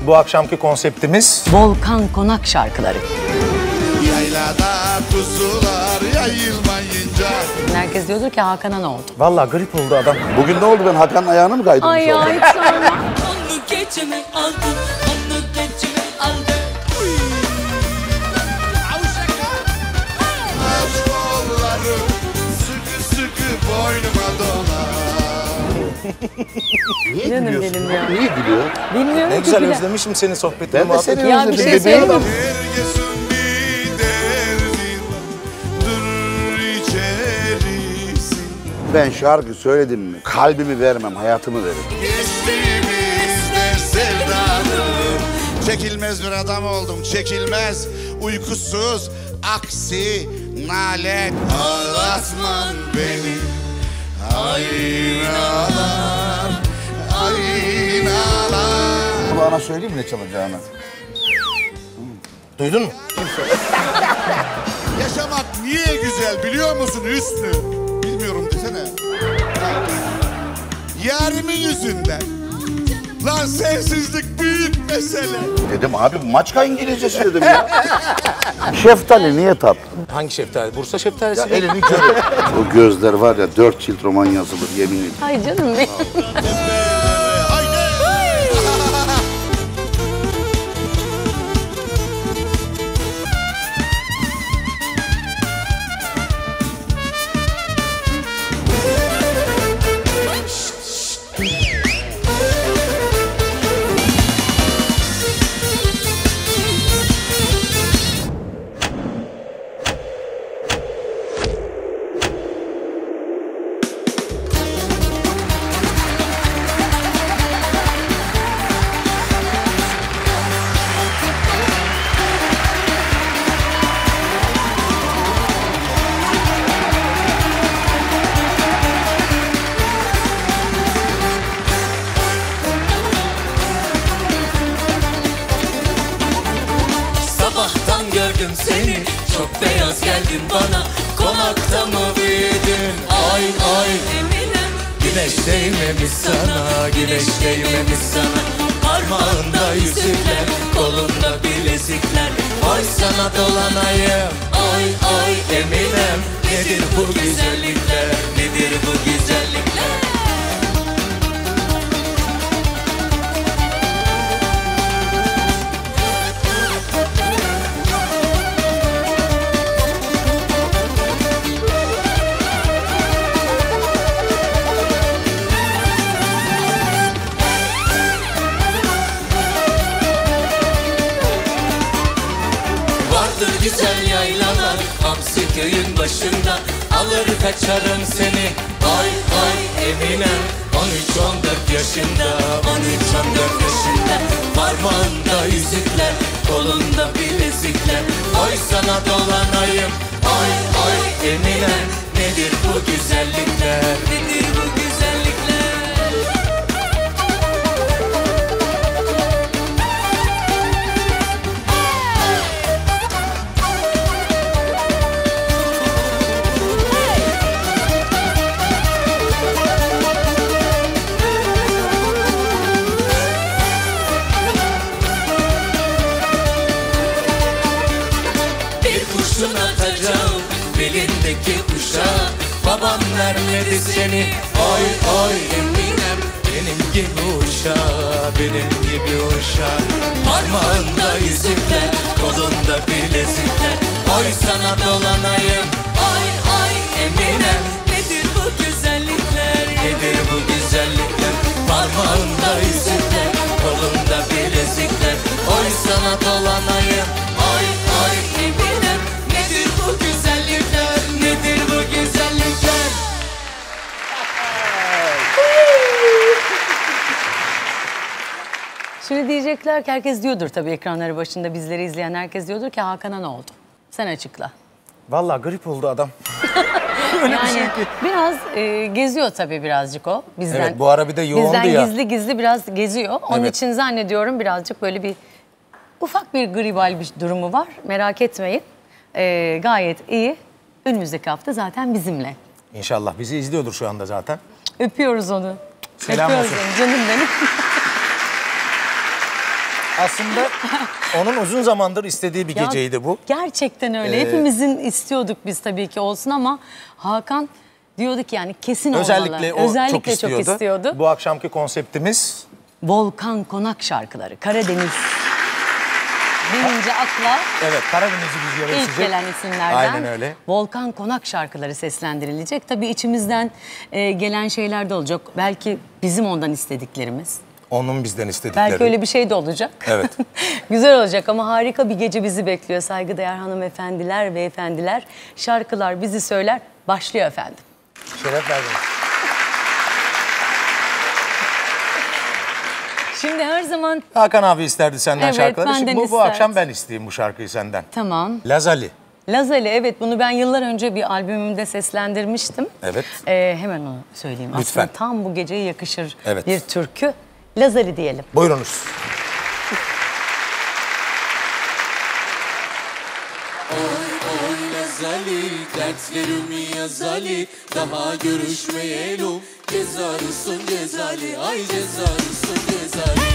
bu akşamki konseptimiz Volkan Konak şarkıları. Yaylada kuzular yayılmayınca. Herkes diyordur ki Hakan'a ne oldu? vallahi grip oldu adam. Bugün ne oldu, ben Hakan'ın ayağını mı kaydırmış Ay ya oldum? hiç sorma. Onu geçimi aldı, onu geçimi aldı. Aşk kolları sıkı sıkı boynuma dolar. Niye Canım gülüyorsun? benim ya. Niye gülüyor? Bilmiyorum Ne ki güzel bile. özlemişim senin sohbetini. Ben de seni Ya bir özledim. şey bebeğim söyleyeyim adam. mi? Herkesin bir derdin durur içerisi. Ben şarkı söyledim mi kalbimi vermem, hayatımı veririm. Geçtiğimizde sevdanım. Çekilmez bir adam oldum, çekilmez. Uykusuz aksi nalet. Ağlatman beni aynalar, aynalar. Kulağına söyleyeyim mi ne çalacağını? Duydun mu? Yaşamak niye güzel biliyor musun Hüsnü? Bilmiyorum desene. Yarimin yüzünden. Lan sensizlik büyük mesele. Dedim abi maçka İngilizcesi dedim ya. Şeftali niye tatlı? Hangi şeftali? Bursa şeftalisi. Ya elini körü. O gözler var ya 4 cilt roman yazılır yemin ederim. Ay canım benim. Haydi. Sabahtan gördüm seni, çok beyaz geldin bana. Konakta mı büyüdün? Ay ay Eminem. Güneş değmemiş sana, güneş değmemiş sana. Parmağında yüzükler, kolunda bilezikler. Oy sana dolanayım, ay ay Eminem. Nedir bu güzellikler, nedir bu güzellikler? Vardır güzel yaylalar Hamsi köyün başında. Alır kaçarım seni ay ay Eminem. 13-14 yaşında, 13-14 yaşında. Parmağında yüzükler, kolunda bilezikler. Oy sana dolanayım ay ay Eminem. Nedir bu güzellikler, nedir bu güzellikler? Bir kurşun atacağım belindeki uşağa. Babam vermedi seni oy oy Eminem. Benim gibi uşağı, benim gibi uşağı. Parmağında yüzükler, kolunda bilezikler. Oy sana dolanayım ay ay Eminem. Nedir bu güzellikler, nedir bu güzellikler? Parmağında yüzükler, kolunda bilezikler. Oy sana dolanayım ay ay Eminem. Nedir bu güzellikler, nedir bu güzellikler? Şimdi diyecekler ki herkes diyordur tabii ekranları başında bizleri izleyen herkes diyordur ki Hakan'a ne oldu? Sen açıkla. Vallahi grip oldu adam. Yani biraz geziyor tabii birazcık o bizden. Evet, bu ara bir de yoğundu bizden ya. gizli gizli biraz geziyor. Onun Evet. için zannediyorum birazcık böyle bir ufak bir gribal bir durumu var. Merak etmeyin. Gayet iyi. Önümüzdeki hafta zaten bizimle. İnşallah bizi izliyordur şu anda zaten. Öpüyoruz onu. Selam Öpüyoruz olsun. onu, canım benim. Aslında onun uzun zamandır istediği bir Ya, geceydi bu. Gerçekten öyle. Hepimizin istiyorduk biz tabii ki olsun ama Hakan diyordu ki yani kesin olmalı. Özellikle o Özellikle çok istiyordu. Bu akşamki konseptimiz Volkan Konak şarkıları. Karadeniz deyince akla evet Karadeniz'i rüzgarı ilk esecek. gelen isimlerden Aynen öyle. Volkan Konak şarkıları seslendirilecek. Tabii içimizden gelen şeyler de olacak. Belki bizim ondan istediklerimiz. Onun bizden istedikleri. Belki öyle bir şey de olacak. Evet. Güzel olacak ama harika bir gece bizi bekliyor. Saygıdeğer hanımefendiler ve efendiler. Şarkılar bizi söyler. Başlıyor efendim. Şeref verdiniz. Şimdi her zaman Hakan abi isterdi senden Evet, şarkıları. Şimdi benden bu akşam isterdi. ben isteyeyim bu şarkıyı senden. tamam. Lazali. Lazali evet bunu ben yıllar önce bir albümümde seslendirmiştim. Evet. Hemen onu söyleyeyim. Lütfen. Aslında tam bu geceye yakışır Evet. bir türkü. Lazali diyelim. Buyurunuz. Lazali, dertlerimi yazali, daha görüşmeyelim. Cezalısın cezali, ay cezalısın cezali.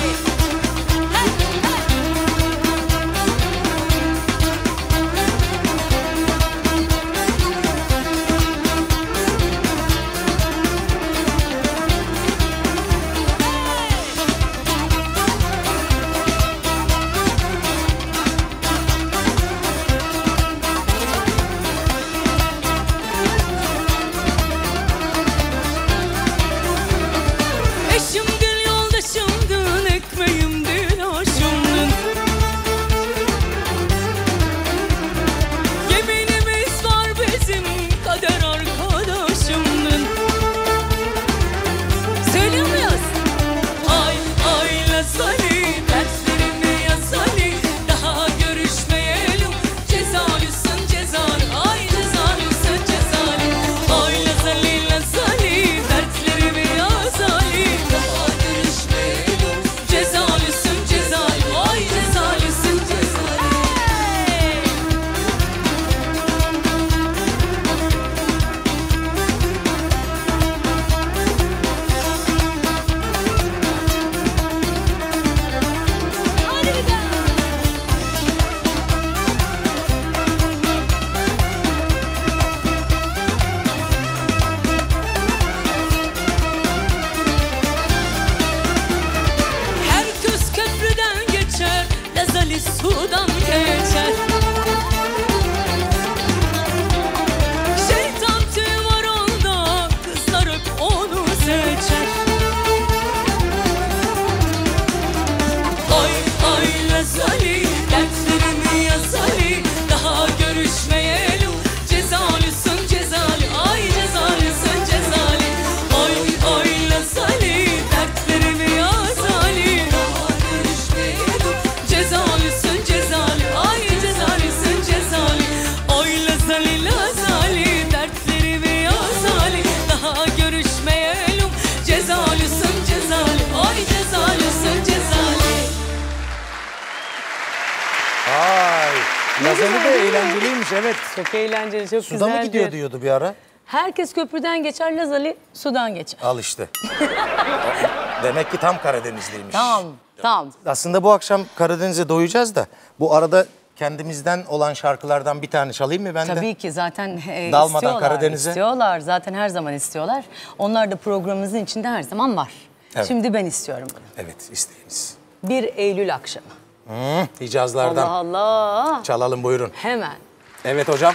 Eşimdin, yoldaşımdın, ekmeğimdin, aşımdın. Yeminimiz var bizim, kader arkadaşımdın. Söylüyor muyuz? Ay ay Lazali, dertlerimi yazali, daha görüşmeyelim. Cezalısın cezali, ay cezalısın cezali. Ay Lazali Lazali, dertlerimi yazali, daha görüşmeyelim. Cezalısın cezali, ay cezalısın cezali. Hey! Hadi bir daha. Herkes köprüden geçer, Lazali sudan geçer. Şeytan tüyü var onda, kızlar hep onu seçer. Ay ay Lazali, dertlerimi yazali, daha görüşmeyelim. Cezalısın cezali, ay cezalısın cezali. Ay ay Lazali, dertlerimi yazali, daha görüşmeyelim. Cezalısın cezali, ay cezalısın cezali. Ay Lazali Lazali, dertlerimi yazali, daha görüşmeyelim. Cezalısın cezali, ay cezalısın cezali. Ay. Lazali de eğlenceliymiş evet. Çok eğlenceli, çok Suda mı güzeldi. gidiyor diyordu bir ara? Herkes köprüden geçer, Lazali sudan geçer. Al işte. Demek ki tam Karadenizliymiş. Tamam, tamam. Aslında bu akşam Karadeniz'e doyacağız da bu arada kendimizden olan şarkılardan bir tane çalayım mı ben de? Tabii ki zaten Dalmadan istiyorlar, Karadeniz'e. istiyorlar. Zaten her zaman istiyorlar. Onlar da programımızın içinde her zaman var. Evet. Şimdi ben istiyorum bunu. Evet isteyiniz. 1 Eylül akşamı. Hicazlardan Allah Allah. çalalım buyurun. Hemen. Evet hocam.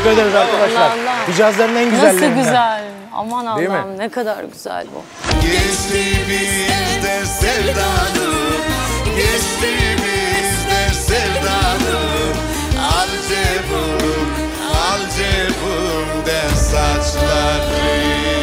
teşekkür ederiz arkadaşlar. Allah Allah. Hicazların en güzellerinden. Nasıl güzel. Aman Değil mi? Allah'ım ne kadar güzel bu. Geçti bizde sevdanım, geçti bizde sevdanım. Al cebimden saçları.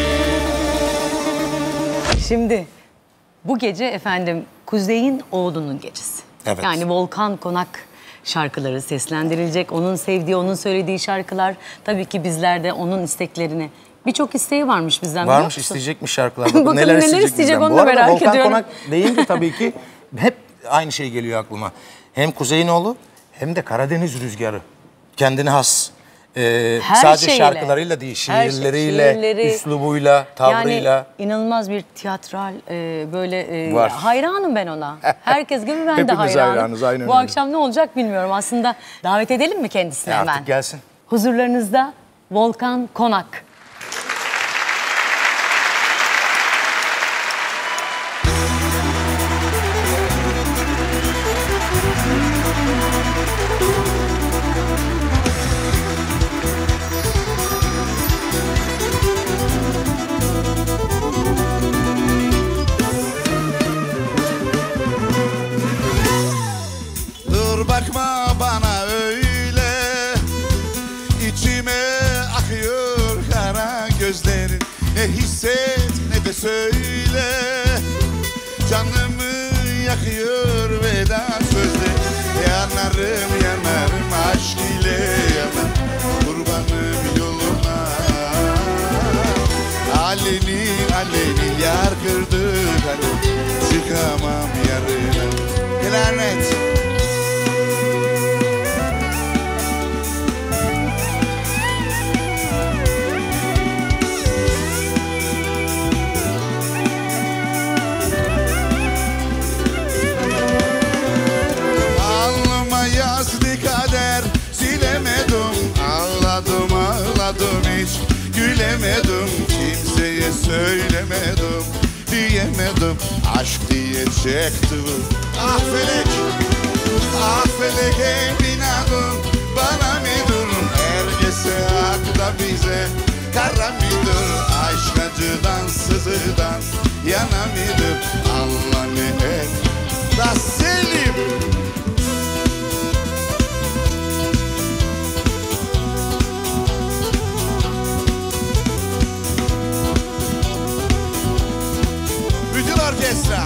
Şimdi bu gece efendim Kuzey'in oğlunun gecesi. Evet. Yani Volkan Konak şarkıları seslendirilecek. Onun sevdiği, onun söylediği şarkılar. Tabii ki bizler de onun isteklerini. Birçok isteği varmış bizden, biliyor Varmış, musun? isteyecekmiş şarkılar. Bakalım neler isteyecek bizden. onu Bu da arada merak Volkan ediyorum. Konak deyince tabii ki hep aynı şey geliyor aklıma. Hem Kuzey'in oğlu hem de Karadeniz rüzgarı. Kendine has. Sadece şeyle. şarkılarıyla değil, Her şey- şiirleriyle, şiirleri. üslubuyla, tavrıyla. Yani inanılmaz bir tiyatral böyle Var. hayranım ben ona. Herkes gibi ben de Hepimiz hayranım. hayranız, aynen Bu öyle. akşam ne olacak bilmiyorum. Aslında davet edelim mi kendisini hemen? Artık gelsin. Huzurlarınızda Volkan Konak. Dur bakma bana öyle, içime akıyor kara gözlerin. Ne hisset ne de söyle, canımı yakıyor veda sözleri. Yanarım yanarım aşk ile yanar, kurbanım yoluna. Aleni aleni yar kırdık hani, çıkamam yarına. Klarnet. Alnıma yazdı kader, silemedim. Ağladım ağladım hiç gülemedim. Kimseye söylemedim, diyemedim. Aşk diye çektim. Ah felek, ah felek emin adım. Bana mıdır herkese akla bize kara mıdır? Aşk acıdan sızıdan yana mıdır? Allah ne et da Selim. Bütün orkestra.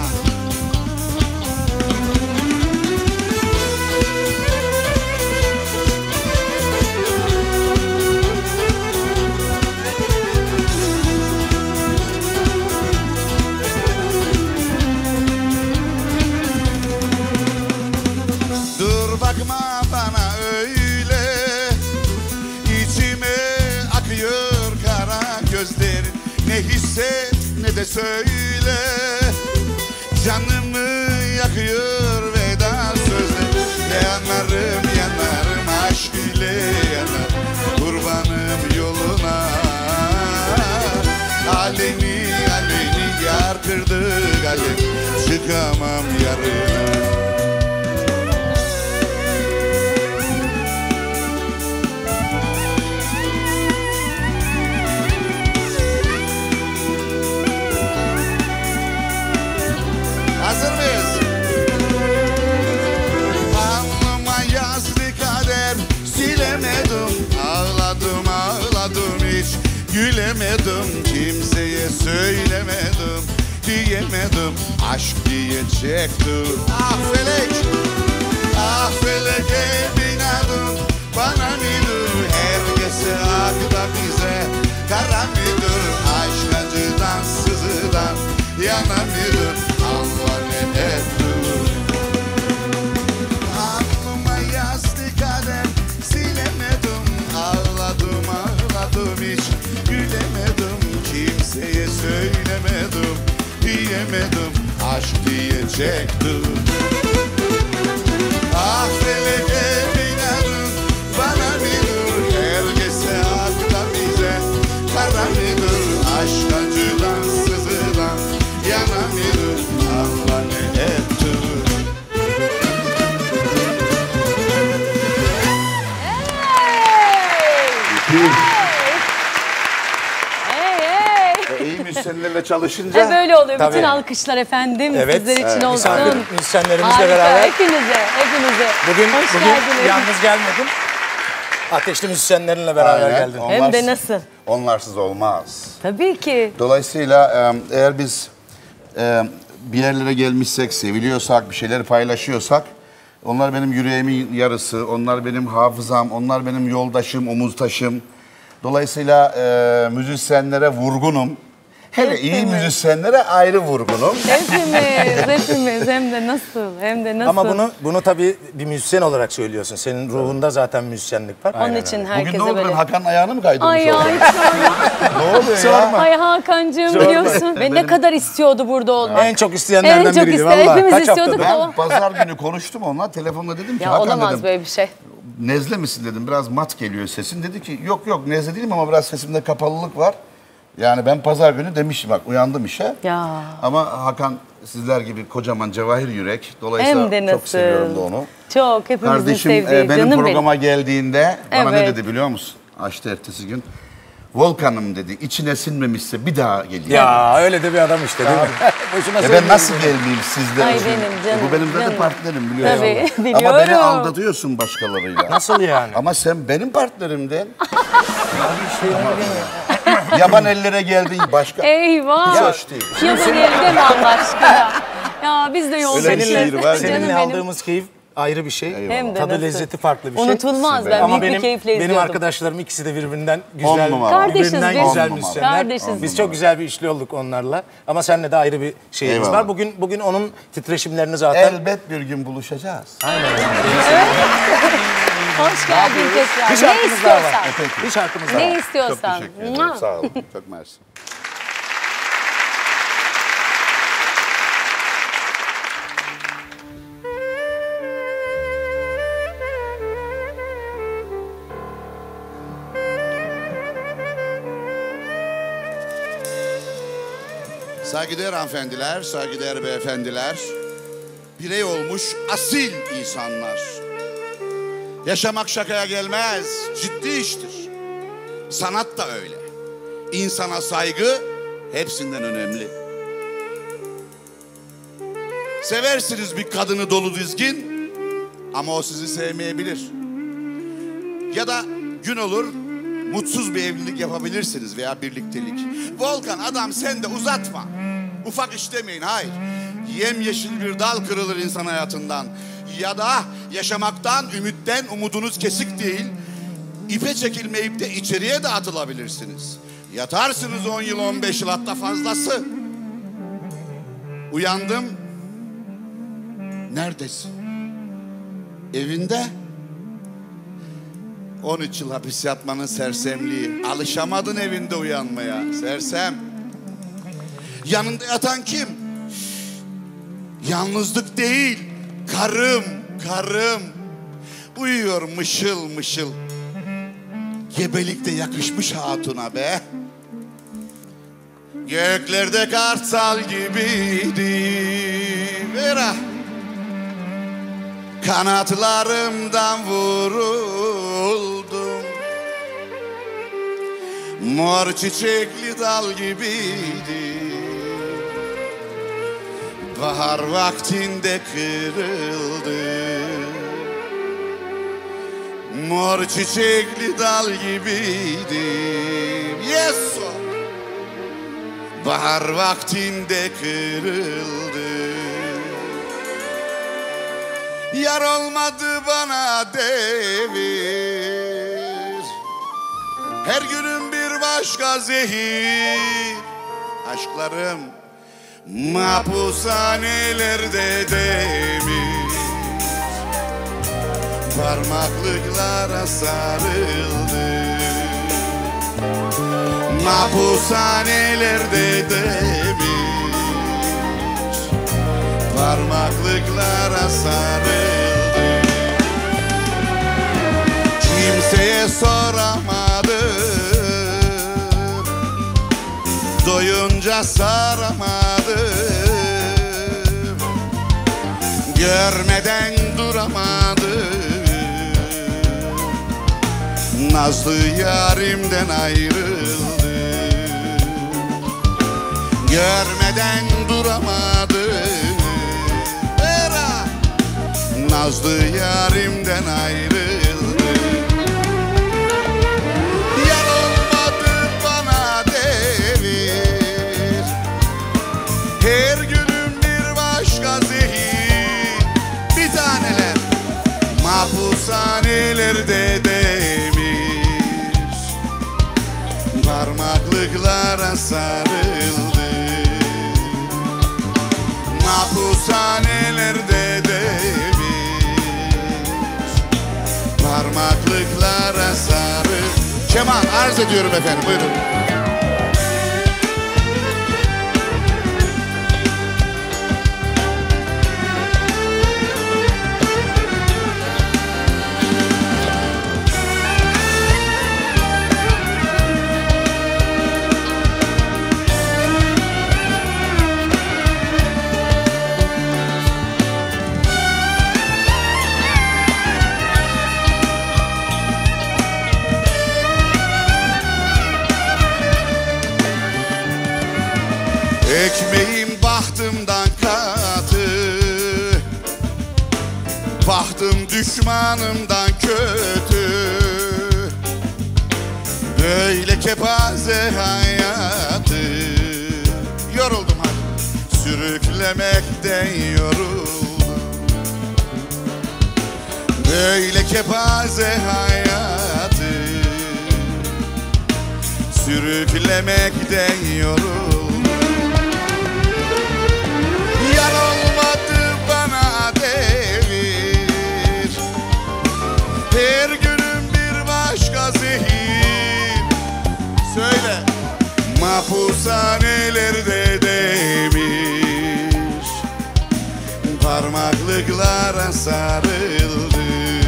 Dur bakma bana öyle, içime akıyor kara gözlerin. Ne hisset ne de söyle, canımı yakıyor veda sözleri. Yanarım yanarım aşk ile yanar, kurbanım yoluna. Aleni aleni yar kırdık alem, çıkamam yarına. Hazır mıyız? Alnıma yazdı kader, silemedim. Ağladım ağladım hiç gülemedim. Kimseye söylemedim, diyemedim. Aşk diye çektim. Ah felek, ah felek emin adım. Bana mıdır herkese akla bize kara mıdır? Aşk acıdan sızıdan yana mıdır? Allah ne etti? Aklıma yazdı kader, silemedim. Ağladım ağladım hiç gülemedim. Kimseye söylemedim, diyemedim. Aşk diye çektim. Ah felek emin adım. Bana mıdır herkese akla bize kara mıdır? Aşk acıdan sızıdan yana mıdır? Allah ne etti? seninle çalışınca. Böyle oluyor. Tabii. Bütün alkışlar efendim Evet. sizler için olsun. Misafir müzisyenlerimizle Harika. beraber. Hepinize. Bugün Hoş geldiniz. yalnız gelmedim. Ateşli müzisyenlerinle beraber Aynen. geldim. Hem de nasıl? Onlarsız olmaz. Tabii ki. Dolayısıyla eğer biz bir yerlere gelmişsek, seviliyorsak, bir şeyleri paylaşıyorsak, onlar benim yüreğimin yarısı, onlar benim hafızam, onlar benim yoldaşım, omuztaşım. Dolayısıyla müzisyenlere vurgunum. Hele iyi Hepimiz. müzisyenlere ayrı vurgunum. Hepimiz hem de nasıl. Ama bunu tabii bir müzisyen olarak söylüyorsun. Senin ruhunda zaten müzisyenlik var. Onun için Bugün herkese ne oldu? böyle. Ben Hakan'ın ayağını mı kaydırmış Ay oldum? ay sorma. Ne oluyor ya? Ay Hakan'cığım biliyorsun. Ve ne kadar istiyordu burada olmak. En çok isteyenlerden En çok biriydi isteyen, vallahi. hepimiz Kaç haftadır? istiyorduk Ben ama. pazar günü konuştum onunla. Telefonla dedim ki Ya Hakan olamaz dedim. böyle bir şey. Nezle misin dedim. Biraz mat geliyor sesin. Dedi ki yok nezle değilim ama biraz sesimde kapalılık var. Yani ben pazar günü demiştim bak uyandım işe. Ya. Ama Hakan sizler gibi kocaman cevahir yürek. Dolayısıyla Hem de nasıl. çok seviyorum da onu. Çok hepimizin Kardeşim sevdiği benim canım programa geldiğinde bana ne Evet. dedi biliyor musun? Açtı ertesi gün. Volkan'ım dedi içine sinmemişse bir daha geleyim. Ya öyle de bir adam işte değil mi? Boşuna Ya ben söylüyorum. nasıl gelmeyeyim sizde? Ay benim canım, Bu benim de canım. partnerim biliyorsun. Tabii, Ama beni biliyorum. aldatıyorsun başkalarıyla. Nasıl yani? Ama sen benim partnerimdin. Yaban ellere geldin başka. Eyvah. Hiç hoş değil. Yaban elde mi Allah aşkına? Ya biz de yol Öyle bir seninle. şiir var ya. Seninle Canım benim. aldığımız keyif ayrı bir şey. Hem de Tadı nasıl. lezzeti farklı bir şey. Unutulmaz. Ben Ama büyük bir keyifle izliyordum. benim arkadaşlarım ikisi de birbirinden On güzel, numara. Kardeşiz birbirinden biz. güzel On müzisyenler. Kardeşiz. Biz çok güzel bir işli olduk onlarla. Ama seninle de ayrı bir şeyimiz Eyvallah. var. Bugün onun titreşimlerini zaten Elbet bir gün buluşacağız. Hoş geldin tekrar. bir Ne şarkımız daha var. istiyorsan. Bir şarkımız daha var. Ne Çok istiyorsan. teşekkür ederim. Mua. Sağ olun. Çok mersi. Saygıdeğer hanımefendiler, saygıdeğer beyefendiler, birey olmuş asil insanlar. Yaşamak şakaya gelmez, ciddi iştir. Sanat da öyle. İnsana saygı hepsinden önemli. Seversiniz bir kadını dolu dizgin ama o sizi sevmeyebilir. Ya da gün olur mutsuz bir evlilik yapabilirsiniz veya birliktelik. Volkan adam sen de uzatma. Ufak iş demeyin, hayır. Yemyeşil bir dal kırılır insan hayatından. Ya da yaşamaktan, ümitten umudunuz kesik değil. İpe çekilmeyip de içeriye de atılabilirsiniz. Yatarsınız 10 yıl, 15 yıl hatta fazlası. Uyandım. Neredesin? Evinde. 13 yıl hapis yatmanın sersemliği. Alışamadın evinde uyanmaya. Sersem. Yanında yatan kim? Yalnızlık değil. Karım. Uyuyor mışıl mışıl. Gebelikte yakışmış hatuna be. Göklerde kartal gibiydi. Vera. Kanatlarımdan vuruldum. Mor çiçekli dal gibiydi. Bahar vaktinde kırıldı. Mor çiçekli dal gibiydim. Yes. Bahar vaktinde kırıldı. Yar olmadı bana devir. Her günün bir başka zehir. Aşklarım mahpushanelerde demir. Parmaklıklara sarıldı. Mahpushanelerde demir. Parmaklıklara sarıldı. Kimseye soramadım. Doyunca saramadım. Görmeden duramadım. Nazlı yarimden ayrıldım. Görmeden duramadım. Era nazlı yarimden ayrıldı. Yar olmadı bana devir. Her günüm bir başka zehir. Bir taneler mahpushanelerde demir. Parmaklıklara sarıldı. Mahpushanelerde demir. Parmaklıklara sarı. Keman arz ediyorum efendim, buyurun. Ekmeğim bahtımdan katı, bahtım düşmanımdan kötü. Böyle kepaze hayatı, yoruldum hadi, sürüklemekten yoruldum. Böyle kepaze hayatı, sürüklemekten yoruldum. Yar olmadı bana devir. Her günüm bir başka zehir. Söyle. Mahpushanelerde demir. Parmaklıklara sarıldı.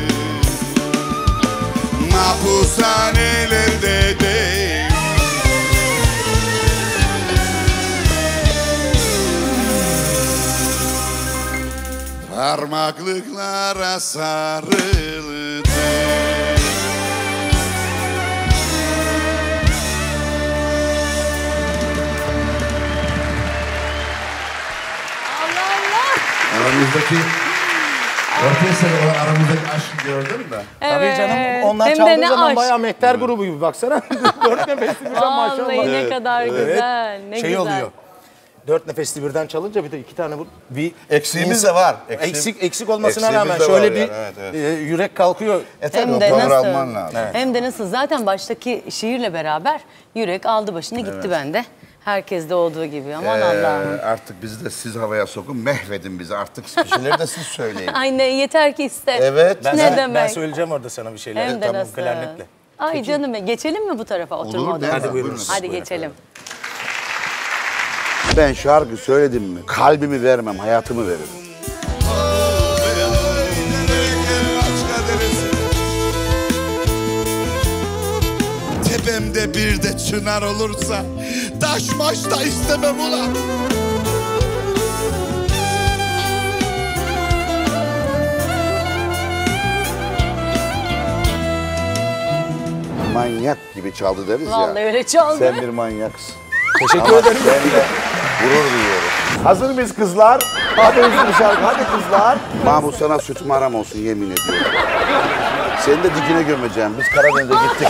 Mahpushanelerde demir. Parmaklıklara sarıldı. Aramızdaki orkestra olan aramızdaki aşkı gördün mü? Tabii canım, onlar Hem de çaldığı ne zaman aşk. bayağı mehter grubu gibi baksana. 4 nefesli birden maşallah. Vallahi ne kadar güzel, ne Şey güzel. oluyor. 4 nefesli birden çalınca bir de 2 tane bir Eksiğimiz de var. Eksik olmasına Eksiğimiz rağmen de şöyle var bir yani, evet. yürek kalkıyor. Hem de Power nasıl? alman lazım. Hem de nasıl? Zaten baştaki şiirle beraber yürek aldı başını gitti bende. Herkeste olduğu gibi. Aman Allah'ım. Artık bizi de siz havaya sokun, mehvedin bizi. Artık bir şeyleri de siz söyleyin. Ay yeter ki iste. Evet. Ne demek? Ben söyleyeceğim orada sana bir şeyler. Hem de Tamam, nasıl? klarnetle. Ay canım, geçelim mi bu tarafa oturma Olur, odasına? Hadi buyurun. Hadi geçelim. Ben şarkı söyledim mi kalbimi vermem, hayatımı veririm. Tepemde bir de çınar olursa taş maş da istemem ulan. Manyak gibi çaldı deriz ya. Vallahi öyle çaldı. Sen bir manyaksın. Teşekkür ederim. Ben de gurur duyuyorum. Hazır mıyız kızlar? Hadi hızlı bir şarkı, hadi kızlar. Mahmut sana sütüm haram olsun yemin ediyorum. Seni de dikine gömeceğim. Biz Karadeniz'e gittik.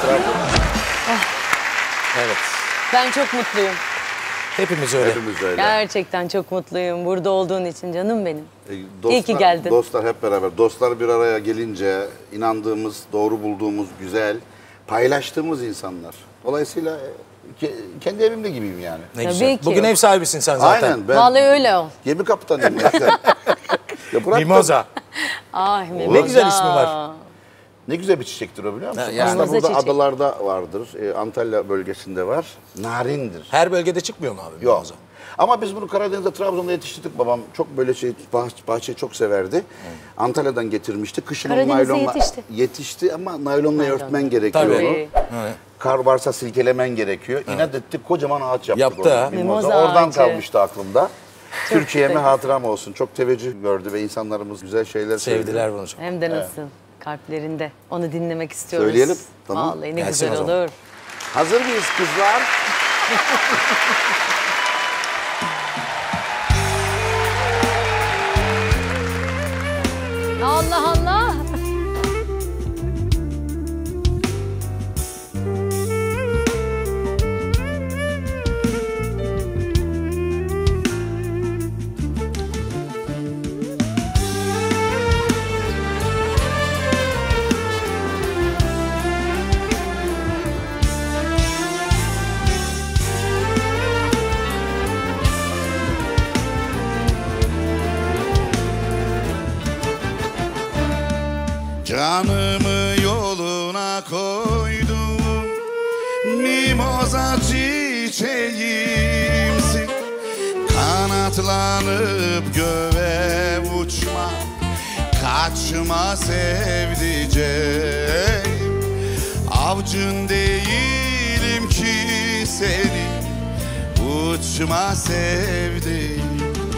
Evet. Ben çok mutluyum. Hepimiz öyle. Hepimiz öyle. Gerçekten çok mutluyum. Burada olduğun için canım benim. Dostlar, İyi ki geldin. Dostlar hep beraber. Dostlar bir araya gelince inandığımız, doğru bulduğumuz, güzel, paylaştığımız insanlar. Dolayısıyla kendi evimde gibiyim yani. Ne Tabii güzel. ki. Bugün ev sahibisin sen zaten. Aynen. Ben Vallahi öyle ol. gemi kaptanıyım zaten. Ya bırak da- Mimoza. Ah Mimoza. Ne güzel ismi var. Ne güzel bir çiçektir o, biliyor musun? yani. Aslında Mimoza burada çiçek. adalarda vardır. Antalya bölgesinde var. Narindir. Her bölgede çıkmıyor mu abi? Yok. Mimoza? Ama biz bunu Karadeniz'de, Trabzon'da yetiştirdik. Babam çok böyle bahçeyi çok severdi. Antalya'dan getirmişti. Kışın onu Karadeniz'de naylonla yetişti. ama naylonla örtmen gerekiyor Tabii. onu. Kar varsa silkelemen gerekiyor. İnat ettik, kocaman ağaç yaptık. Yaptı orada. ha. Mimoza. Mimoza Oradan ağacı. kalmıştı aklımda. Türkiye'me güzel. hatıram olsun. Çok teveccüh gördü ve insanlarımız güzel şeyler söyledi. Sevdiler bunu çok. Hem de nasıl? Kalplerinde. Onu dinlemek istiyoruz. Söyleyelim, tamam. Vallahi ne Gelsin güzel o zaman. olur. Hazır mıyız kızlar? Allah Allah. Canımı yoluna koydum, mimoza çiçeğimsin. Kanatlanıp göğe uçma, kaçma sevdiceğim. Avcın değilim ki seni, uçma sevdiğim.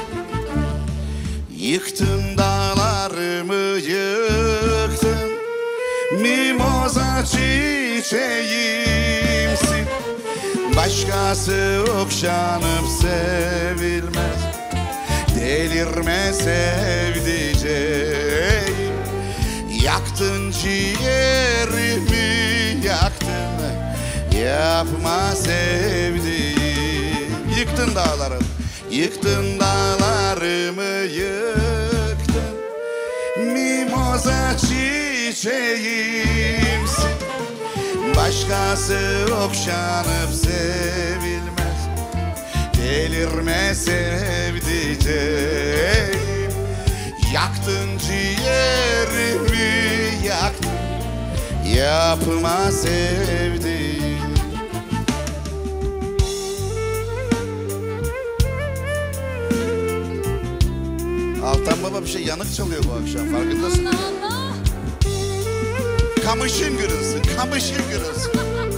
Yıktın dağlarımı yıktın, mimoza çiçeğimsin. Başkası okşanıp sevilmez, delirme sevdiceğim. Yaktın ciğerimi yaktın, yapma sevdiğim. Yıktın dağlarımı, yıktın dağlarımı yıktın, mimoza çiçeğimsin. Başkası okşanıp sevilmez, delirme sevdiceğim. Yaktın ciğerimi yaktın, yapma sevdiğim. Altan Baba bir şey yanık çalıyor bu akşam, farkındasın mı? Kamışın kırılsın, kamışın kırılsın.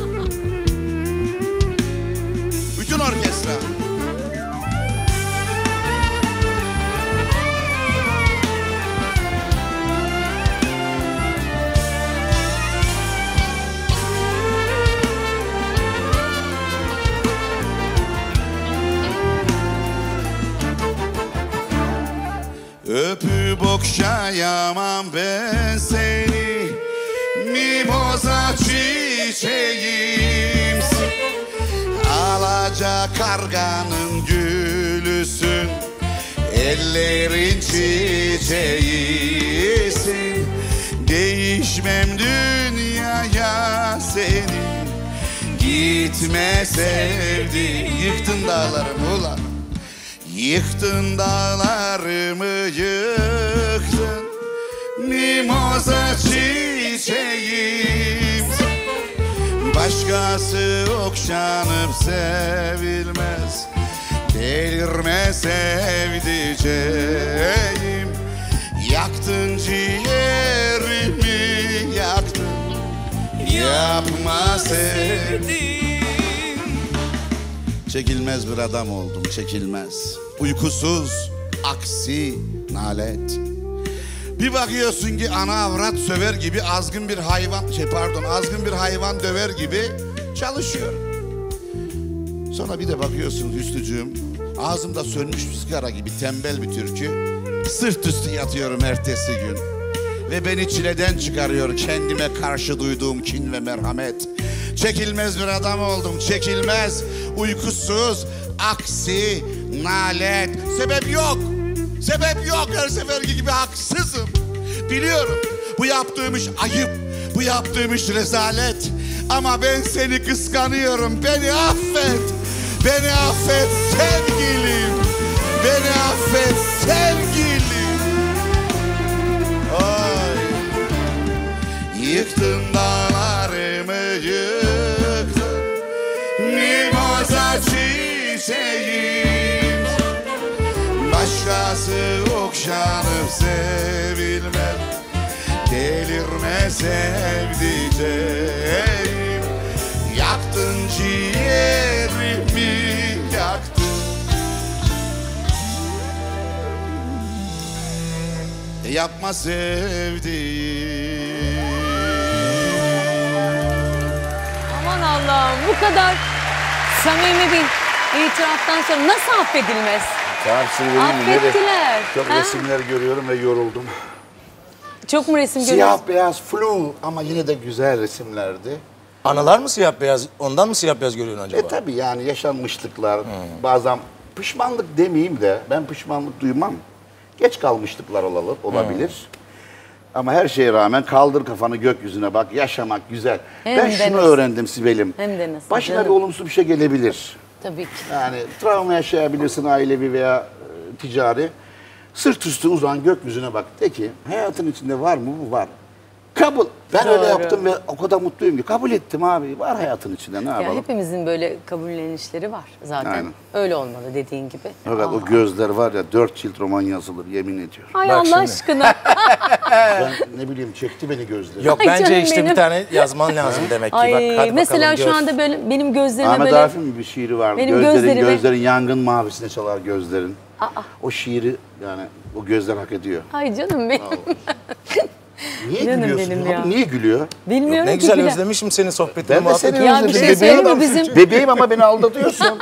Bütün orkestra. Öpüp okşayamam ben seni, mimoza çiçeğimsin. Alaca karganın gülüsün, ellerin çiçeğisin. Değişmem dünyaya seni, gitme sevdiğim. Yıktın dağlarımı ulan, yıktın dağlarımı yıktın, mimoza çiçeğim. Başkası okşanıp sevilmez, delirme sevdiceğim. Yaktın ciğerimi yaktın, yapma sevdiğim. Çekilmez bir adam oldum, çekilmez. Uykusuz, aksi, nalet. Bir bakıyorsun ki ana avrat söver gibi azgın bir hayvan, azgın bir hayvan döver gibi çalışıyor. Sonra bir de bakıyorsun Hüsnücüğüm, ağzımda sönmüş bir sigara gibi tembel bir türkü. Sırt üstü yatıyorum ertesi gün. Ve beni çileden çıkarıyor kendime karşı duyduğum kin ve merhamet. Çekilmez bir adam oldum, çekilmez. Uykusuz, aksi, nalet. Sebep yok. Sebep yok, her seferki gibi haksızım. Biliyorum bu yaptığım iş ayıp, bu yaptığım iş rezalet. Ama ben seni kıskanıyorum, beni affet. Beni affet sevgilim, beni affet sevgilim. Ay. Yıktın dağlarımı yıktın, mimoza çiçeğim. Başkası okşanıp sevilmez, delirme sevdiceğim. Yaktın ciğerimi yaktın. Yapma sevdiğim. Aman Allah'ım, bu kadar samimi bir itiraftan sonra nasıl affedilmez? Tavsiye vereyim mi? Affettiler. Çok Ha? resimler görüyorum ve yoruldum. Çok mu resim Siyah görüyorsun? beyaz flu ama yine de güzel resimlerdi. Anılar mı siyah beyaz? Ondan mı siyah beyaz görüyorsun acaba? Tabii yani yaşanmışlıklar, bazen pişmanlık demeyeyim de ben pişmanlık duymam. Geç kalmışlıklar olabilir. Ama her şeye rağmen kaldır kafanı gökyüzüne bak, yaşamak güzel. Hem ben de şunu nasıl? öğrendim Sibel'im. Hem de nasıl Başına canım? bir olumsuz bir şey gelebilir. Tabii ki. Yani travma yaşayabilirsin ailevi veya ticari. Sırt üstü uzan gökyüzüne bak. De ki hayatın içinde var mı? Bu var. Kabul. Ben öyle Doğru. yaptım ve o kadar mutluyum ki. Kabul ettim abi. Var hayatın içinde ne Ya yapalım? hepimizin böyle kabullenişleri var zaten. Aynen. Öyle olmalı dediğin gibi. Fakat o gözler var ya 4 cilt roman yazılır yemin ediyorum. Ay Bak Allah şimdi. aşkına. Ben ne bileyim çekti beni gözleri. Yok Ay bence canım işte benim. bir tane yazman lazım demek ki. Ay Bak, hadi mesela bakalım, şu gör. anda böyle benim gözlerime Ahmet böyle Arif'in bir şiiri vardı. Benim Gözlerin, gözlerime- gözlerin yangın mavisine çalar gözlerin. O şiiri yani o gözler hak ediyor. Ay canım benim. Niye Canım gülüyorsun? benim Abi ya. niye gülüyor? Bilmiyorum Ne ki güzel Bilal. özlemişim senin sohbetini, Ben de seni muhabbetini. Ya bir özledim. şey söyleyeyim mi? Bebeğim, Bizim- bebeğim ama beni aldatıyorsun.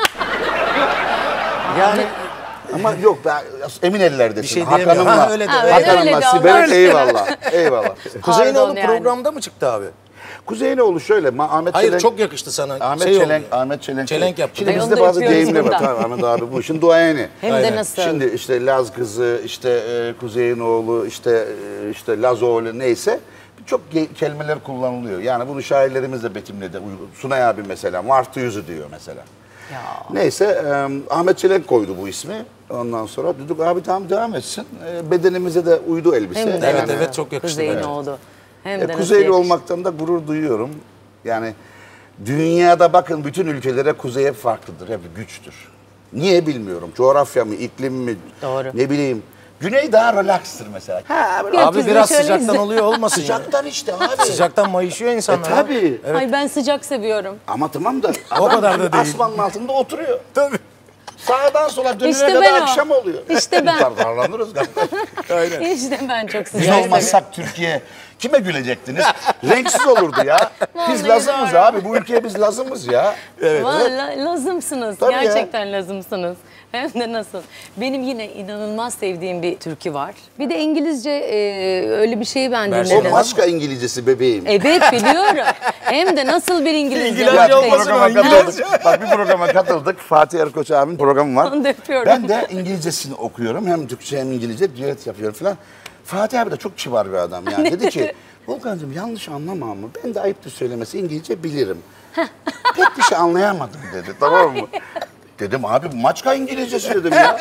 Yani Ama yok ben emin ellerdesin. Bir şey diyemiyorum. Hakan'ımla, Ha, öyle de. öyle Hakan'ımla de, Allah Sibel aşkına. eyvallah. Eyvallah. Kuzeyinoğlu yani. programda mı çıktı abi? Kuzeyinoğlu şöyle Ahmet Hayır Çelenk. çok yakıştı sana. Ahmet Şey Çelenk, oldu. Ahmet Çelenk. Çelenk yaptı. Şimdi Ay, onu bizde da bazı öpüyoruz deyimler var. buradan. Tabii Ahmet abi bu işin duayeni. Hem de Aynen. nasıl? Şimdi işte Laz kızı, işte Kuzeyinoğlu, işte Lazoğlu neyse çok kelimeler kullanılıyor. Yani bunu şairlerimiz de betimledi. Sunay abi mesela martı yüzü diyor mesela. Ya. Neyse Ahmet Çelenk koydu bu ismi. Ondan sonra dedik abi tamam devam etsin. Bedenimize de uydu elbise. Hem de Evet, nasıl? evet, çok yakıştı Kuzey'in bence. oldu. Hem de nasıl Kuzeyli yakıştı. olmaktan da gurur duyuyorum. Yani dünyada bakın bütün ülkelere kuzey hep farklıdır, hep güçtür. Niye bilmiyorum. Coğrafya mı, iklim mi, Doğru. ne bileyim. Güney daha relaxtır mesela. Ha, böyle Gel- Abi Gökyüzüne biraz şöyle sıcaktan izle. oluyor olmasın ya. sıcaktan işte abi. Sıcaktan mayışıyor insanlar. ya. Tabii. Ay ben sıcak seviyorum. Ama tamam da O kadar da değil. asmanın altında oturuyor. Tabii. Sağdan sola dönene İşte kadar ben o. akşam oluyor. İşte ben. Darlanırız kardeş. İşte ben çok Biz sıcak seviyorum. olmazsak Türkiye kime gülecektiniz? Renksiz olurdu ya. Biz Vallahi lazımız doğru. abi. Bu ülkeye biz lazımız ya. Vallahi lazımsınız. Tabii ya. Gerçekten lazımsınız. Hem de nasıl. Benim yine inanılmaz sevdiğim bir türkü var. Bir de İngilizce öyle bir şeyi ben Versin. O dinledim. Maçka İngilizcesi bebeğim. Evet biliyorum. Hem de nasıl bir İngilizce. İngilizce var. Ya, olmasın programa o İngilizce. katıldık. Bak bir programa katıldık. Fatih Erkoç abinin programı var. Onu da öpüyorum. Ben de İngilizcesini okuyorum. Hem Türkçe hem İngilizce düet yapıyorum falan. Fatih abi de çok kibar bir adam yani. Dedi ki Volkan'cığım yanlış anlama ama ben de ayıptır söylemesi İngilizce bilirim. Pek bir şey anlayamadım dedi tamam mı? Dedim abi Maçka İngilizcesi dedim ya.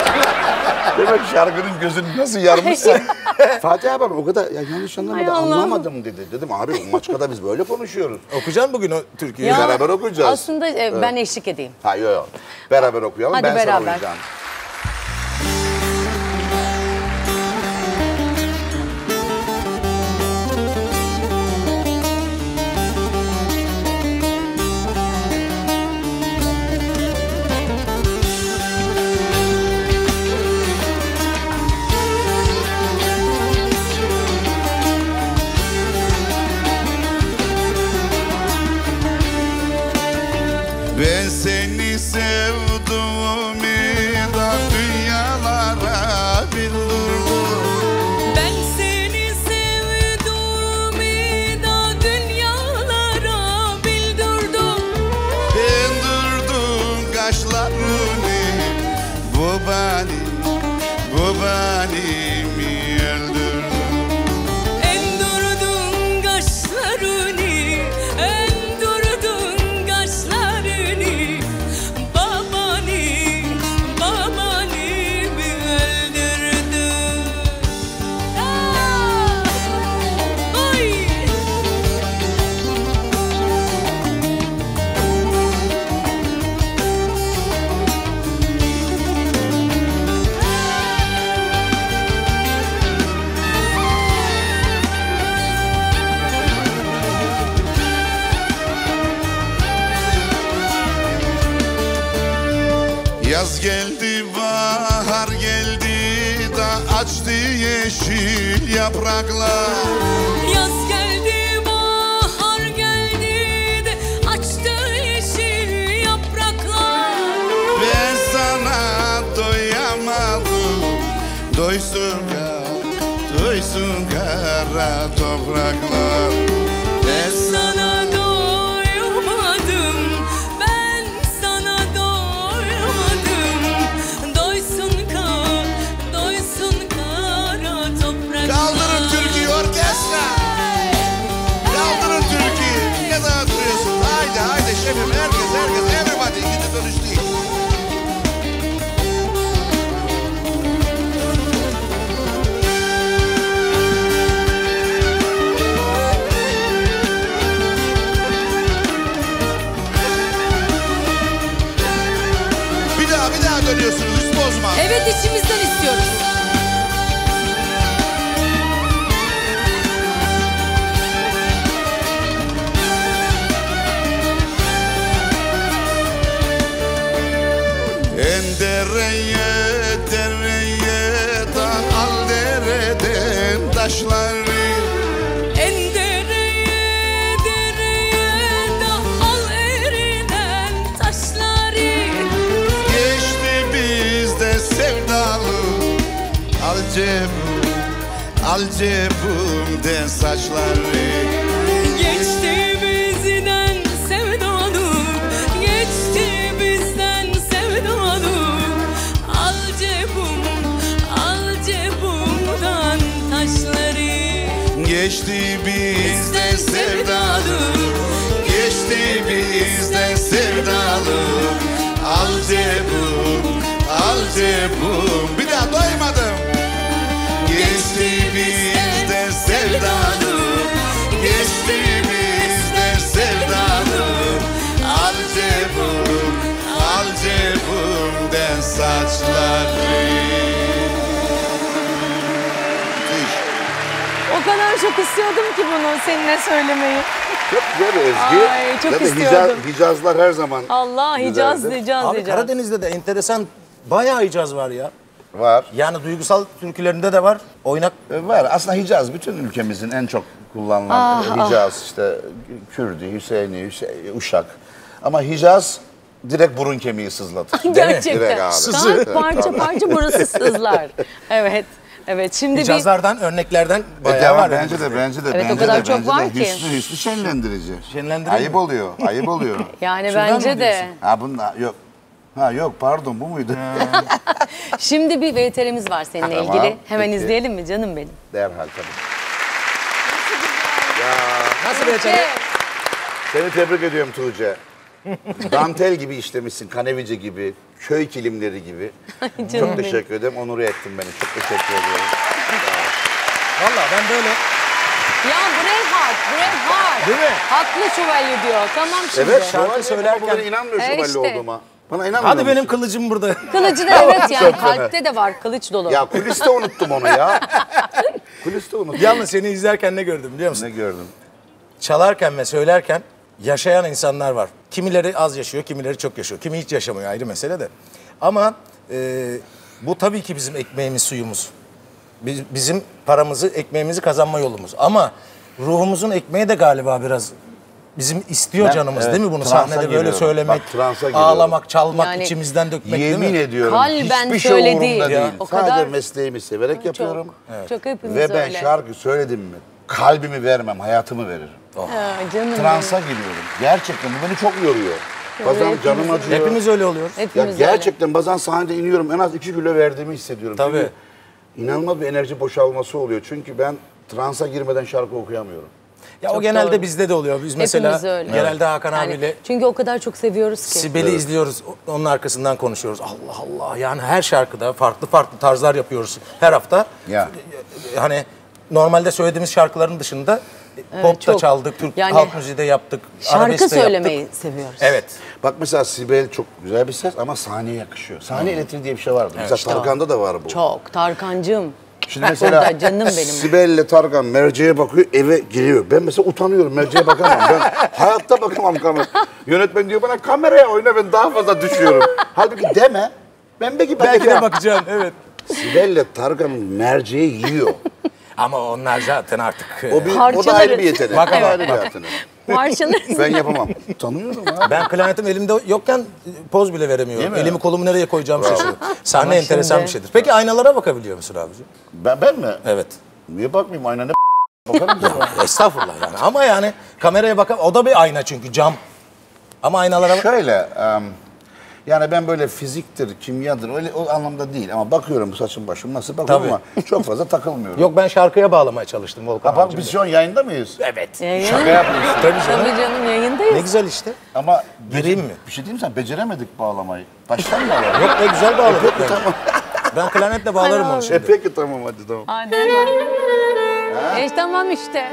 Demek şarkının gözünü nasıl yarmışsa. Fatih abi o kadar ya yanlış anlamadı Ay Allah'ım. anlamadım dedi. Dedim abi bu Maçka'da biz böyle konuşuyoruz. Okuyacaksın bugün o türküyü. Ya, Beraber okuyacağız. Aslında ben eşlik edeyim. Ha yok yok. Beraber okuyalım. Hadi ben sana beraber. uyacağım. Ben seni sevdim da dünyalara bildirdim. Ben seni sevdim da dünyalara bildirdim. Bindirdin kaşlarını bu beni mi öldürdün? Endürdün kaşlarını, endürdün kaşlarını. Babanı mi öldürdün? Ay! Yaz geldi, bahar geldi da açtı yeşil yapraklar. Yaz geldi, bahar geldi de açtı yeşil yapraklar. Ben sana doyamadım, doysun doysun kara topraklar. Ben sana doymadım, ben sana doymadım. Doysun kara topraklar. Kaldırın Türkiye orkestra. Kaldırın Türkiye. Ne daha duruyorsun? Haydi haydi şefim, herkes everybody gidi dönüş değil. Bir daha dönüyorsunuz, hiç bozma. Evet, içimizden istiyoruz. En dereye da al dereden taşları. En dereye da al erinen taşları. Geçti bizde sevdalı. Al cebimden saçları. Geçti bizden sevdalık, geçti bizden sevdalık. Al cebimden taşları. Geçti bizden sevdalı. Geçti bizden sevdalı. Al cebim. Bir daha doymadım. Geçti bizden sevdalı. Geçti bizden sevdalı. Al cebimden saçları. O kadar çok istiyordum ki bunu seninle söylemeyi. Çok güzel bir ezgi. Ay, çok Zaten istiyordum. Hicazlar her zaman Allah Hicaz, güzeldir. Hicaz, Abi Hicaz. Karadeniz'de de enteresan bayağı Hicaz var ya. var. Yani duygusal türkülerinde de var. Oynak. Var. Aslında Hicaz bütün ülkemizin en çok kullanılan Hicaz işte Kürdü, Hüseyini, Uşak. Ama Hicaz direkt burun kemiği sızlatır. mi? Direkt Gerçekten. abi. Kalp parça parça burası sızlar. Evet. Evet, şimdi Hicazlardan, örneklerden bayağı Devam, var. bence de. Evet, o kadar çok var ki. Hüsnü şenlendirici. Şenlendirici Ayıp mi? oluyor, ayıp oluyor. yani Şuradan bence mı de. diyorsun? Ha bunlar yok. Ha yok pardon bu muydu? Şimdi bir VTR'miz var seninle Tamam, ilgili. Hemen peki. izleyelim mi canım benim? Derhal tabii. Nasıl bir yetenek? Seni tebrik ediyorum Tuğçe. Dantel gibi işlemişsin, kanevice gibi, köy kilimleri gibi. Çok teşekkür ederim, onur ettin beni. Çok teşekkür ediyorum. Valla ben böyle. Ya Braveheart. Değil mi? Haklı şövalye diyor. Tamam şimdi. Evet, Şarkı şövalye söylerken- bana inanmıyor şövalye işte. olduğuma. Bana inanmıyor Hadi benim musun? kılıcım burada. Kılıcı da evet yani Çok fena. kalpte de var kılıç dolu. Ya kuliste unuttum onu ya. Kuliste unuttum. Yalnız seni izlerken ne gördüm biliyor musun? Ne gördüm? Çalarken ve söylerken yaşayan insanlar var. Kimileri az yaşıyor, kimileri çok yaşıyor. Kimi hiç yaşamıyor, ayrı mesele de. Ama bu tabii ki bizim ekmeğimiz, suyumuz. Bizim paramızı, ekmeğimizi kazanma yolumuz. Ama ruhumuzun ekmeği de galiba biraz bizim istiyor Ben, canımız evet, değil mi bunu? transa Sahnede böyle giriyorum. söylemek, Bak, transa giriyorum. ağlamak, çalmak, Yani içimizden dökmek Yemin değil mi? ediyorum Kalben hiçbir şey söyledi. umurumda Ya, değil. o Sadece kadar- mesleğimi severek yapıyorum. Çok hepimiz Ve ben öyle. şarkı söyledim mi kalbimi vermem, hayatımı veririm. Ha, canım Transa giriyorum. Gerçekten bu beni çok yoruyor. Bazen hepimiz canım acıyor. Hepimiz öyle oluyoruz. benim. Ya Hepimiz öyle. gerçekten bazen sahnede iniyorum en az 2 kilo verdiğimi hissediyorum. Tabii. Çünkü inanılmaz bir enerji boşalması oluyor. Çünkü ben transa girmeden şarkı okuyamıyorum. Ya o Çok genelde doğru. bizde de oluyor. Biz mesela Hepimiz öyle. genelde Hakan Yani abiyle çünkü o kadar çok seviyoruz ki. Sibel'i izliyoruz. Onun arkasından konuşuyoruz. Allah Allah. Yani her şarkıda farklı farklı tarzlar yapıyoruz her hafta. Ya. Hani normalde söylediğimiz şarkıların dışında pop da çok. çaldık, Türk Yani halk müziği de yaptık, Şarkı arabesk de söylemeyi yaptık. seviyoruz. Evet. Bak mesela Sibel çok güzel bir ses ama sahneye yakışıyor. Sahne elektriği diye bir şey vardı. Mesela Tarkan'da da var bu. Çok. Tarkancığım. Şimdi mesela Burada canım benim. Sibel'le Tarkan merceğe bakıyor, eve giriyor. Ben mesela utanıyorum, merceğe bakamam. Ben hayatta bakamam kamera. Yönetmen diyor bana kameraya oyna, ben daha fazla düşüyorum. Halbuki deme, ben belki Belki de bakacağım. bakacaksın. Evet. Sibel'le Tarkan merceği yiyor. Ama onlar zaten artık O da ayrı bir yetenek. Bak O da ama, ayrı bir bak. yetenek. Parçaları. Ben yapamam. Utanıyorum ha. ben klarnetim elimde yokken poz bile veremiyorum. Değil mi? Elimi kolumu nereye koyacağımı şaşırıyorum. Sahne Ama enteresan şimdi- bir şeydir. Peki aynalara bakabiliyor musun abicim? Ben mi? Evet. Niye bakmayayım aynaya bakarım da. Estağfurullah yani. Ama yani kameraya bakıp o da bir ayna çünkü cam. Ama aynalara bak. Şöyle, yani ben böyle fiziktir, kimyadır öyle o anlamda değil. Ama bakıyorum saçım başım nasıl bakıyorum Tabii. ama çok fazla takılmıyorum. Yok ben şarkıya bağlamaya çalıştım Volkan Bak abicim. biz şu an yayında mıyız? Evet. Yayın. Şaka yapıyorsun. Tabii canım. Tabii canım yayındayız. Ne güzel işte. Ama Gireyim mi? Bir şey diyeyim mi sen? Beceremedik bağlamayı. Baştan mı bağlayalım? Yok ne güzel bağladık. Peki yani. tamam. Ben klarnetle bağlarım onu şimdi. Peki tamam hadi tamam. Hadi hemen. Tamam işte.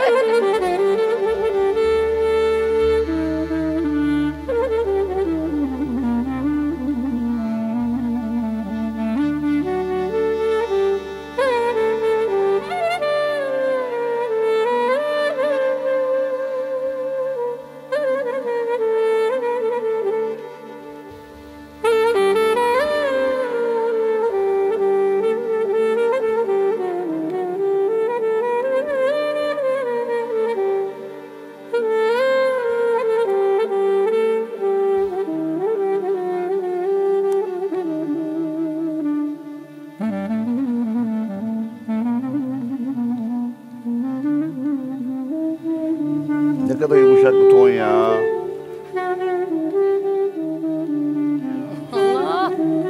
Ne kadar yumuşak bir ton ya. Allah.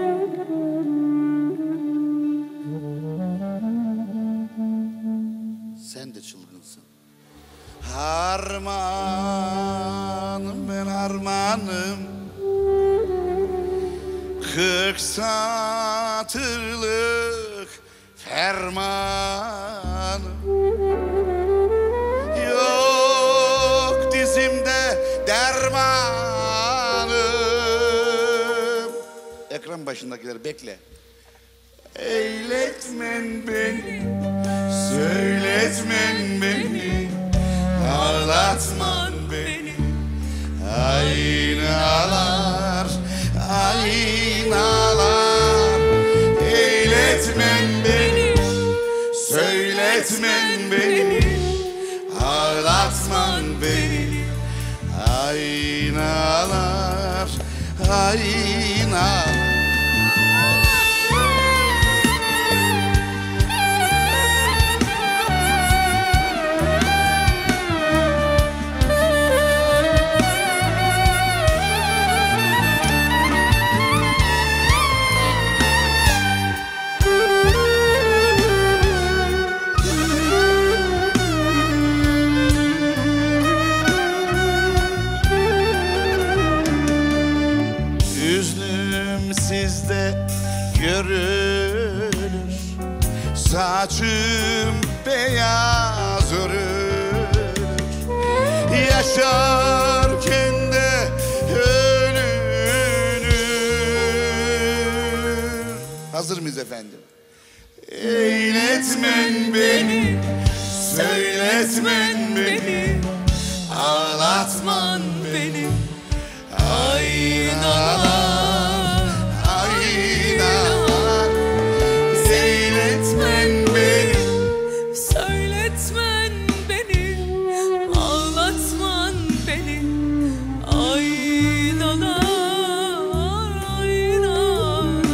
Sen de çılgınsın. Harmanım ben harmanım. 40 satırlık fermanım. Yok dizimde dermanım. Ekran başındakiler bekle. Eyletmen beni, söyletmen beni, ağlatman beni. Aynalar, aynalar, eyletmen beni, söyletmen beni, ağlatman beni. Aynalar, aynalar. Üzlüm sizde görülür, saçım beyaz örülür. Yaşarken de ölünür. Hazır mıyız efendim? Eyletmen beni, söyletmen beni, ağlatman beni. Aynalar, aynalar, seyretmen beni, Söyletmen beni, ağlatman beni. Aynalar, aynalar.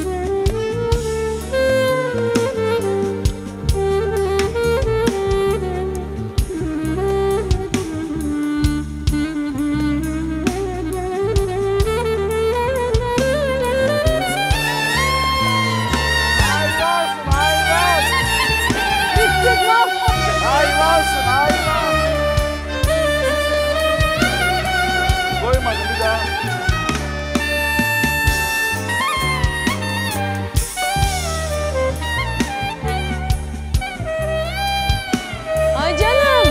Ay canım.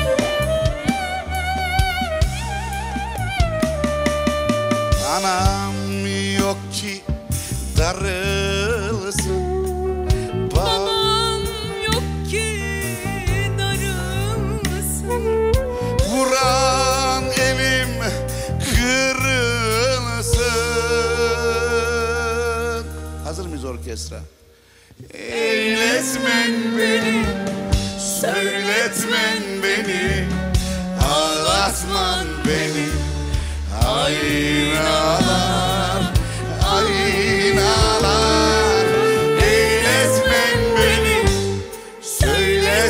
anam yok ki darılsın. Babam yok ki darılsın. Vuran elim kırılsın. Hazır mıyız orkestra? Eyletmen beni, söyletmen beni, ağlatman beni. Aynalar, aynalar, eyletmen beni, söyle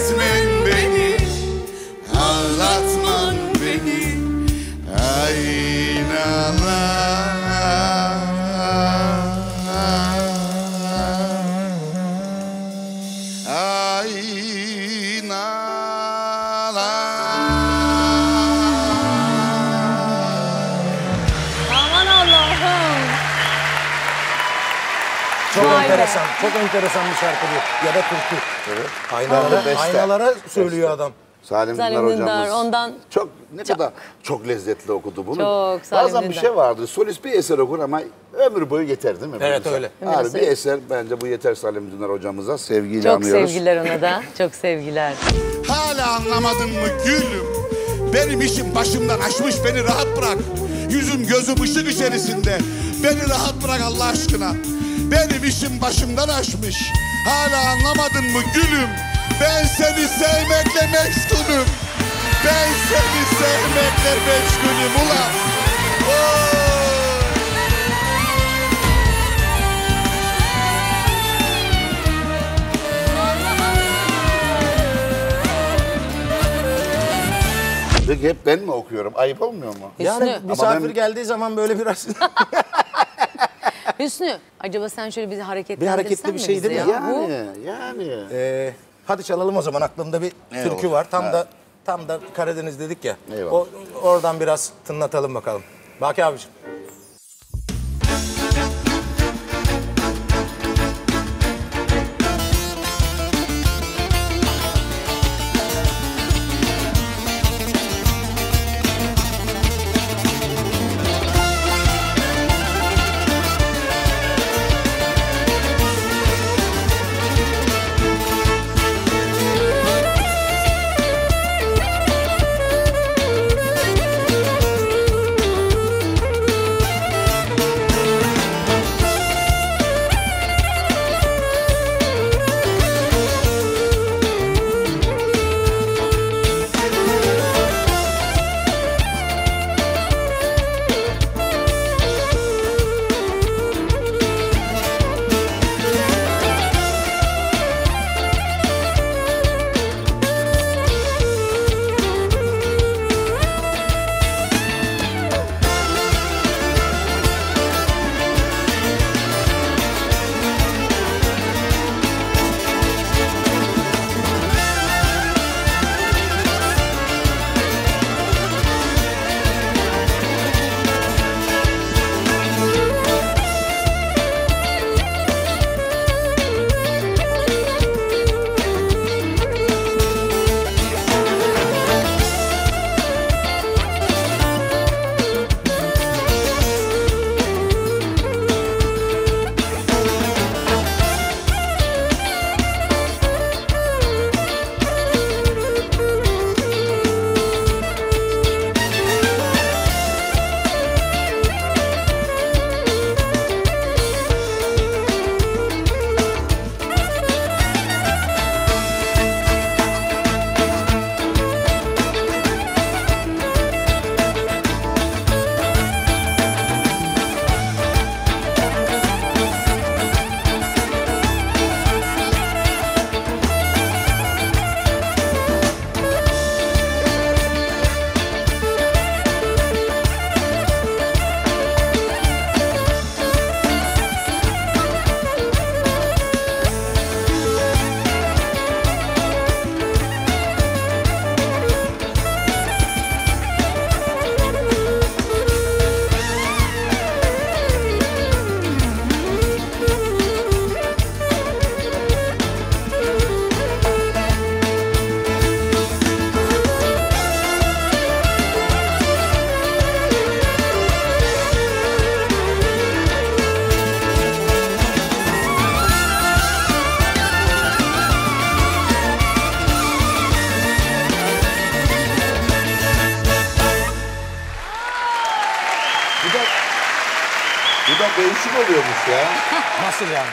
enteresan, çok enteresan bir şarkı bu. Ya da türkü. Evet. Aynalara, aynalara söylüyor adam. Salim Salim Dündar Dündar, hocamız. ondan çok kadar çok lezzetli okudu bunu. Çok, Salim Bazen bir Dündar. şey vardır. Solist bir eser okur ama ömür boyu yeter değil mi? Evet, Mesela? öyle. Abi bir eser bence bu yeter Salim Dündar hocamıza. Sevgiyle çok anıyoruz. sevgiler ona da. Çok sevgiler. Hala anlamadın mı gülüm? Benim işim başımdan aşmış, beni rahat bırak. Yüzüm gözüm ışık içerisinde. Beni rahat bırak Allah aşkına. Benim işim başımdan aşmış. Hala anlamadın mı gülüm? Ben seni sevmekle meşgulüm. Ben seni sevmekle meşgulüm ulan. Oy! Peki hep ben mi okuyorum? Ayıp olmuyor mu? Yani Hüsnü. misafir Ama ben- geldiği zaman böyle biraz Hüsnü, acaba sen şöyle bizi hareketlendirsen Bir hareketli bir mi şey bizi değil mi? ya? Bu Yani. hadi çalalım o zaman. Aklımda bir türkü var. Tam da Karadeniz dedik ya. Eyvallah. Oradan biraz tınlatalım bakalım. Baki abiciğim. Bu da değişik oluyormuş ya. Nasıl yani?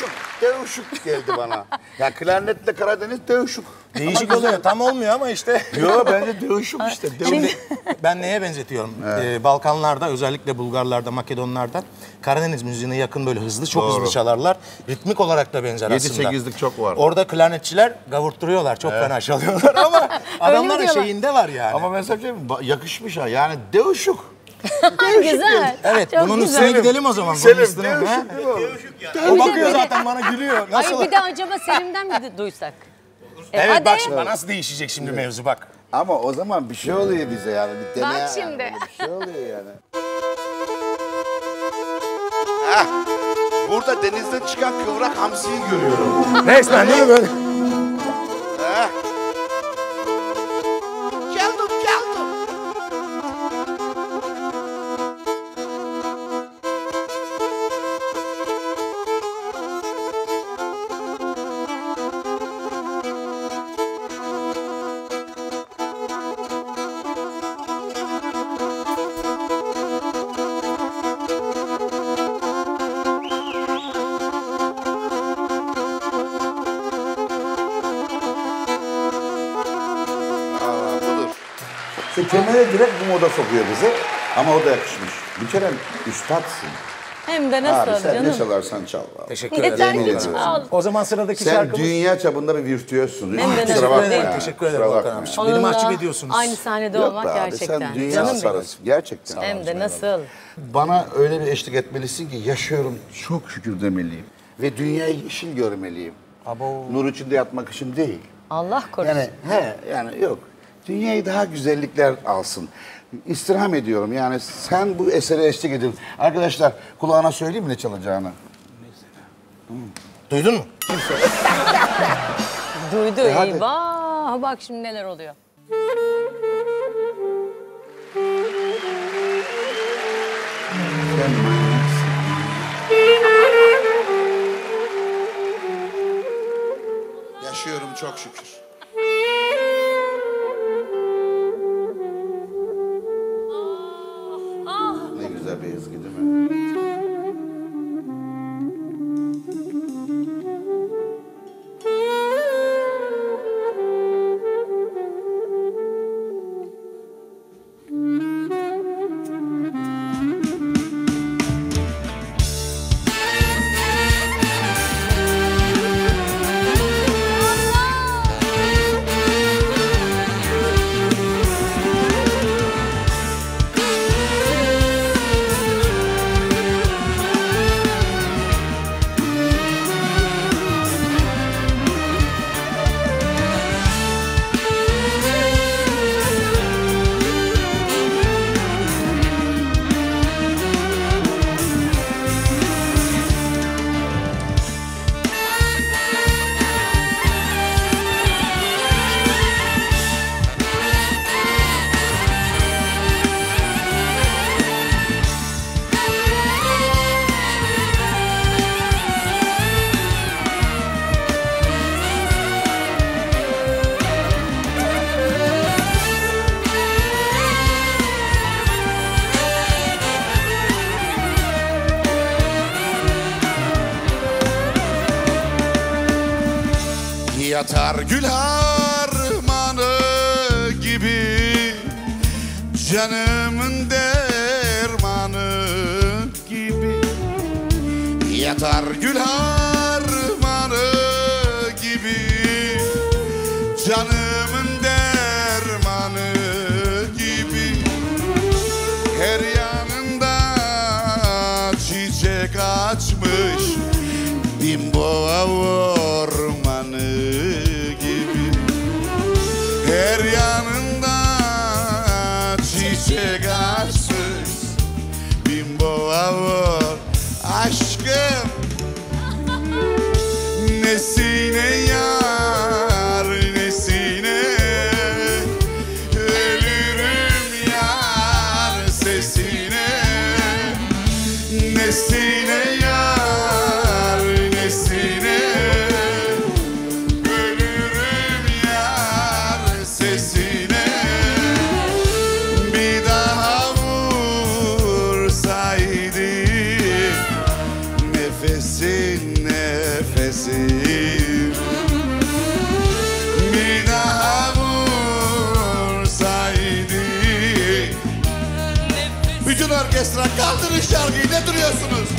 Değişik geldi bana. Ya klarnetle Karadeniz değişik. Değişik oluyor. Tam olmuyor ama işte. Yo bence değişik işte. Şimdi ben neye benzetiyorum? Balkanlarda, özellikle Bulgarlarda, Makedonlarda Karadeniz müziğine yakın, böyle hızlı, çok Doğru. hızlı çalarlar. Ritmik olarak da benzer Yedi aslında. 8'lik çok var. Orada klarnetçiler gavurtturuyorlar, çok fena çalıyorlar ama adamların diyorlar? şeyinde var yani. Ama mesela yakışmış ha. Yani değişik. Güzel. Evet, Çok bunun güzel. üstüne gidelim o zaman. Selim bunun üstüne. ha? değişik değil mi? O bakıyor zaten bana, gülüyor. Nasıl? Ay bir de acaba Selim'den mi duysak? Evet hadi. bak şimdi nasıl değişecek şimdi mevzu bak. Ama o zaman bir şey oluyor bize yani. Bir deney Bak şimdi. Bir şey oluyor yani. Burada denizden çıkan kıvrak hamsiyi görüyorum. Resmen değil mi böyle? Geldim. Budur. İşte kemere direkt bu moda sokuyor bizi. Ama o da yakışmış. Bir kere üstadsın. Hem de Abi nasıl sen ne canım. çalarsan çal. Abi. Teşekkür Yeter ederim. ki ederim. çal. O zaman sıradaki Sen şarkımız... dünya çapında bir virtüözsün. Hem de Kusura nasıl bakma değil. ya. Teşekkür ederim Kusura Volkan bakma. abi. Beni mahcup Onunla ediyorsunuz. aynı sahnede Yok olmak be abi, gerçekten. sen dünya Canım benim. sarısın. Gerçekten. Hem de nasıl. Bana öyle bir eşlik etmelisin ki yaşıyorum çok şükür demeliyim. Ve dünyayı yeşil görmeliyim. Nur içinde yatmak için değil. Allah korusun. Yani yok. Dünyayı daha güzellikler alsın. İstirham ediyorum yani sen bu esere eşlik edin. Arkadaşlar kulağına söyleyeyim mi ne çalacağını? Duydun mu? Duydu. hadi. Eyvah. Bak şimdi neler oluyor. Yaşıyorum çok şükür. Ne güzel bir ezgi değil mi? Yatar gül harmanı gibi, canımın dermanı gibi. Yatar gül harmanı gibi, canımın dermanı gibi. Her yanında çiçek açmış Bimboğa ormanı gibi. Her yanında çiçek açmış Bimboğa aşkım. Nesine yar nesine, ölürüm yar sesine. Nesine yar nesine, ölürüm yar sesine. Bir daha vursaydı nefesin nefesim. Bir daha vursaydı. Bütün orkestra kaldırın şarkıyı, ne duruyorsunuz?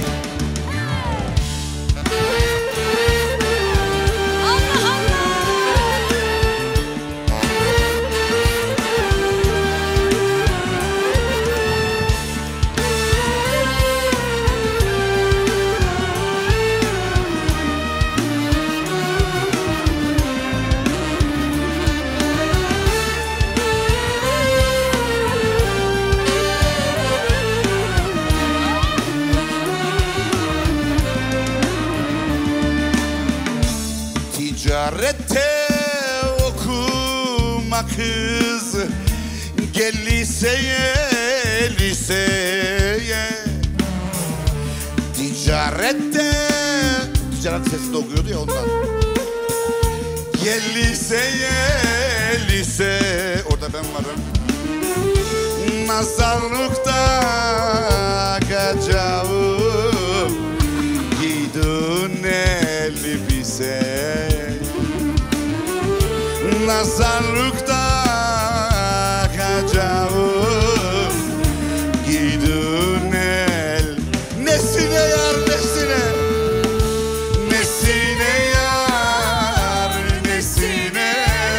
kız. Gel liseye, liseye. Ticaret sesi de okuyordu ya ondan. Gel liseye, lise. Orada ben varım. Nazarlıkta kaçağım, giydin elbise. Nazarlıkta kaçağım, giydin el. Nesine yar nesine, nesine yar nesine.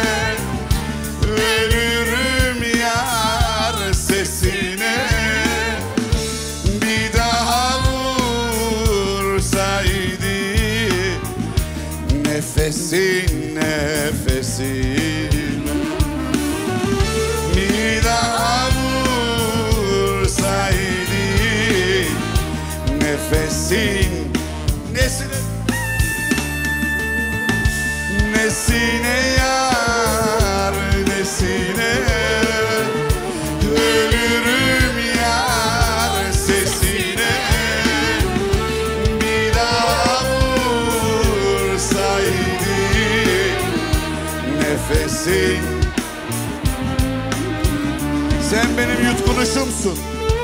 Ölürüm yar sesine. Bir daha vursaydı nefesin nefesin. Bir daha vursaydı nefesin. Nesine, nesine yar nesine. Ölürüm yar sesine. Bir daha vursaydı nefesin. Sen benim yutkunuşumsun.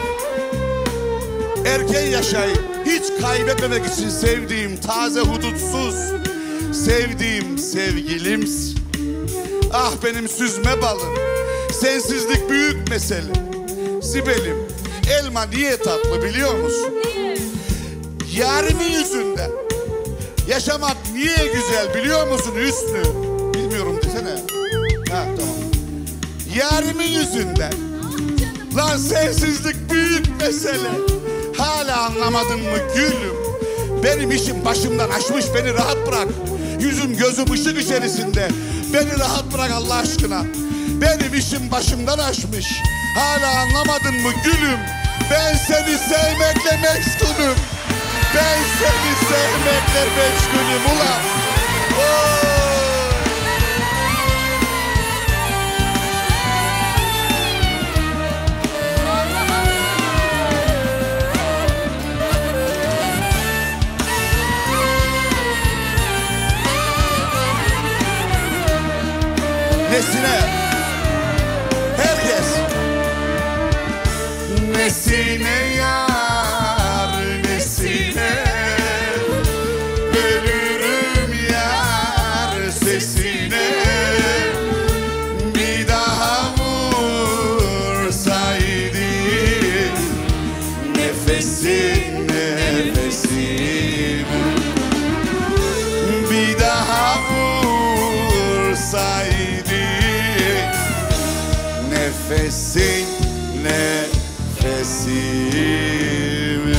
Erken yaşayı hiç kaybetmemek için sevdiğim taze hudutsuz, sevdiğim sevgilimsin. Ah benim süzme balım, sensizlik büyük mesele. Sibel'im, elma niye tatlı biliyor musun? Yarimin yüzünden. Yaşamak niye güzel biliyor musun Hüsnü? Bilmiyorum desene. Ha tamam. Yarimin yüzünden. Lan sensizlik büyük mesele. Hala anlamadın mı gülüm? Benim işim başımdan aşmış, beni rahat bırak. Yüzüm gözüm ışık içerisinde. Beni rahat bırak Allah aşkına. Benim işim başımdan aşmış. Hala anlamadın mı gülüm? Ben seni sevmekle meşgulüm. Ben seni sevmekle meşgulüm ulan. Oh! Nesine? Herkes. Nesine yar nesine. Ölürüm yar sesine. Bir daha vursaydı nefesin nefesim. Bir daha vursaydı nefesin nefesim.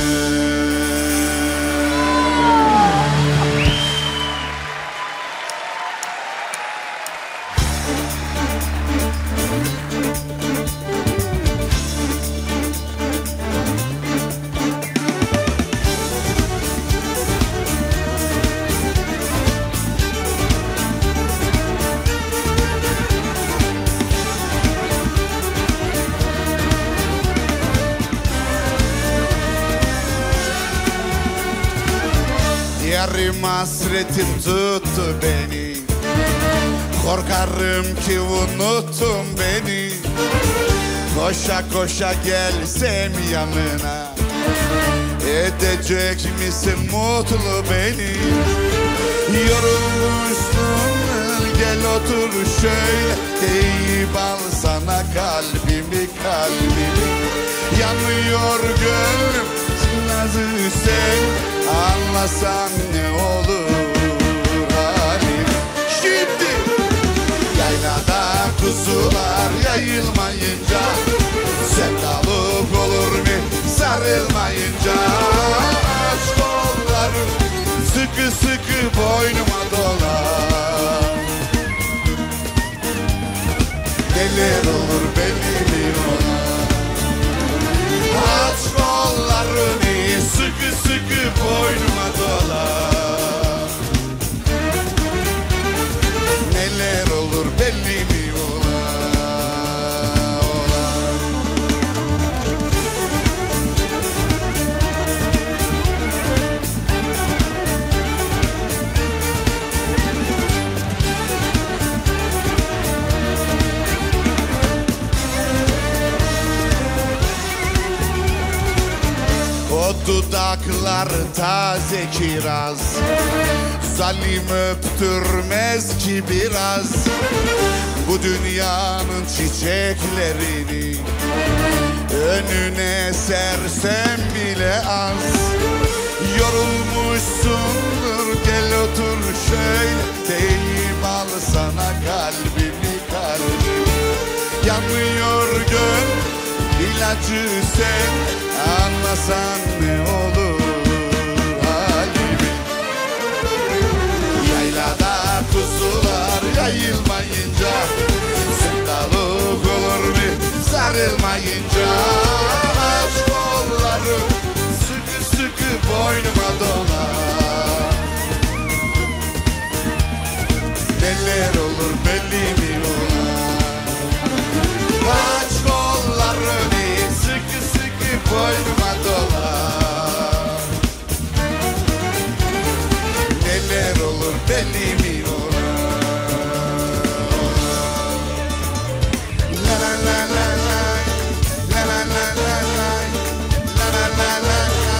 Yarım hasretin tuttu beni. Korkarım ki unuttun beni. Koşa koşa gelsem yanına, edecek misin mutlu beni? Yorulmuşsun gel otur şöyle. Deyip al sana kalbimi kalbimi. Yanıyor gönlüm nazı sen. Anlasan ne olur halim. Şimdi yaylada kuzular yayılmayınca, sevdalık olur mu sarılmayınca? Aç kollarım sıkı sıkı boynuma dolar. Neler olur benim ona. Aç kollarını sıkı sıkı boynuma dolar. Neler olur belli mi ola? dudaklar taze kiraz. Zalim öptürmez ki biraz bu dünyanın çiçeklerini. Önüne sersem bile az. Yorulmuşsundur, gel otur şöyle, deyip al sana kalbimi kalbimi. Yanmıyor gönül ilacı sen, anlasan ne olur halimi. Yaylada kuzular yayılmayınca sevdalık olur mu sarılmayınca? Aşk kolları sıkı sıkı boynuma dolar. Neler olur belli mi olar? Aç kollarını sıkı sıkı boynuma dolar. Neler olur belli mi olar? La la la la la, la la la la la, la la la la la.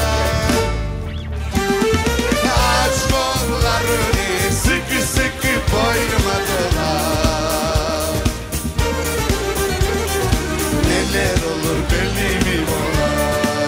Aç kollarını sıkı sıkı boynuma dolar. Neler olur belli mi olar?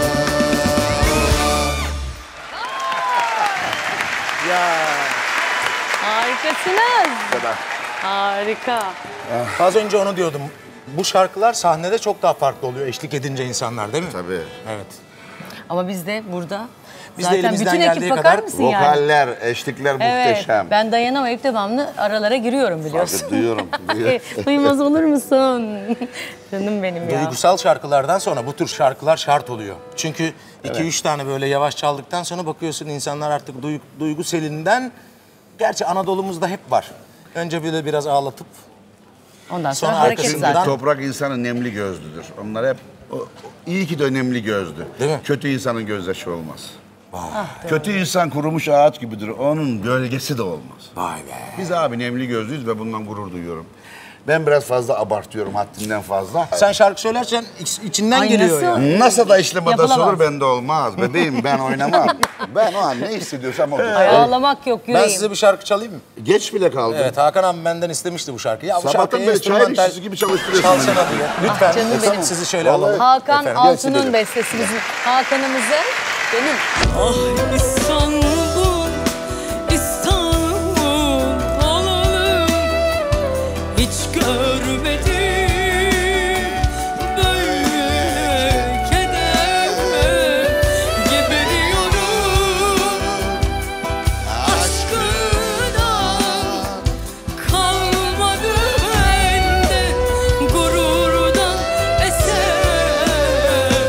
Harikasınız. Harika. Az önce onu diyordum. Bu şarkılar sahnede çok daha farklı oluyor eşlik edince insanlar, değil mi? Tabii. Evet. Ama biz de burada Biz de zaten elimizden bütün geldiği ekip bakar kadar mısın yani? Vokaller, eşlikler muhteşem. Evet, ben dayanamayıp devamlı aralara giriyorum biliyorsun. Tabii, duyuyorum. Duymaz olur musun? Canım benim ya. Duygusal şarkılardan sonra bu tür şarkılar şart oluyor. Çünkü 2-3 tane böyle yavaş çaldıktan sonra bakıyorsun insanlar artık duygu selinden, gerçi Anadolu'muzda hep var. Önce böyle biraz ağlatıp Ondan sonra Sonra hareket arkasından- zaten. Toprak insanı nemli gözlüdür. Onlar hep iyi ki de nemli gözlü. Değil mi? Kötü insanın gözyaşı olmaz. Kötü insan kurumuş ağaç gibidir. Onun gölgesi de olmaz. vay be. Biz abi nemli gözlüyüz ve bundan gurur duyuyorum. Ben biraz fazla abartıyorum, haddinden fazla. Sen şarkı söylersen içinden Ay, geliyor nasıl? yani. Nasıl da işlemede Yapılamaz. olur bende olmaz. Bebeğim ben oynamam. Ben o an ne hissediyorsam odur. Ay, ağlamak yok Ben yüreğim. size bir şarkı çalayım mı? Geç bile kaldım. Evet, Hakan abi benden istemişti bu şarkıyı. Ya bu Sabahtan şarkıyı beri çay enstrümantal işçisi gibi çalıştırıyorsun çalsana beni. diye. Lütfen canım benim. sizi şöyle Vallahi- alalım. Hakan Efendim, Altun'un gidelim. bestesi bizim. Hakan'ımızın benim. Ah İstanbul, İstanbul olalım. Hiç görmedim böyle keder. Geberiyorum aşkından. Kalmadı bende gururdan eser.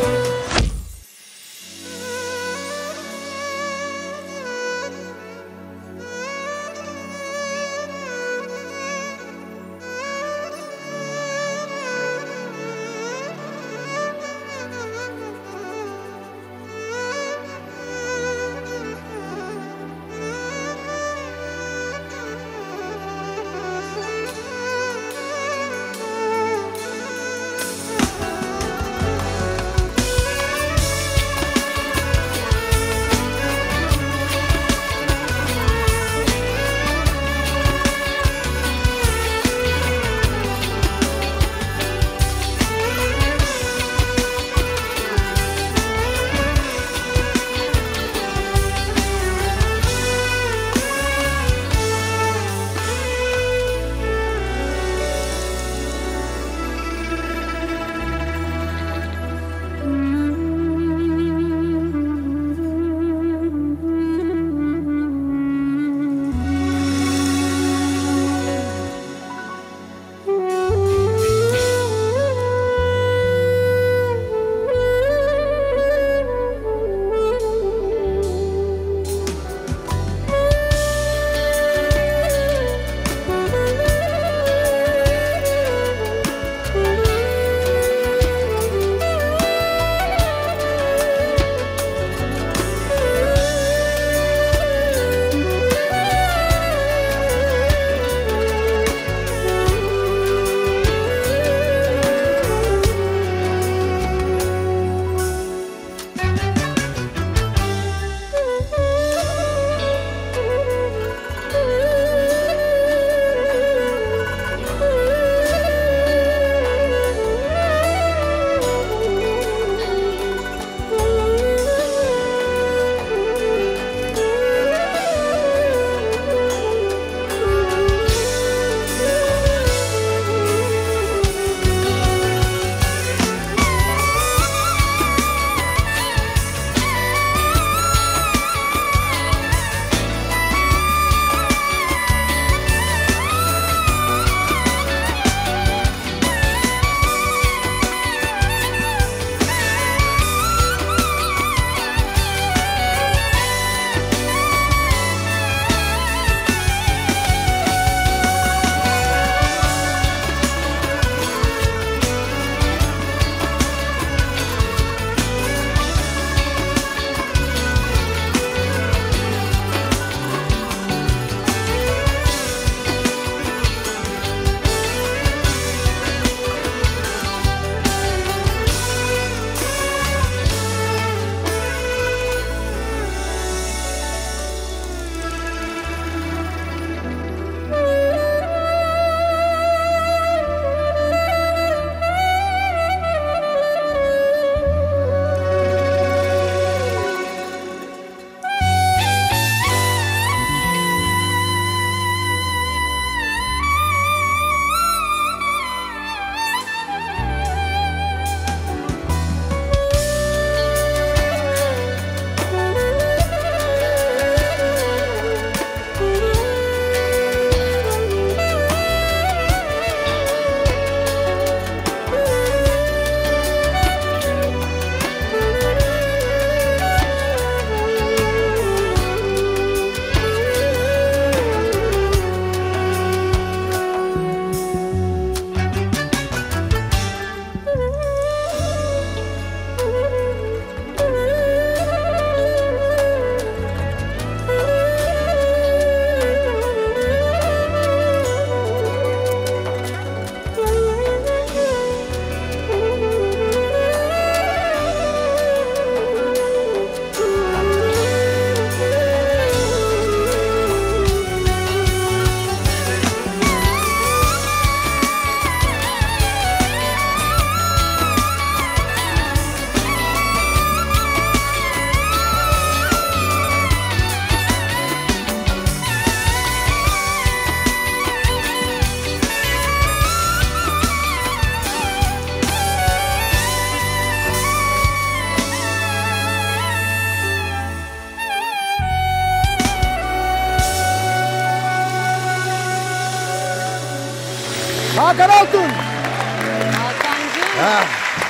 Hakan Altun. Hakan'cığım.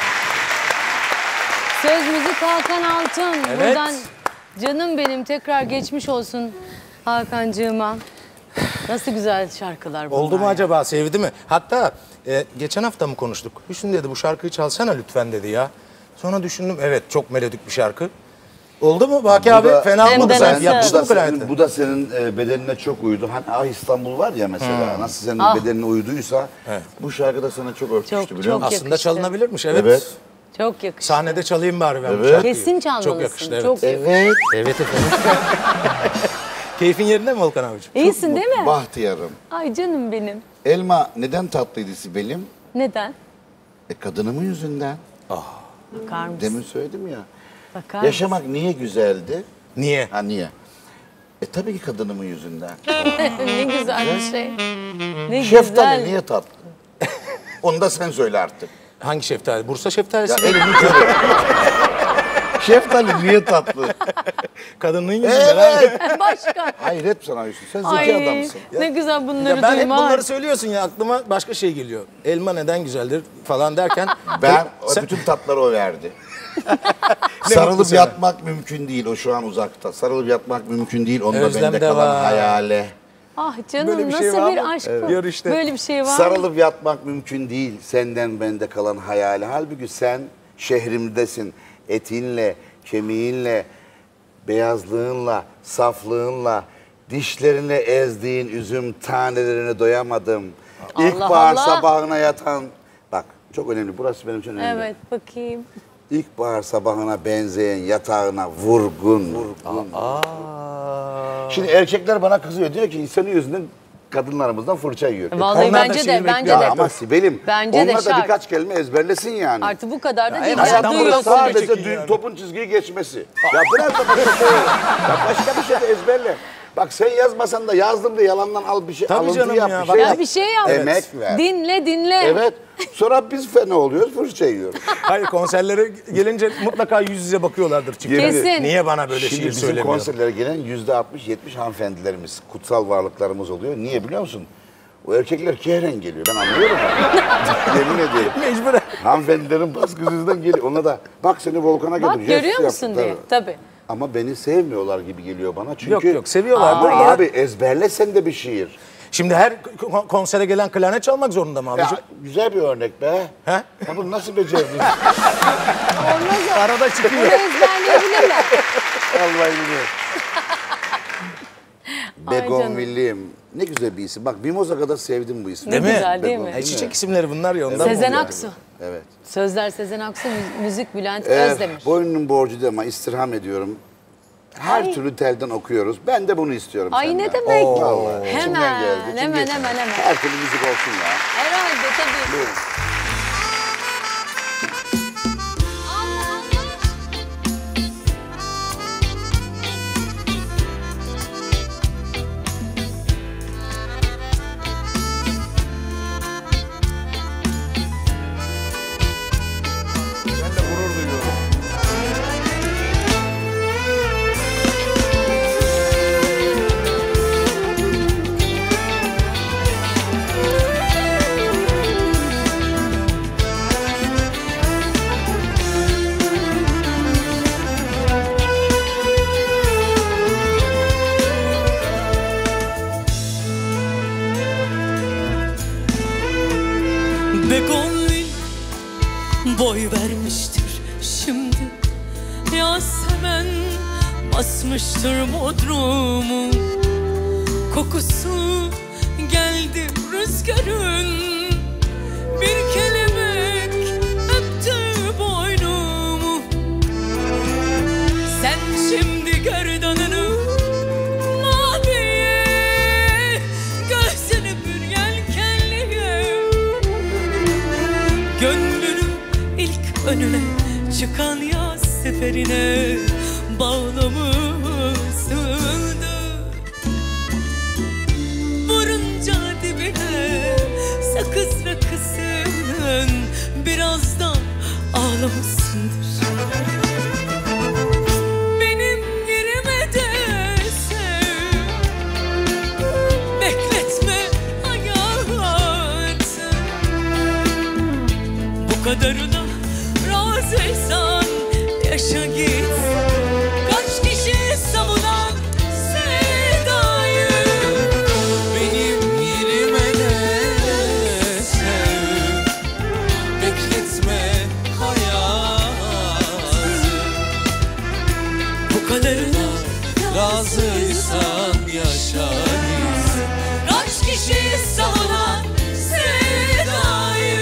Söz müzik Hakan Altun. Evet. Buradan canım benim tekrar geçmiş olsun Hakan'cığıma. Nasıl güzel şarkılar bunlar. Oldu mu ya. acaba, sevdi mi? Hatta geçen hafta mı konuştuk? Hüsnü dedi bu şarkıyı çalsana lütfen dedi ya. Sonra düşündüm, evet çok melodik bir şarkı. Oldu mu Baki Bu abi? da- Fena Hem olmadı de sen. nasıl? Yapıştı mı klarnete? Bu da senin bedenine çok uydu. Hani Ah İstanbul var ya mesela. Nasıl senin bedenine uyduysa bu şarkı da sana çok örtüştü Çok, biliyor musun? Aslında yakıştı. çalınabilirmiş, evet. Evet. Çok yakıştı. Sahnede çalayım bari ben bu Evet. şarkıyı. Kesin çalmalısın. Çok yakıştı, evet. Çok Evet. Evet efendim. Keyfin yerinde mi Volkan abicim? İyisin değil mi? Bahtiyarım. Ay canım benim. Elma neden tatlıydı Sibel'im? Neden? Kadınımın yüzünden. Bakar mısın? Demin söyledim ya. Bakar Yaşamak niye güzeldi? Niye? Ha niye? Tabii ki kadınımın yüzünden. Ne güzel bir şey. Ne Şeftali güzel. niye tatlı? Onu da sen söyle artık. Hangi şeftali? Bursa şeftalisi Ya mi? elini körü. Şeftali niye tatlı? Kadının yüzünden abi. Evet. Başka. Hayret sana Yusuf. Sen zeki Ay adamsın. ne güzel bunları Ya ben hep duymak. bunları söylüyorsun ya, aklıma başka şey geliyor. Elma neden güzeldir falan derken. Ben Sen- bütün tatları o verdi. mutlu Sarılıp sana. yatmak mümkün değil. O şu an uzakta. Sarılıp yatmak mümkün değil. Onda Özlem bende de kalan var. hayale. Ah canım Böyle bir şey nasıl var bir mı? aşk Evet. bu. Gör işte. Böyle bir şey var mı? Sarılıp yatmak mümkün değil. Senden bende kalan hayale. Halbuki sen şehrimdesin. Etinle, kemiğinle, beyazlığınla, saflığınla, dişlerine ezdiğin üzüm tanelerini doyamadım. İlkbahar Allah. sabahına yatan... Bak çok önemli. Burası benim için önemli. Evet bakayım. İlkbahar sabahına benzeyen yatağına vurgun. Şimdi erkekler bana kızıyor. Diyor ki senin yüzünden kadınlarımızdan fırça yiyor. Vallahi onlar da bence şiir de bence bekliyor. de. Ya ama Sibel'im, Bence de onlar da şart. birkaç kelime ezberlesin yani. Artık bu kadar da en değil. azından Duyuyorsun. burası Sadece çekin yani. topun çizgiyi geçmesi. Ya biraz da başka bir şey de ezberle. Bak sen yazmasan da yazdım da yalandan al bir şey, Tabii alıntı canım yap ya, bir bak- şey Ya yap. bir şey yap. Emek ver. Dinle. Evet. Sonra biz fena oluyoruz, fırça yiyoruz. Hayır, konserlere gelince mutlaka yüz yüze bakıyorlardır çiftler. Kesin. Niye bana böyle Şimdi şiir bizim söylemiyor? konserlere gelen %60-70 hanımefendilerimiz, kutsal varlıklarımız oluyor. Niye biliyor musun? O erkekler kehren geliyor. Ben anlıyorum. Yemin ediyorum. Mecburen. Hanımefendilerin baskısı yüzünden geliyor. Ona da bak seni Volkan'a Bak götür. jest görüyor musun yaptı, diye. tabii. Tabii. Ama beni sevmiyorlar gibi geliyor bana. Çünkü Yok, seviyorlardır. Ama Ya. abi ezberle sen de bir şiir. Şimdi her konsere gelen klarnet çalmak zorunda mı Ya, abicim? güzel bir örnek be. He? Ya bunu nasıl becerdin? Arada çıkıyor. Bunu ezberleyebilirler. Vallahi biliyorum. Ay canım. Begonvillim. Ne güzel bir isim. Bak Mimoza kadar sevdim bu ismi. Ne mi? güzel değil mi? Begonvil. Çiçek isimleri bunlar ya ondan. Sezen oluyor. Aksu. Evet. Sözler Sezen Aksu, müzik Bülent Eğer Özdemir. boynunun borcu değil ama istirham ediyorum. Her Ay. türlü telden okuyoruz. Ben de bunu istiyorum Ay senden. ne demek? Vallahi. İçimden Hemen, geldi. Çünkü hemen. Her türlü müzik olsun ya. Herhalde tabii. Buyurun. Ben de gurur duyuyorum. Begonvil boy vermiştir şimdi. Yasemen basmıştır bodrumu. Kokusu geldi rüzgarın. Bir kelebek öptü boynumu. Sen şimdi gerdanını maviye, gözünü bir yelkenliye. Gönlünü ilk önüne çıkan yaz seferine bağlamışsındı. Vurunca dibine sakız rakısın, biraz da ağlamışsındır. Benim yerime de sev, bekletme hayatı. Bu kadarına razıysan yaşa git. Kaç kişi savunan sevdayı, Benim yerime de sev, bekletme hayatı. bu kadarına Razıysan yaşa git. kaç kişi savunan sevdayı.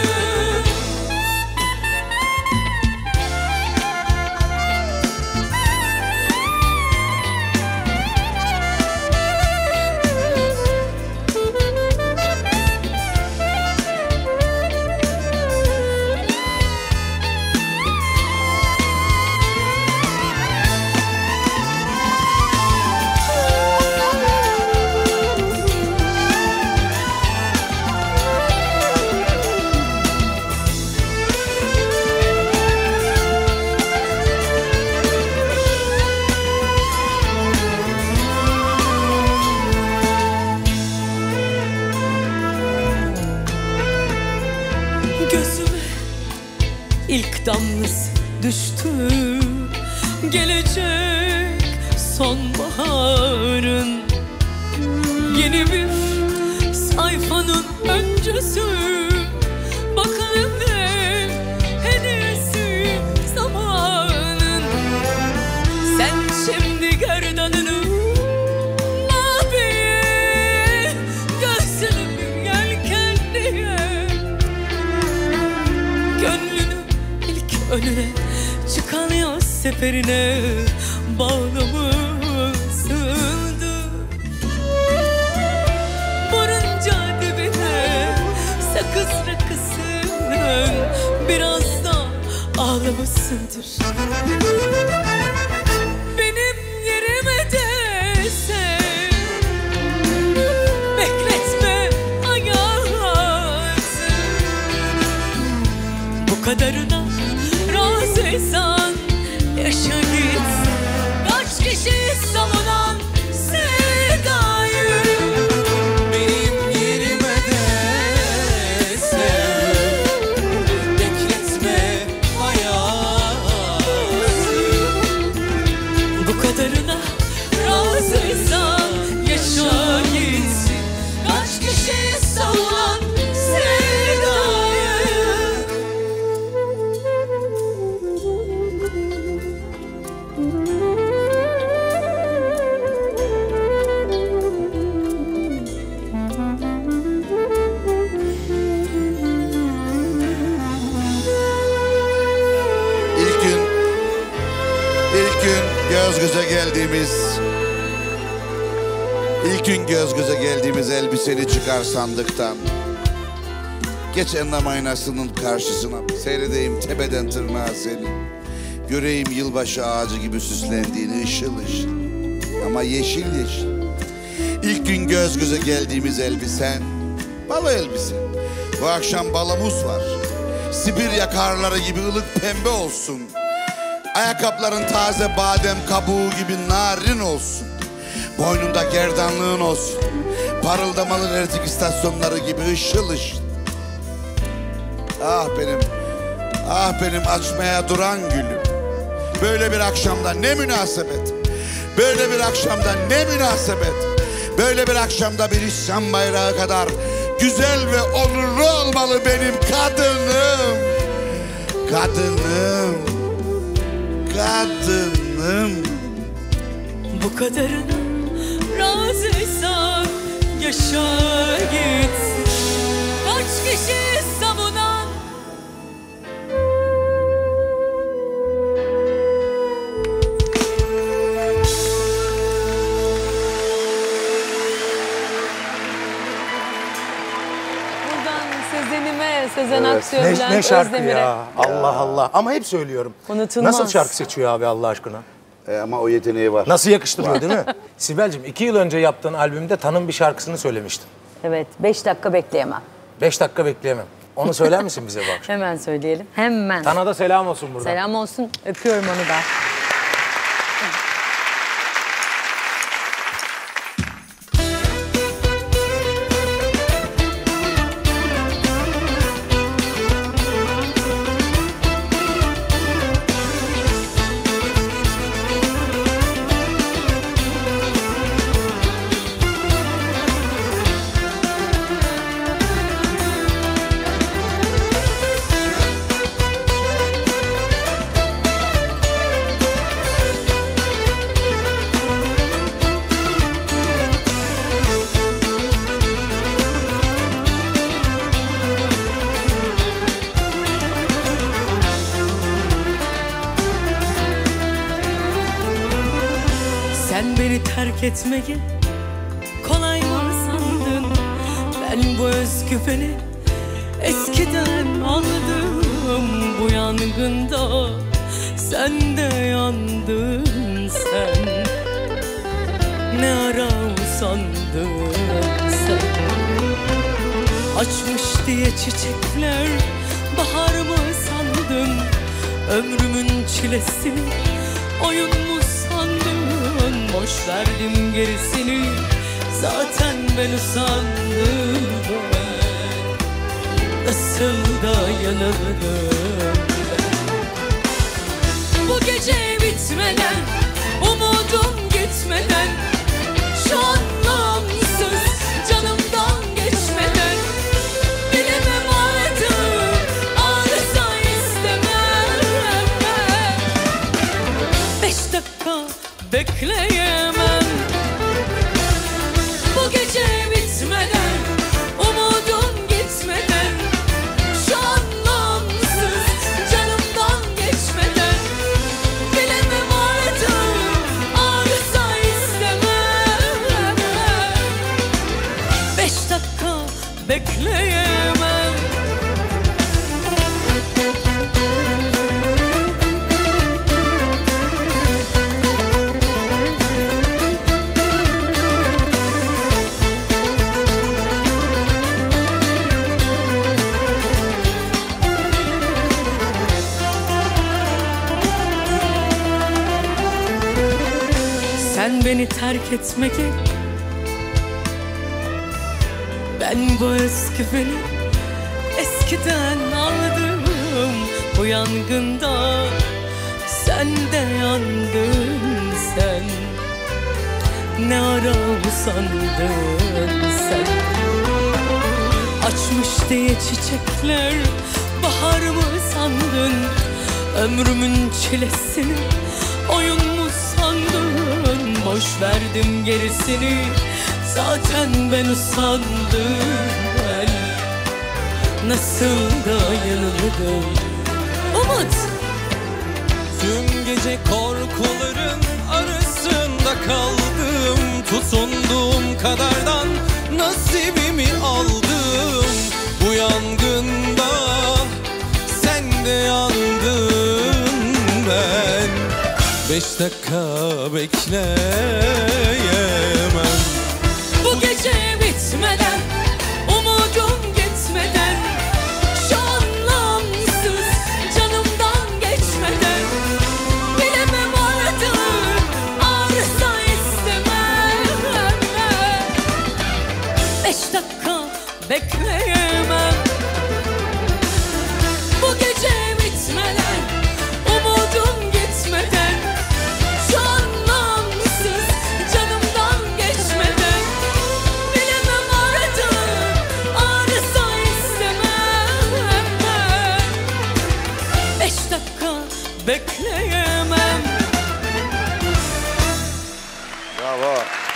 Gözüme ilk damlası düştü. Gelecek sonbaharın, yeni bir sayfanın öncüsü. Bakalım ne hediyesi zamanın. Sen şimdi gerdanını maviye, göğsünü bir yelkenliye. Gönlünü ilk önüne çıkan yaz seferine bağlamışsındır. Varınca dibine sakız rakısının biraz da ağlamışsındır. Benim yerime de sev, bekletme hayatı. Bu kadarına razıysan yaşa git. Kaç kişi savunan sevdayı, Benim yerime de sev, bekletme hayatı. bu kadarına razıysan yaşa git. Kaç kişi savunan sevdayı. İlk gün göz göze geldiğimiz elbiseni çıkar sandıktan. Geç endam aynasının karşısına, seyredeyim tepeden tırnağa seni. Göreyim yılbaşı ağacı gibi süslendiğini ışıl ışıl, ama yeşil yeşil. İlk gün göz göze geldiğimiz elbisen, balo elbise. Bu akşam balomuz var. Sibirya karları gibi ılık pembe olsun. Ayakkabıların taze badem kabuğu gibi narin olsun. Boynunda gerdanlığın olsun. Parıldamalı elektrik istasyonları gibi ışıl ışıl. Ah benim açmaya duran gülüm. Böyle bir akşamda ne münasebet. Böyle bir akşamda ne münasebet. Böyle bir akşamda bir isyan bayrağı kadar güzel ve onurlu olmalı benim kadınım. Kadınım. Kadınım. Bu kadarına razıysan yaşa git. Kaç kişi savunan Sezen Aksu'ya, Bülent Ne şarkı Özdemir'e. ya. Allah Allah. Ama hep söylüyorum. Unutulmaz. Nasıl şarkı seçiyor abi Allah aşkına? Ama o yeteneği var. Nasıl yakıştırıyor değil mi? Sibel'cim 2 yıl önce yaptığın albümde Tan'ın bir şarkısını söylemiştin. Evet, 5 dakika bekleyemem. 5 dakika bekleyemem. Onu söyler misin bize bu akşam? Hemen söyleyelim. Hemen. Tan'a da selam olsun buradan. Selam olsun. Öpüyorum onu da. beni terk etmeyi kolay mı sandın? Ben bu özgüveni eskiden aldım. Bu yangında sen de yandın sen. Ne ara usandın sen? Açmış diye çiçekler bahar mı sandın? Ömrümün çilesini oyun mu sandın? Boş verdim gerisini, zaten ben usandım. Nasıl da yanıldım. Bu gece bitmeden, umudum gitmeden, şu anlamsız canımdan geçmeden, bilemem artık arıza istemem. 5 dakika bekleyemem. Bu gece bitmeden, umudum gitmeden, şu anlamsız canımdan geçmeden, bilemem artık arıza istemem. 5 dakika bekleyemem. Sen beni terk etmeyi, ben bu özgüveni eskiden aldım. Bu yangında sen de yandın sen. Ne ara usandın sen? Açmış diye çiçekler bahar mı sandın? Ömrümün çilesini oyun mu sandın? Boş verdim gerisini, zaten ben usandım. Ben nasıl da yanıldım. Umut! Tüm gece korkuların arasında kaldım. Tutunduğum kadardan nasibimi aldım. Bu yangında sen de yandın ben. 5 dakika bekleyemem. Bu gece bitmeden, umudum gitmeden, şu anlamsız canımdan geçmeden, bilemem artık arıza istemem. 5 dakika bekleyemem. Bu gece bitmeden, umudum gitmeden, şu anlamsız canımdan geçmeden, bilemem artık arıza istemem. 5 dakika bekleyemem. Bravo.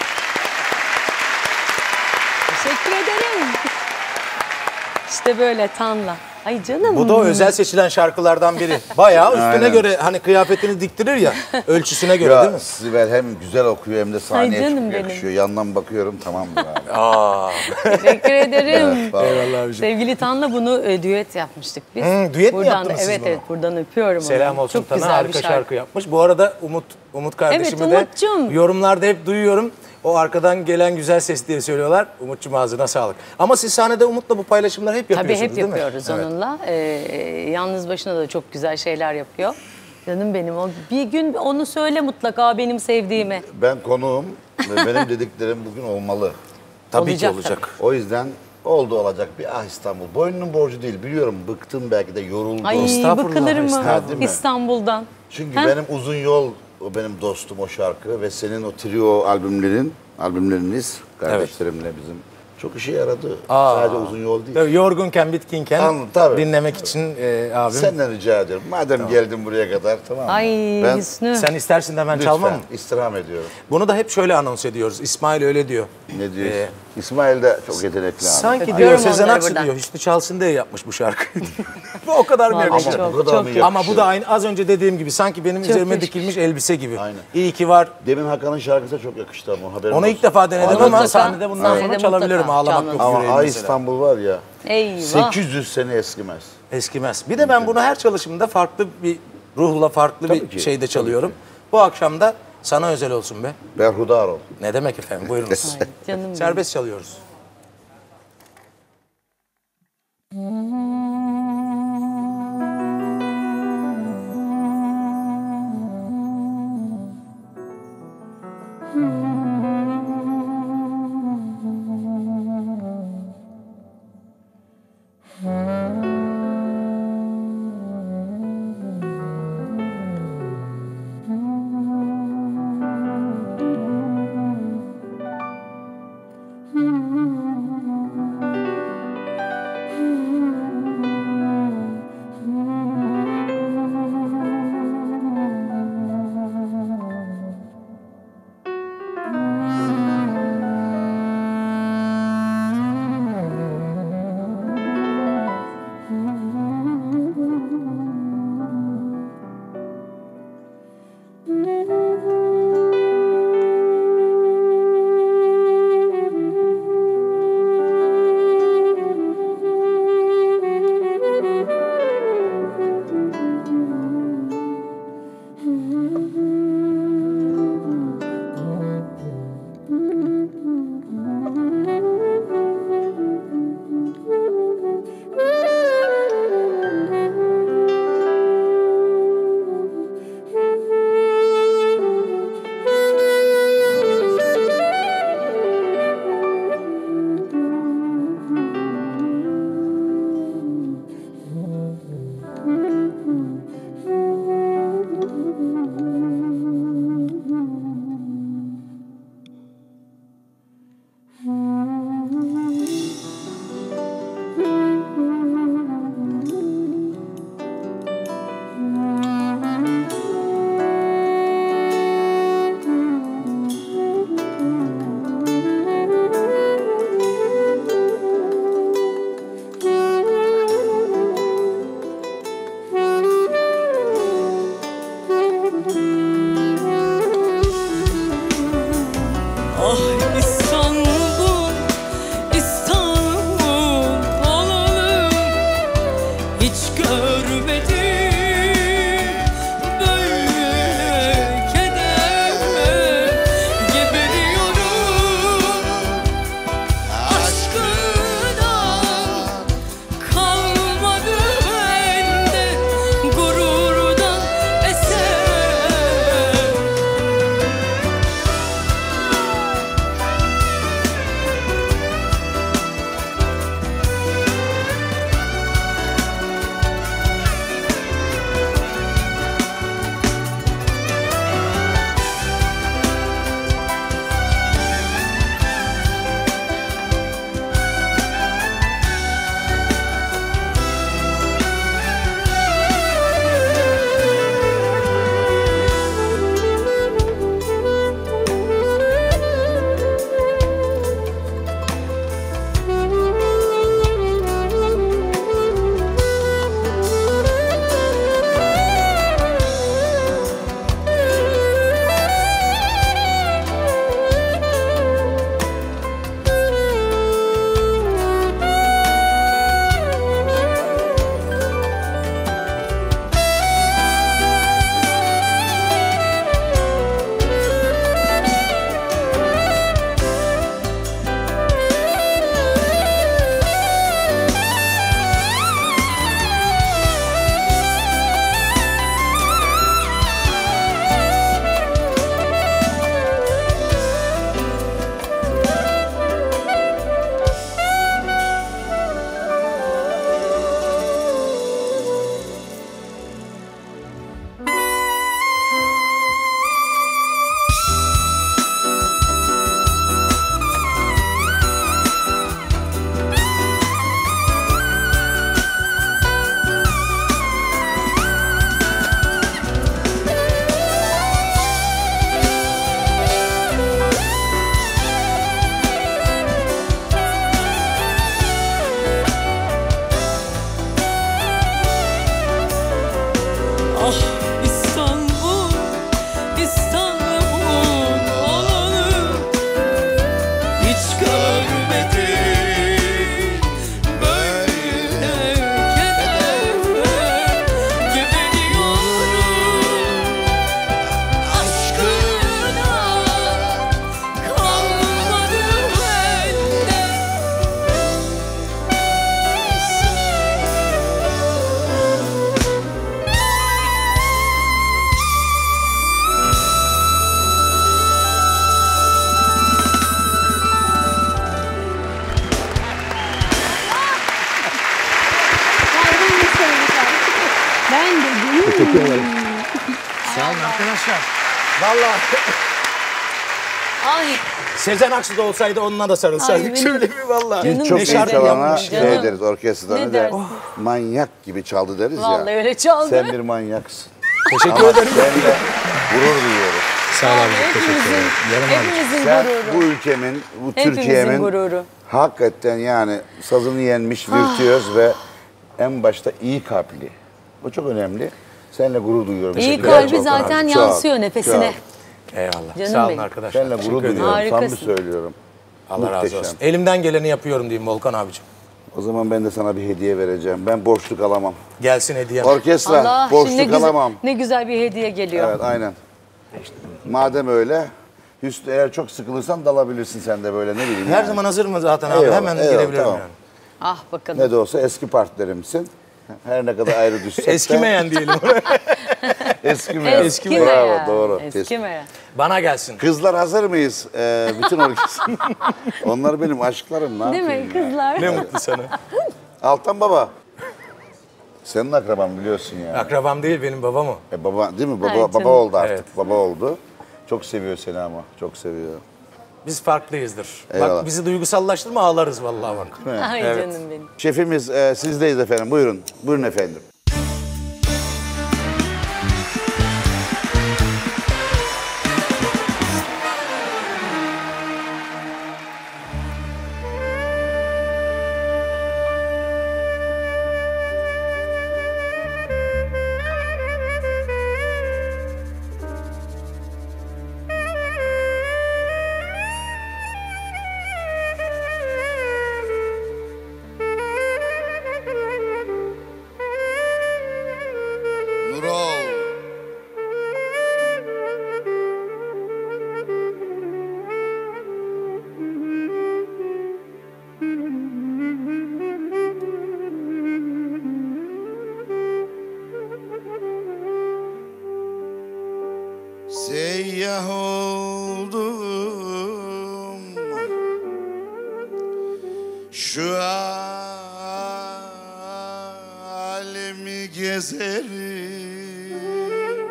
Teşekkür ederim. İşte böyle Tanla. Ay canım. Bu da o özel seçilen şarkılardan biri. Bayağı üstüne Aynen. göre hani kıyafetini diktirir ya, ölçüsüne göre değil Ya mi? Sibel hem güzel okuyor hem de sahneye Ay canım çok benim. yakışıyor. Yandan bakıyorum, tamamdır abi. Teşekkür ederim. Evet, bravo. Eyvallah abiciğim. Sevgili Tan'la bunu düet yapmıştık biz. Düet mi buradan, yaptınız siz evet, bunu? Evet, buradan öpüyorum Selam onu. olsun Çok Tan'a, güzel harika bir şarkı yapmış. Bu arada Umut kardeşimi de Umut'cum. yorumlarda hep duyuyorum. O arkadan gelen güzel ses diye söylüyorlar. Umut'cum ağzına sağlık. Ama siz sahnede Umut'la bu paylaşımları hep Tabii yapıyorsunuz hep değil mi? yapıyoruz Evet. onunla. Yalnız başına da çok güzel şeyler yapıyor. Canım benim. Bir gün onu söyle mutlaka benim sevdiğimi. Ben konuğum ve benim dediklerim bugün olmalı. Tabii Olacak ki olacak. O yüzden oldu olacak bir İstanbul. Boynunun borcu değil, biliyorum, bıktım, belki de yoruldum. Ay Estağfurullah, bıkılır mı estağfurullah. Değil mi? İstanbul'dan? Çünkü Ha? benim uzun yol, o benim dostum o şarkı ve senin o trio albümleriniz kardeşlerimle bizim çok işe yaradı. Sadece uzun yol değil. Böyle yorgunken, bitkinken Anladım, tabii. dinlemek için abim. Senden rica ediyorum. Madem geldin buraya kadar, tamam mı? Ay Ben Hüsnü. Sen istersin de ben lütfen çalmam mı? istirham ediyorum. Bunu da hep şöyle anons ediyoruz. İsmail öyle diyor. Ne diyorsun? İsmail de çok yetenekli abi. Sanki diyor Öpüyorum Sezen onları Aksu buradan. diyor Hüsnü Çalsın diye yapmış bu şarkıyı. Bu o kadar mı Vallahi yakışır? çok, bu kadar çok mı yakışır. Ama bu da aynı az önce dediğim gibi sanki benim üzerime yakışır. dikilmiş elbise gibi. Aynen. İyi ki var. Demin Hakan'ın şarkısı da çok yakıştı ama haberin Onu olsun. ilk defa denedim Onu ama mutlaka- sahnede bundan sonra sahnede çalabilirim. mutlaka Ağlamak çalmanız. yok Ama yüreğim Ay mesela. İstanbul var ya, Eyvah. 800 sene eskimez. Eskimez. Bir de ben bunu her çalışımda farklı bir ruhla, farklı Tabii bir ki, şeyde tabii çalıyorum. Bu akşam da sana özel olsun be. Berhudar ol. Ne demek efendim? Buyurunuz. Canım benim. Serbest çalıyoruz. Mm-hmm. Ah İstanbul, İstanbul olanı hiç görmedim. Böyle keder güveniyorum. Aşkına kalmadı bende. Ben de Sağ olun arkadaşlar. Vallahi Ay Sezen Aksu da olsaydı onunla da sarılsaydık. Ay, benim Şöyle bir vallahi. canım Biz çok Ne iyi şarkı çalana yapmış. şey Canım. deriz, orkestrada Ne ne dersin? der? Manyak gibi çaldı deriz vallahi ya. öyle çaldı. Sen bir manyaksın. Teşekkür Ama ederim. ben de gurur duyuyorum. Sağ olun. Teşekkür ederim. Yarım abi. Hepimizin Sen gururu. bu ülkemin, bu Hepimizin Türkiye'nin gururu. hakikaten yani sazını yenmiş, virtüöz ve en başta iyi kalpli. Bu çok önemli. Seninle gurur duyuyorum. İyi Teşekkür ederim kalbi Volkan zaten abi. yansıyor Çok, nefesine. çok. Eyvallah. Canım Sağ olun benim. arkadaşlar. Seninle Teşekkür gurur ederim. duyuyorum. Samimi Harikasın. söylüyorum. Allah razı Muhteşem. olsun. Elimden geleni yapıyorum diyeyim Volkan abicim. O zaman ben de sana bir hediye vereceğim. Ben borçluk alamam. Gelsin hediyem. Orkestra Allah şimdi borçluk güzel, alamam. ne güzel bir hediye geliyor. Evet aynen. Madem öyle, Hüsnü eğer çok sıkılırsan dalabilirsin sen de böyle ne bileyim. Her yani. zaman hazırım zaten abi. Eyvallah, Hemen eyvallah, girebilirim tamam. yani. Ah bakalım. Ne de olsa eski partilerimsin. Her ne kadar ayrı düşsek de. Eskimeyen diyelim. Eskimeyen. Eskimeyen. Bravo doğru. Eskimeyen. Bana gelsin. Kızlar hazır mıyız? Bütün orkestra. Onlar benim aşklarım. Ne Değil yapayım mi ya? kızlar? Ne mutlu sana. Altan baba. Senin akraban biliyorsun ya. Akrabam değil benim babam o. Baba değil mi? Baba, Evet, baba canım. oldu artık. Evet. Baba oldu. Çok seviyor seni ama. Çok seviyor. Biz farklıyızdır. Eyvallah. Bak bizi duygusallaştırma ağlarız vallahi bak. Ay Evet. canım benim. Şefimiz sizdeyiz efendim. Buyurun. Buyurun efendim. Nurol. Seyyah oldum şu alemi gezerim,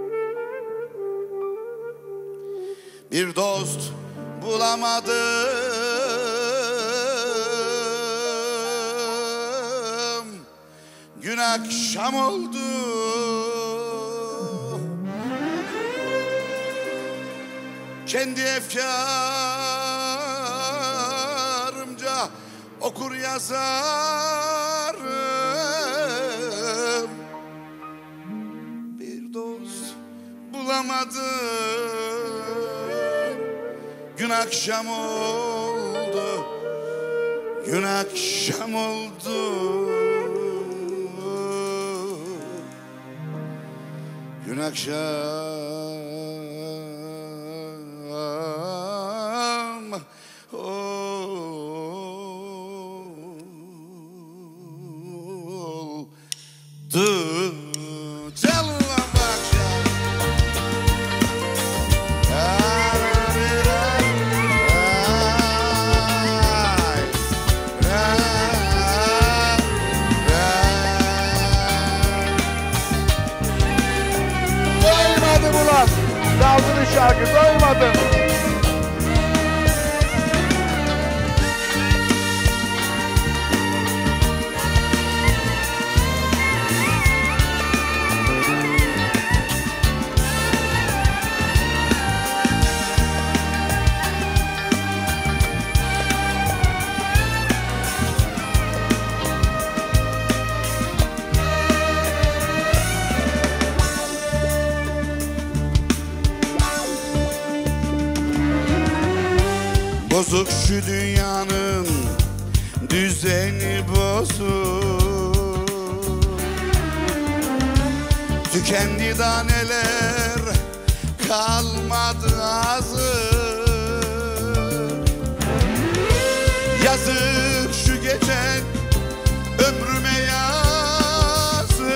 bir dost bulamadım, gün akşam oldu. Kendi efkarımca okur yazarım, bir dost bulamadım, gün akşam oldu, gün akşam oldu, gün akşam oldu. Canım akşam. Doymadım ulan. Daldın şarkı doymadım. Bozuk şu dünyanın düzeni bozuk. Tükendi daneler, kalmadı azık. Yazık şu geçen ömrüme yazık.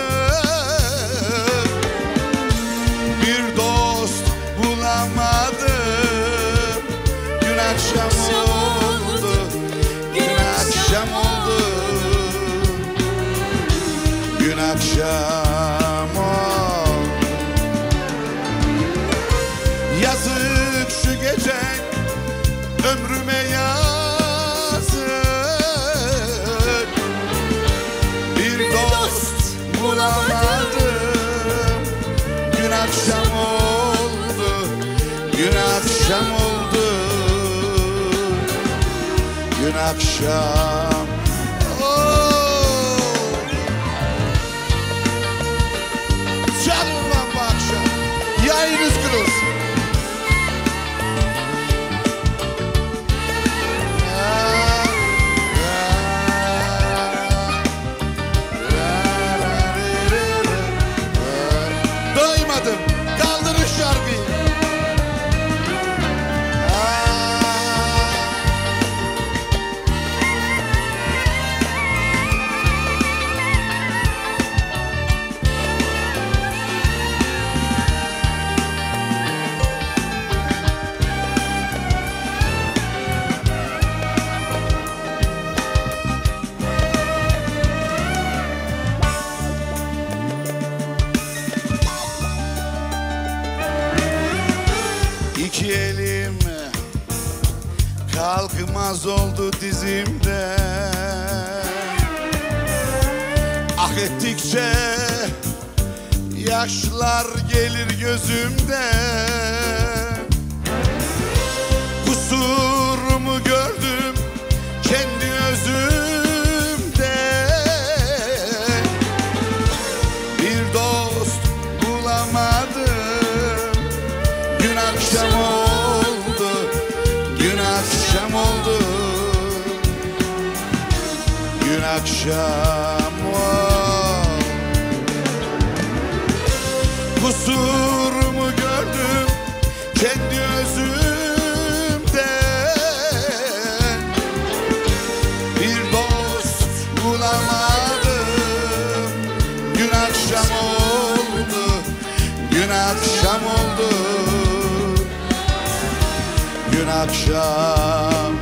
Bir dost bulamadım. Gün akşam oldu, gün akşam oldu, gün akşam oldu. Yazık şu geçen ömrüme yazık. Bir dost bulamadım. Gün akşam oldu, gün akşam oldu, gün akşam. Canım lan bu akşam. Yayınız kırılsın. Doymadım. Kaldırın şarkıyı. İki elim kalkmaz oldu dizimde. Ah ettikçe yaşlar gelir gözümde. Kusurumu gördüm kendi özümde. Bir dost bulamadım. Gün akşam oldu, gün akşam oldu, gün akşam oldu. Kusurumu gördüm kendi özümde. Bir dost bulamadım. Gün akşam oldu, gün akşam oldu, gün akşam.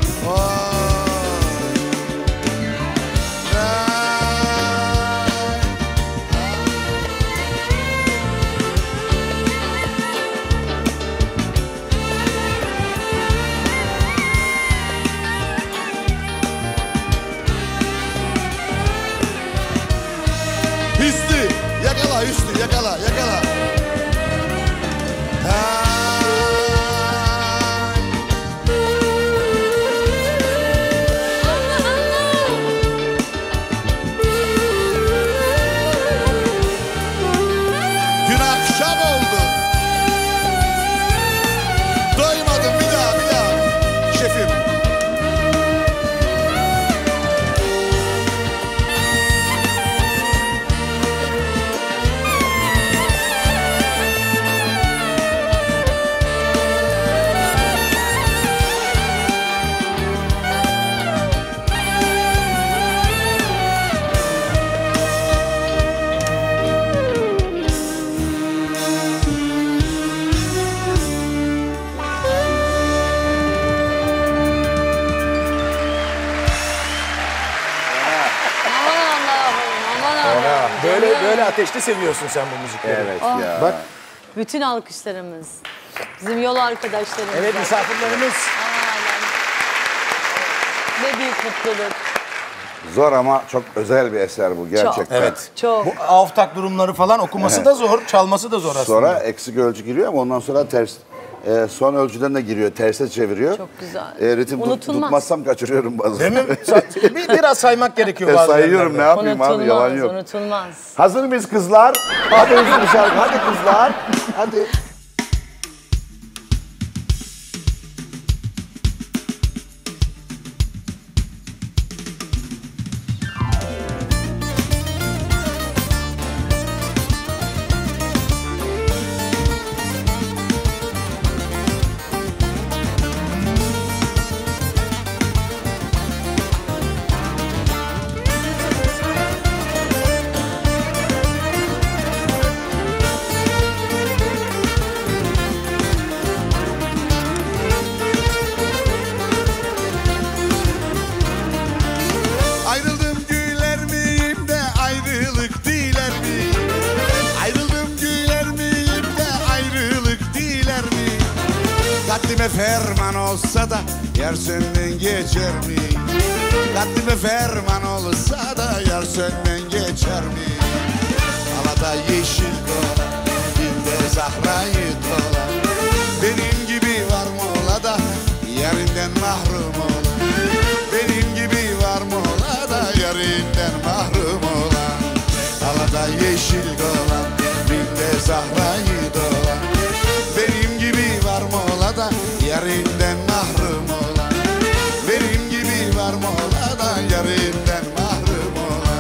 Hüsnü, yakala Hüsnü, yakala, yakala. Gün akşam oldu. Doymadım, bir daha, bir daha. Şefim. Böyle ateşli seviyorsun sen bu müzikleri. Evet ya. Bak, Bütün alkışlarımız, bizim yol arkadaşlarımız. evet misafirlerimiz. Ne büyük mutluluk. Zor ama çok özel bir eser bu gerçekten. Evet. Çok. Bu avtak durumları falan okuması da zor, çalması da zor aslında. Sonra eksik ölçü giriyor ama ondan sonra ters. Son ölçüden de giriyor, terse çeviriyor. Çok güzel. Ritim Unutulmaz. tutmazsam kaçırıyorum bazen. Değil mi? Biraz saymak gerekiyor bazen. Sayıyorum, ne yapayım abi, yalan yok. Unutulmaz. Hazır mıyız kızlar? Hadi hızlı bir şarkı, hadi kızlar. Hadi. Katlime ferman olsa da yer senden geçer mi? Katlime ferman olsa da yer senden geçer mi? Alada yeşil kola, dinde zahrayı kola. Benim gibi var mı ola da yerinden mahrum ola? Benim gibi var mı ola da yerinden mahrum ola? Alada yeşil kola, dinde zahrayı dola. Benim gibi var mı ola da yerinden mahrum ola? Benim gibi var mı ola da yerinden mahrum ola?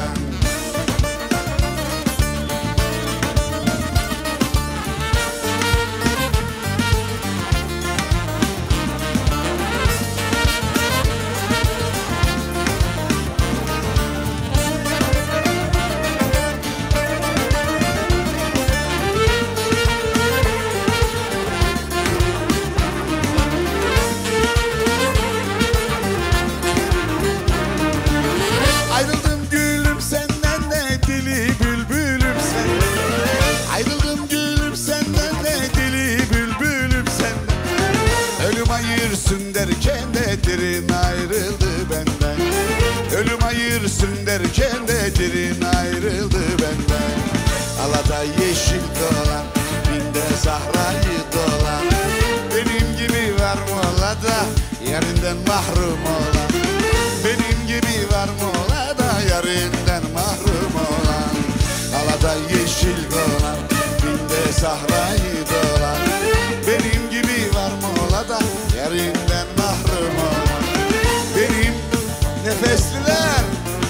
Ayrıldım gülüm senden de deli bülbülüm senden. Ayrıldım gülüm senden de deli bülbülüm senden. Ölüm ayırsın derken de derin ayrıldı benden. Ölüm ayırsın derken de derin ayrıldı benden. Alada yeşil dolan, binde zahrayı dolan. Benim gibi var mı ola da yerinden mahrum olan? Benim gibi var mı ola da yerinden mahrum olan? Alada yeşil dolan, binde zahrayı dolan. Benim gibi var mı ola da yerinden mahrum olan? Benim nefesliler.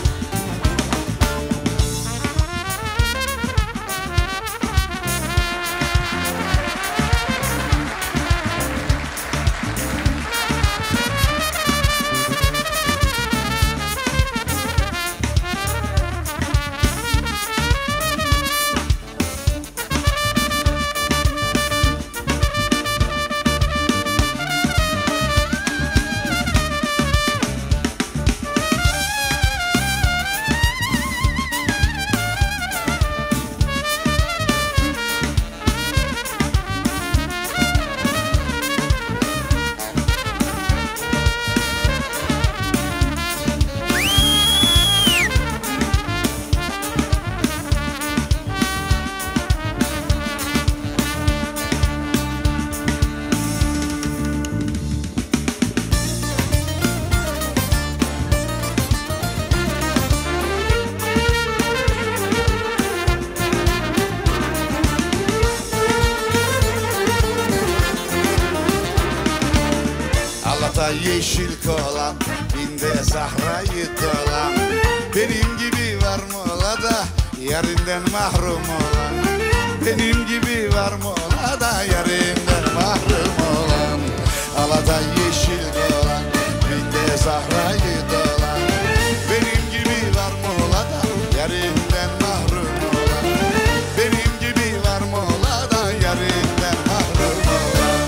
Alada yeşil kolan, binde zahrayı dolan. Benim gibi var mı ola da yerinden mahrum olan? Benim gibi var mı ola da yerinden mahrum olan? Alada yeşil kolan, binde zahrayı dolan. Benim gibi var mı ola da yerinden mahrum olan? Benim gibi var mı ola da yerinden mahrum olan?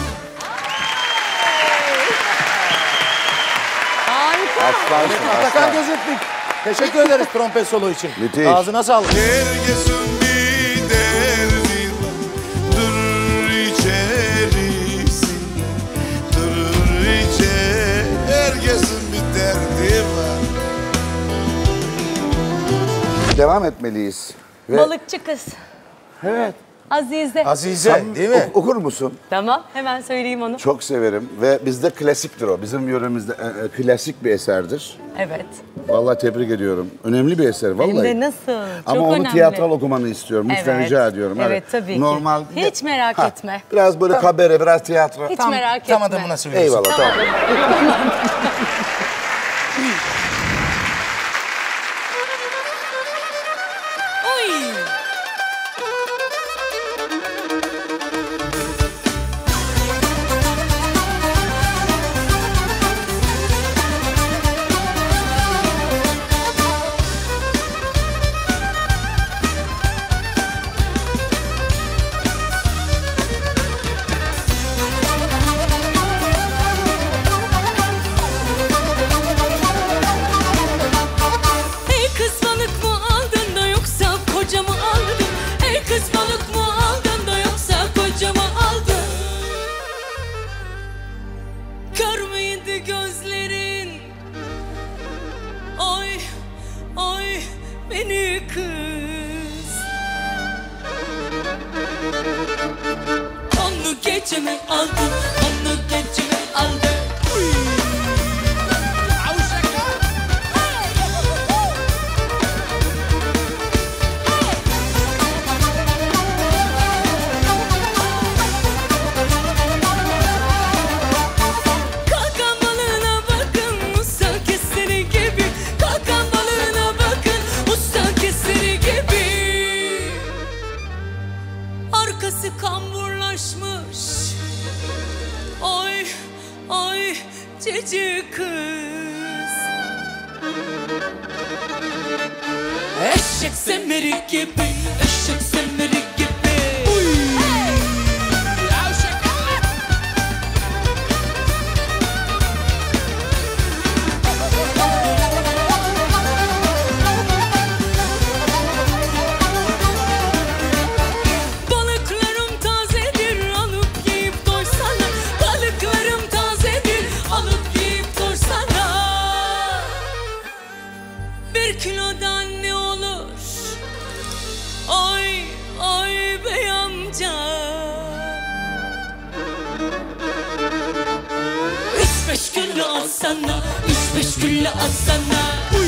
Aslansın, Atakan aslan. Gözetlik. Teşekkür ederiz trompet solo için. Müthiş. Ağzına sağlık. Herkesin bir derdi durur içerisi, durur içe. Herkesin bir derdi var. Devam etmeliyiz. Ve Balıkçı kız. evet. Azize. Azize değil mi? Okur musun? Tamam, hemen söyleyeyim onu. Çok severim ve bizde klasiktir o. Bizim yöremizde klasik bir eserdir. Evet. Vallahi tebrik ediyorum. Önemli bir eser vallahi. Hem de nasıl? Ama Çok onu önemli. tiyatral okumanı istiyorum. Lütfen Evet. rica ediyorum. Evet, tabii ki. Normal. Hiç merak etme. Biraz böyle kabare, biraz tiyatro. Hiç merak etme. Tam adamına söylüyorsun. Eyvallah tamam. Oy! geçimi aldı, onu geçimi aldı. Kalkan balığına bakın, usta keseri gibi. Kalkan balığına bakın, usta keseri gibi. Arkası kamburlaşmış. Oy, oy, cici kız. Eşek semeri gibi, eşek semeri gibi. Balıklarım tazedir, alıp yiyip doysana. Balıklarım tazedir, alıp yiyip doysana. 1 kilodan ne olur? Ay, ay bey amca. 3-5 kilo alsana, 3-5 kilo alsana.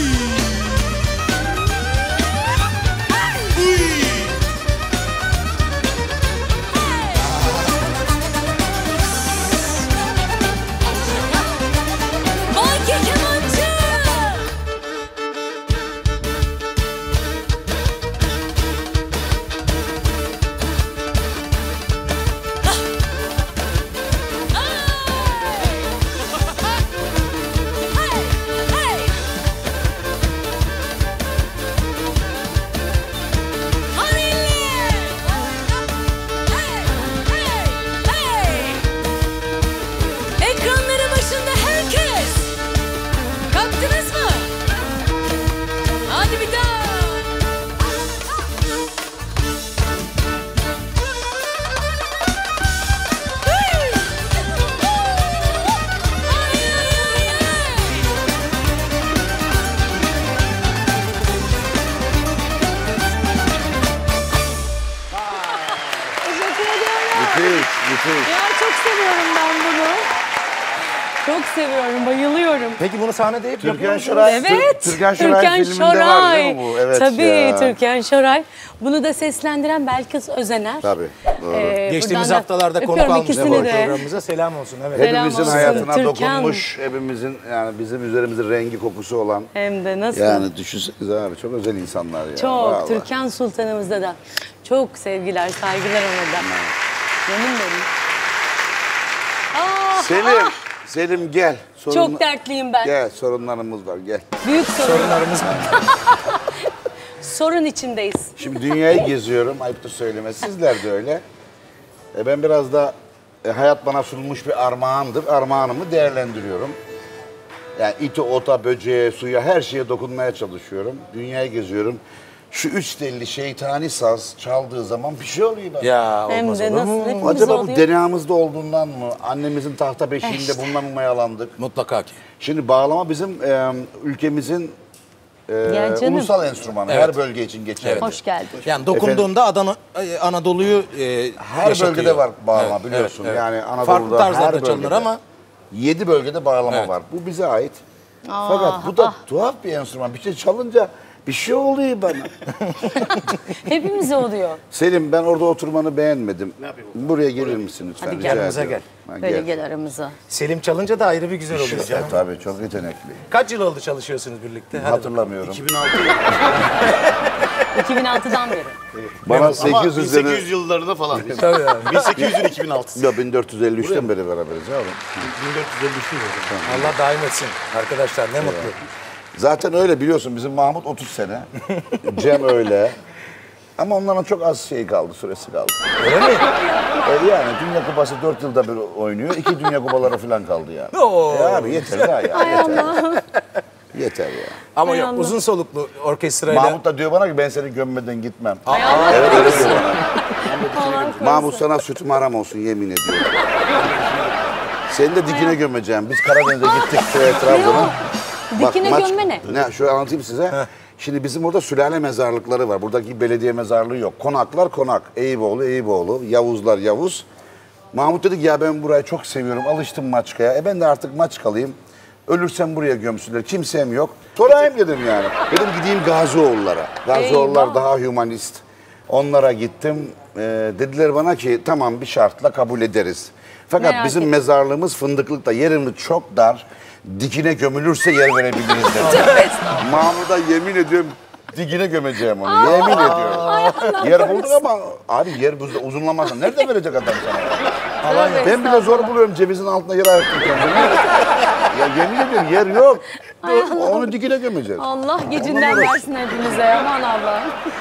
Vay kemancı. Ekranları başında herkes. Kalktınız mı? Hadi bir daha. Müthiş. Ya çok seviyorum ben bunu. Çok seviyorum, bayılıyorum. Peki bunu sahnede hep yapıyor Türkan musunuz? Şoray, Evet. Türkan Şoray filminde var değil mi bu? Evet Tabii ya. Türkan Şoray. Bunu da seslendiren Belkıs Özener. Tabii. Doğru. Geçtiğimiz buradan da haftalarda konuk öpüyorum almıştık ikisini bu de. programımıza. Selam olsun. Evet. Selam Hepimizin olsun. hayatına Türkan. dokunmuş, hepimizin yani bizim üzerimizde rengi kokusu olan. Hem de nasıl? Yani düşünsenize abi çok özel insanlar ya. Çok. Vallahi. Türkan Sultanımızda da çok sevgiler, saygılar ona da. Canım benim. Ah, Selim, Selim gel. çok dertliyim ben. Gel, sorunlarımız var gel. Büyük sorun. Sorunlarımız var. Sorun içindeyiz. Şimdi dünyayı geziyorum, ayıptır söylemesi. Sizler de öyle. Ben biraz da hayat bana sunulmuş bir armağandır. Armağanımı değerlendiriyorum. Yani iti, ota, böceğe, suya, her şeye dokunmaya çalışıyorum. Dünyayı geziyorum. Şu 3 telli şeytani saz çaldığı zaman bir şey oluyor bana. Ya Hem olmaz de olur nasıl mu? hepimiz Acaba bu oluyor. DNA'mızda olduğundan mı? Annemizin tahta beşiğinde bundan mı mayalandık? Mutlaka ki. Şimdi bağlama bizim ülkemizin Ya canım. ulusal enstrümanı. Evet. Her bölge için geçerli. Hoş geldin. Yani dokunduğunda Anadolu'yu Her yaşatıyor. bölgede var bağlama Evet, biliyorsun. evet, evet. Yani Anadolu'da Farklı tarzlarda her çalınır bölgede. ama 7 bölgede bağlama Evet. var. Bu bize ait. Fakat bu da tuhaf bir enstrüman. Bir şey çalınca bir şey oluyor bana. Hepimize oluyor. Selim ben orada oturmanı beğenmedim. Buraya gelir misin lütfen? Hadi Rica gel. Yanımıza ediyorum. Ha, Böyle gel aramıza. Selim çalınca da ayrı bir güzel oluyor canım. Tabii çok yetenekli. Kaç yıl oldu çalışıyorsunuz birlikte? Hadi. Hatırlamıyorum. 2006'dan beri. Bana Ama 800 1800 yıllarında falan. Tabii yani. 1800'ün 2006'sı. Ya 1453'ten beri beraberiz abi. 1453'lü hocam. Allah daim etsin. Arkadaşlar ne mutlu. Zaten öyle biliyorsun bizim Mahmut 30 sene. Cem öyle. Ama onların çok az şey kaldı, süresi kaldı. Öyle mi? Öyle yani Dünya Kupası 4 yılda bir oynuyor. 2 Dünya Kupaları falan kaldı yani. Oo. Abi yeter daha ya. Yeter. Yeter ya. Ama Hay yok Allah. uzun soluklu orkestrayla. Mahmut da diyor bana ki ben seni gömmeden gitmem. Evet öyle diyor bana. Mahmut sana sütüm haram olsun yemin ediyorum. Seni de dikine gömeceğim. Biz Karadeniz'e gittik Trabzon'a. Dikine gömme ne? Ne? Şöyle anlatayım size. Şimdi bizim orada sülale mezarlıkları var. Buradaki belediye mezarlığı yok. Konaklar konak. Eyüboğlu, Eyüboğlu. Yavuzlar Yavuz. Mahmut dedi ki ya ben burayı çok seviyorum. Alıştım Maçka'ya. Ben de artık Maçkalıyım. Ölürsem buraya gömsünler. Kimsem yok. Sorayım dedim yani. Dedim gideyim Gazioğullara. Gazioğullar Eyvah. daha hümanist. Onlara gittim. Dediler bana ki tamam bir şartla kabul ederiz. Fakat Merak bizim ettim. mezarlığımız Fındıklık'ta. Yerimiz çok dar. Dikine gömülürse yer verebiliriz dedi. Mahmut'a yemin ediyorum dikine gömeceğim onu. Yemin ediyorum. Yer bulduk ama abi yer uzunlamazsa nerede verecek adam sana? Tövbe Ben bile zor buluyorum cebizin altına yer ayırttım kendimi. Ya yemin ediyorum yer yok. Onu dikine gömeceğiz. Allah gecinden versin hepinize. Aman Allah.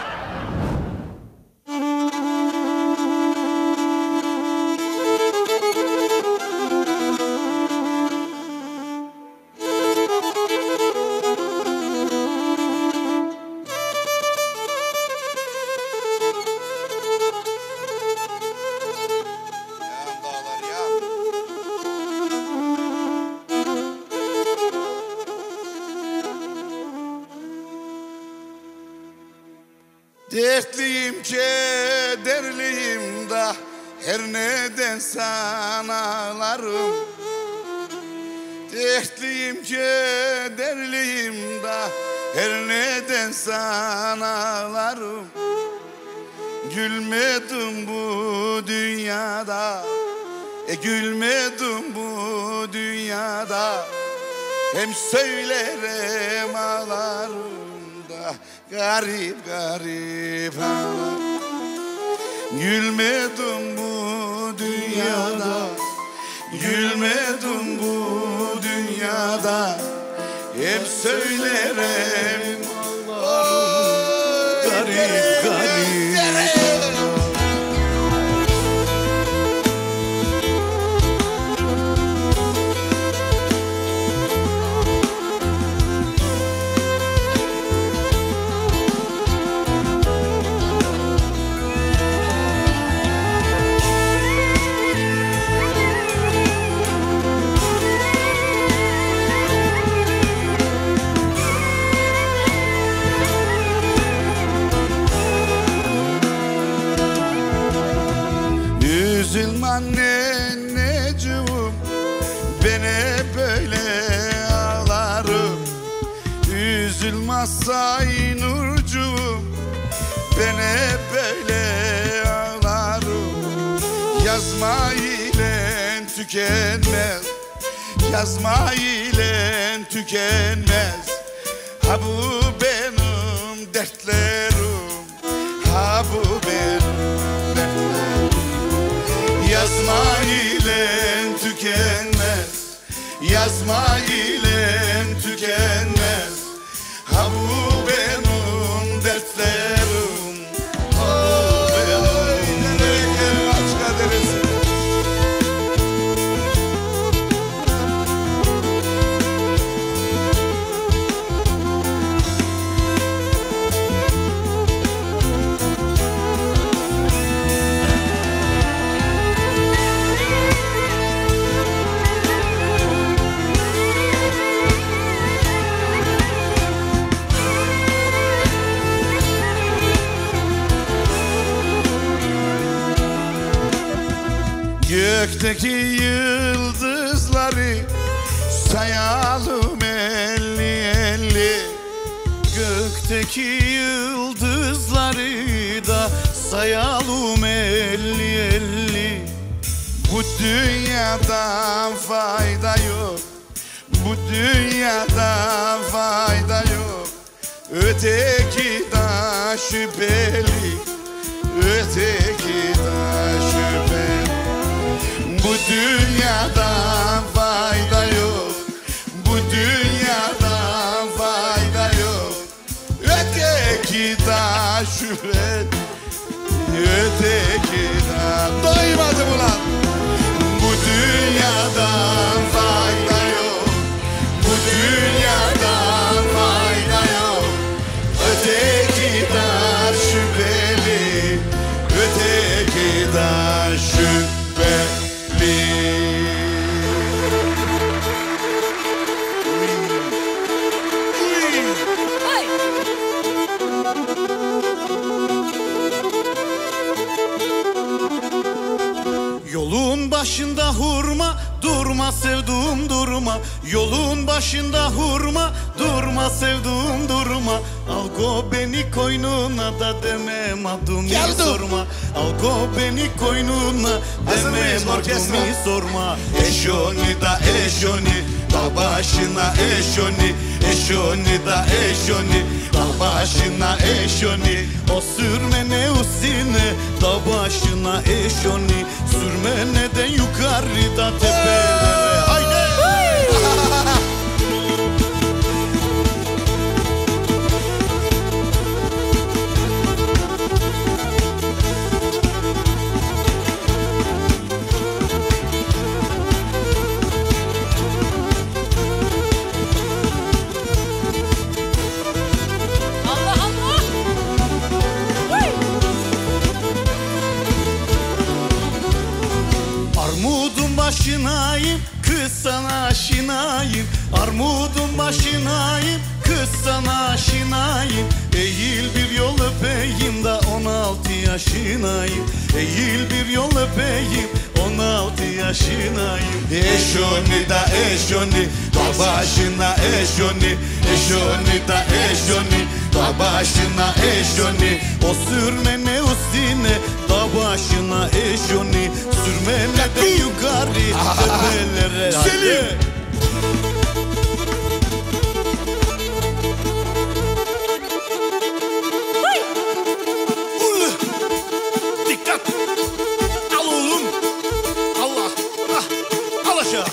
Dertliyim, kederliyim da her neden sanalarım. Dertliyim, kederliyim da her neden sanalarım. Gülmedim bu dünyada, gülmedim bu dünyada. Hem söylerim ağlarım da garip garip ağlar. Gülmedim bu dünyada, gülmedim bu dünyada. Hem söylerim ağlarım garip garip. Üzülme anneciğim, ben hep böyle ağlarım. Üzülme say Nurcuğum, ben hep böyle ağlarım. Yazma ile tükenmez, yazma ile tükenmez. Ha bu benim dertlerim, ha bu benim dertlerim. Yazma ile tükenmez, yazma ile tükenmez. Ha bu benim dertlerim, ha bu benim dertlerim. Maçka deresi. Gökteki yıldızları sayalım elli elli. Gökteki yıldızları da sayalım elli elli. Bu dünyadan fayda yok, bu dünyadan fayda yok. Öteki da şüpheli, öteki da şüpheli. Bu dünyadan fayda yok, bu dünyadan fayda yok. Öteki da şüphe, öteki da doymadım ulan. Bu dünyadan fayda yok, bu dünyadan fayda yok. Öteki da şüpheli, öteki da şüpheli. Yolun başında hurma, durma sevduğum durma. Yolun başında hurma, durma sevduğum durma. Al go beni koynuna da demem adımı sorma. Al go beni koynuna demem adımı sorma. Eşoni da eşoni, dağ başına eşoni. Eşoni da eşoni, dağ başına eşoni. O sürmene usine, dağ başına eşoni. Sürmeneden yukarıda tepelere. Haydi! Armudun başınayım, kız sana aşinayım. Armudun başınayım, kız sana aşinayım. Eğil bir yol öpeyim da 16 yaşınayım. Eğil bir yol öpeyim, 16 yaşınayım. Eşoni da eşoni, dağ başına eşoni. Eşoni da eşoni, dağ başına eşoni. O sürmene usine, dağ başına eşoni. Sürmene de yukarı tepelere. Selim! Dikkat! Al oğlum! Allah! Ah! Al aşağı!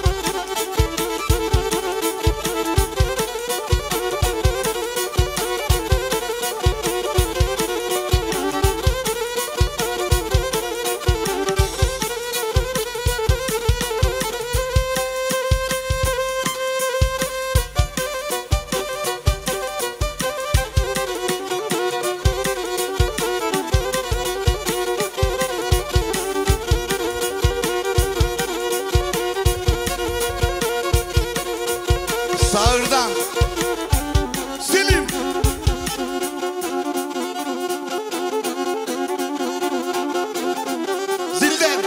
Sağırdan Selim. Zilden.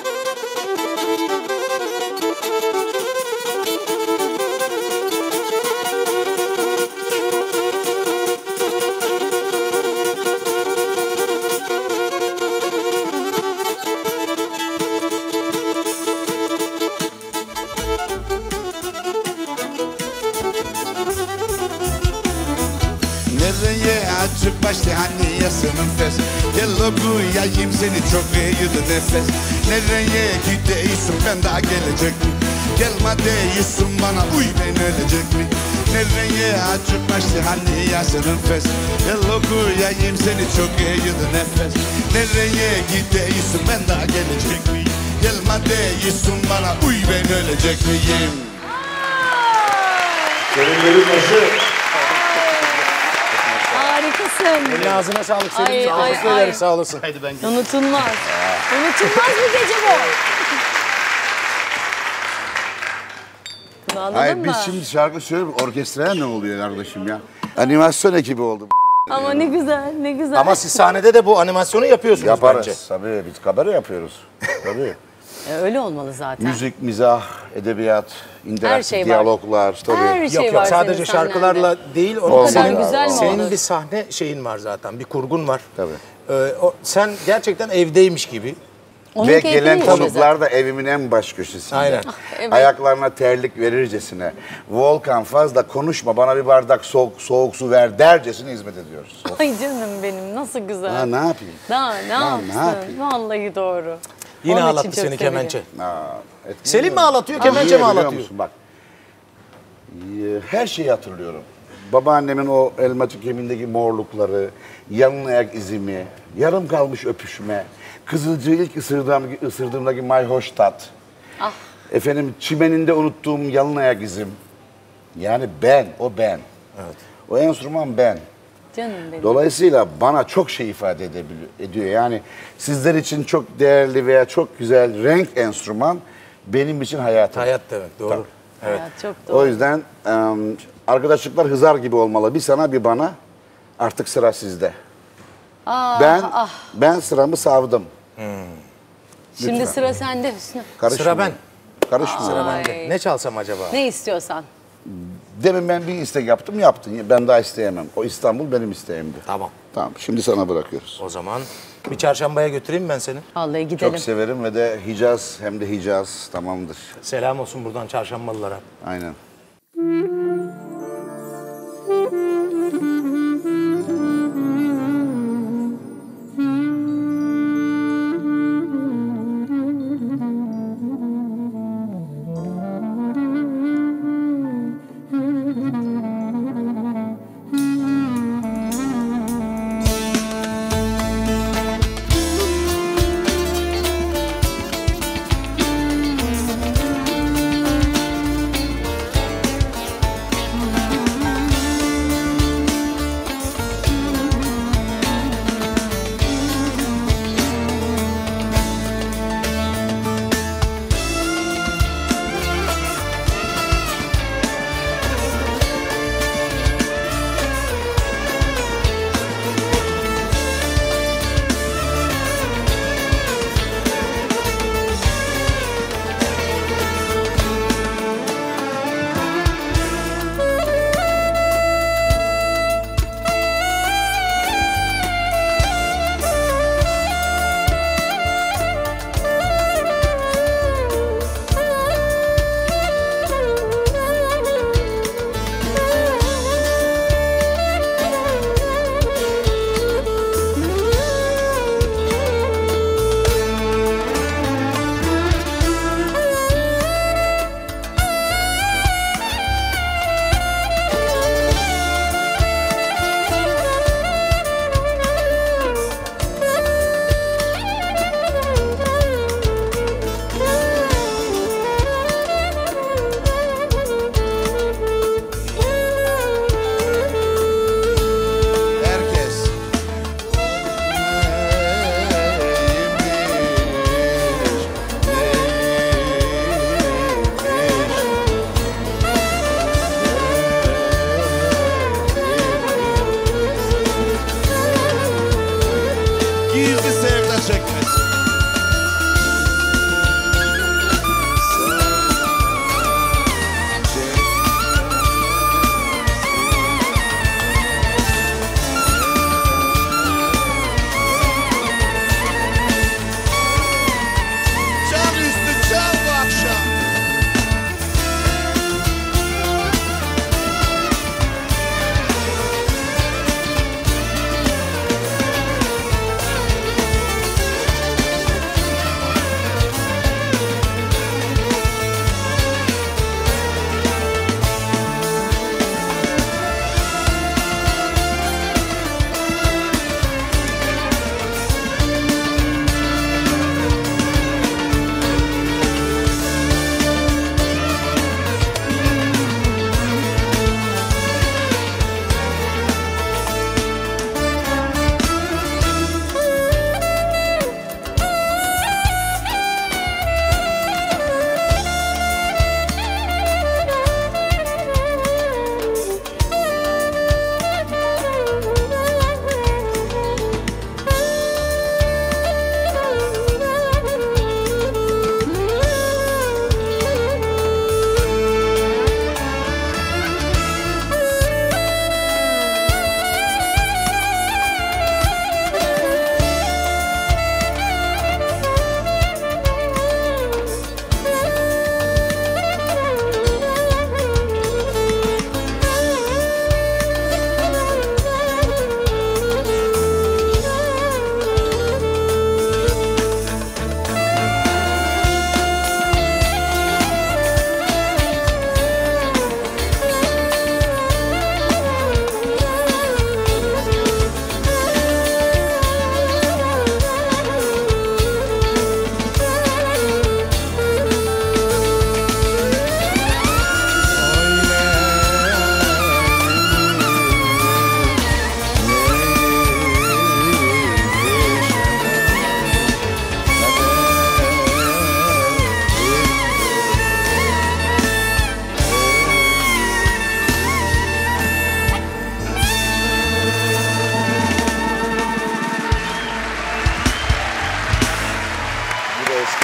Nereye açık başlı hani yasının fes. Gel okuyayım seni çok iyiydi nefes. Nereye gidiyorsun ben daha gelecek mi? Gelme değilsin bana uy ben ölecek mi? Nereye açık başlı hani yasının fes. Gel okuyayım seni çok iyiydi nefes. Nereye gidiyorsun ben daha gelecek mi? Gelme değilsin bana uy ben ölecek miyim? Sevinlerin başı. Harikasın. Eline ağzına sağlık Ay, Selim. ay, Teşekkür ay. ederim, sağ olasın. Haydi ben gideyim. Unutulmaz. Unutulmaz bir gece bu. Bunu anladın Hayır mı? biz şimdi şarkı söylüyoruz. Orkestraya ne oluyor kardeşim ya? Animasyon ekibi oldu. Ama ne güzel, ne güzel. Ama siz sahnede de bu animasyonu yapıyorsunuz Yaparız. bence. Tabii biz kabare yapıyoruz. Tabii. Öyle olmalı zaten. Müzik, mizah, edebiyat, interaktif şey var. diyaloglar. Tabii. Her şey Yok var yok, sadece senin şarkılarla sahnende. değil. O kadar senin, güzel mi senin olur? bir sahne şeyin var zaten, bir kurgun var. Tabii. Sen gerçekten evdeymiş gibi. Onun Ve keyfini gelen yaşıyor konuklar da evimin en baş köşesinde. Aynen. Evet. Ayaklarına terlik verircesine. Volkan fazla konuşma bana bir bardak soğuk su ver dercesine hizmet ediyoruz. Ay canım benim nasıl güzel. Ha, ne yapayım? Daha ne Ya, ne yapsın? yapayım? Vallahi doğru. Yine Onun için ağlattı çok seni seviyorum. kemençe. Etmiyor Selim mi mu? ağlatıyor, Niye kemençe mi biliyor ağlatıyor? musun? Bak. Her şeyi hatırlıyorum. Babaannemin o elma tükemindeki morlukları, yalın ayak izimi, yarım kalmış öpüşme, kızılcığı ilk ısırdığımdaki mayhoş tat. Ah. Efendim çimeninde unuttuğum yalın ayak izim. Yani ben, o ben. Evet. O enstrüman ben. Canım benim. Dolayısıyla bana çok şey ifade ediyor. Yani sizler için çok değerli veya çok güzel renk enstrüman benim için hayatım. Hayat demek, doğru. Evet. Ya, çok doğru. O yüzden arkadaşlıklar hızar gibi olmalı. Bir sana bir bana. Artık sıra sizde. Ah, Ben ah. ben sıramı savdım. Şimdi Lütfen. sıra sende Hüsnü. Karışmıyorum. Sıra ben. Karışmıyorum. Ay. Ne çalsam acaba? Ne istiyorsan. Demin ben bir istek yaptım, yaptın. Ben daha isteyemem. O İstanbul benim isteğimdi. Tamam. Tamam, şimdi sana bırakıyoruz. O zaman bir çarşambaya götüreyim ben seni. Vallahi gidelim. Çok severim ve de Hicaz, hem de Hicaz tamamdır. Selam olsun buradan çarşambalılara. Aynen. Gizli sevda çekmez. Çal üstü çal bu akşam.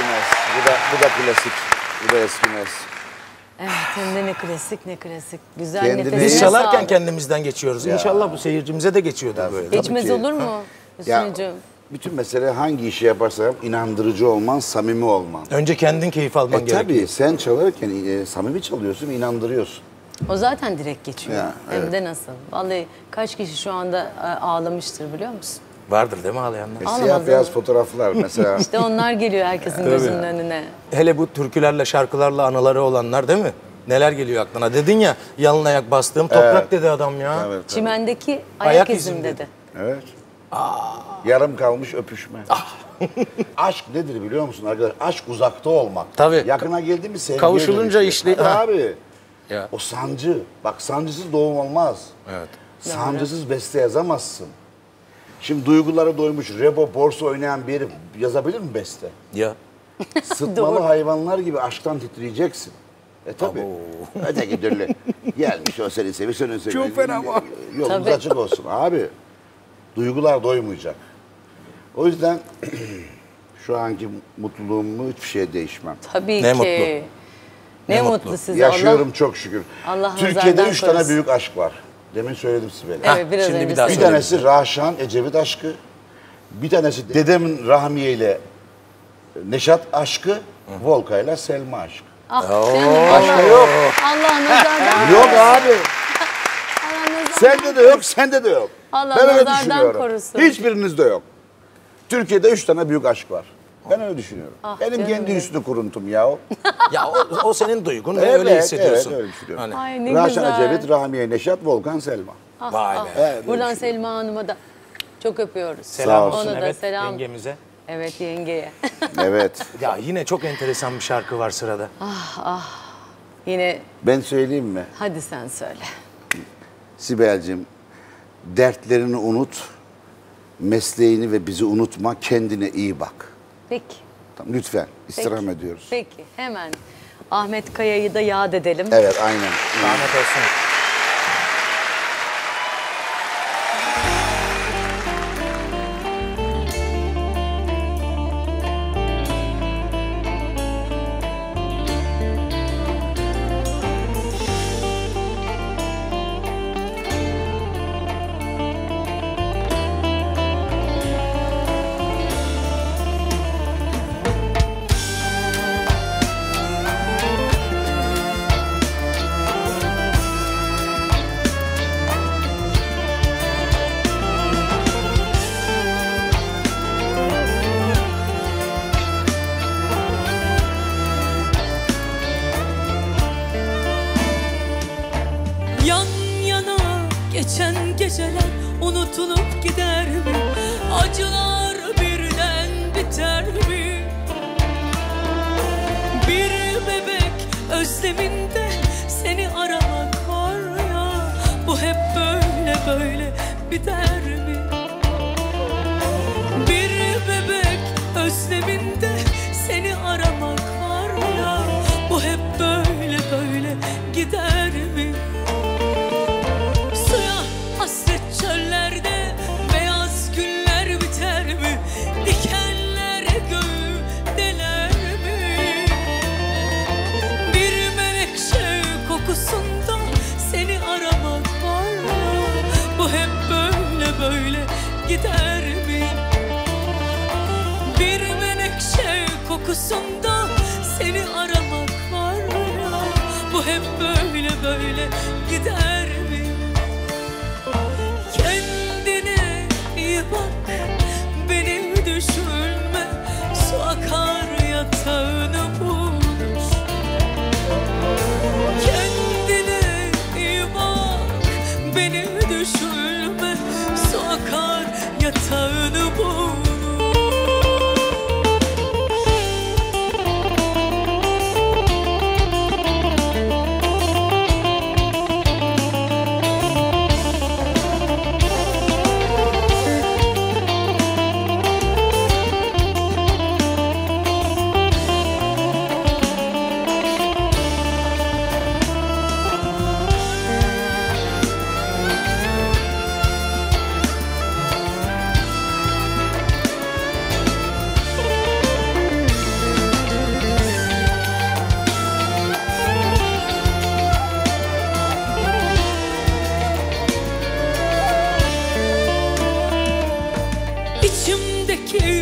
eskimez. Bu da klasik. Bu da eskimez. Evet, hem de ne klasik ne klasik. Güzel Kendine- nefesine Biz çalarken sağlık. kendimizden geçiyoruz. İnşallah bu seyircimize de geçiyordur böyle. Geçmez Tabii ki. olur mu Ya, Hüsnü'cüğüm? bütün mesele hangi işi yaparsan yap, inandırıcı olman, samimi olman. Önce kendin keyif alman gerekiyor. Tabii sen çalarken samimi çalıyorsun, inandırıyorsun. O zaten direkt geçiyor. Ya, Hem evet. de nasıl? Vallahi kaç kişi şu anda ağlamıştır biliyor musun? Vardır değil mi ağlayanlar? Siyah Ağlamaz beyaz mı? fotoğraflar mesela. İşte onlar geliyor herkesin gözünün önüne. Hele bu türkülerle, şarkılarla anıları olanlar değil mi? Neler geliyor aklına? Dedin ya, yalın ayak bastığım toprak dedi adam ya. Evet, tabii. Çimendeki Ayak ayak izim izim dedi. dedi. Evet. Yarım kalmış öpüşme. Aşk nedir biliyor musun arkadaşlar? Aşk uzakta olmak. Tabii. Yakına geldi mi sevgiye Kavuşulunca dönüşüyor. işli- Tabii Ha. abi. Ya. O sancı. Bak sancısız doğum olmaz. Evet. Sancısız beste yazamazsın. Şimdi duygulara doymuş, rebo, borsa oynayan bir herif yazabilir mi beste? Ya. Sıtmalı hayvanlar gibi aşktan titreyeceksin. Tabii. Öteki türlü gelmiş o seni seviyor, sen onu seviyor. Çok fena bu. Yolumuz Tabii. açık olsun abi. Duygular doymayacak. O yüzden şu anki mutluluğumu hiçbir şeye değişmem. Tabii Ne ki. mutlu. Ne Ne mutlu mutlu. size. Yaşıyorum çok şükür. Allah Türkiye'de nazardan 3 tane korusun. büyük aşk var. Demin söyledim Sibel'e. Evet, biraz şimdi önce bir daha Bir söyledim. tanesi Raşan Ecevit aşkı. Bir tanesi dedemin Rahmiye ile Neşat aşkı. Volka ile Selma aşkı. Ah canım. Başka yok. Allah nazardan Yok abi. Allah nazardan. Sende de yok, sende de yok. Allah Ben öyle nazardan düşünüyorum. korusun. Hiçbirinizde yok. Türkiye'de 3 tane büyük aşk var. Ben öyle düşünüyorum. Benim canım kendi benim. üstü kuruntum ya o. Ya o senin duygun ve öyle hissediyorsun. Evet, öyle düşünüyorum. Hani, Ay ne Raşan güzel. Ecevit, Rahmiye Neşat, Volkan Selma. vay be. Evet, Buradan öyle Selma Hanım'a da çok öpüyoruz. Selam Sağ olsun Ona da evet selam. yengemize. Evet yengeye. Evet. Ya yine çok enteresan bir şarkı var sırada. Yine Ben söyleyeyim mi? hadi sen söyle. Sibel'cim, dertlerini unut, mesleğini ve bizi unutma, kendine iyi bak. Peki. Tamam, lütfen, istirham Peki. ediyoruz. Peki hemen Ahmet Kaya'yı da yad edelim. Evet, aynen. Rahmet olsun. Yan yana geçen geceler unutulup gider mi? Acılar birden biter mi? Bir bebek özleminde seni aramak var ya, bu hep böyle böyle biter mi? Bir bebek özleminde seni aramak var ya, bu hep böyle böyle gider mi? Suya hasret çöllerde beyaz güller biter mi? Dikenler göğü deler mi? Bir menekşe kokusunda seni aramak var ya, bu hep böyle böyle gider mi? Bir menekşe kokusunda seni aramak var ya, bu hep böyle böyle gider mi? Kendine iyi bak, beni düşünme, su akar yatağını bulur. Kendine iyi bak, beni düşünme, su akar yatağını bulur.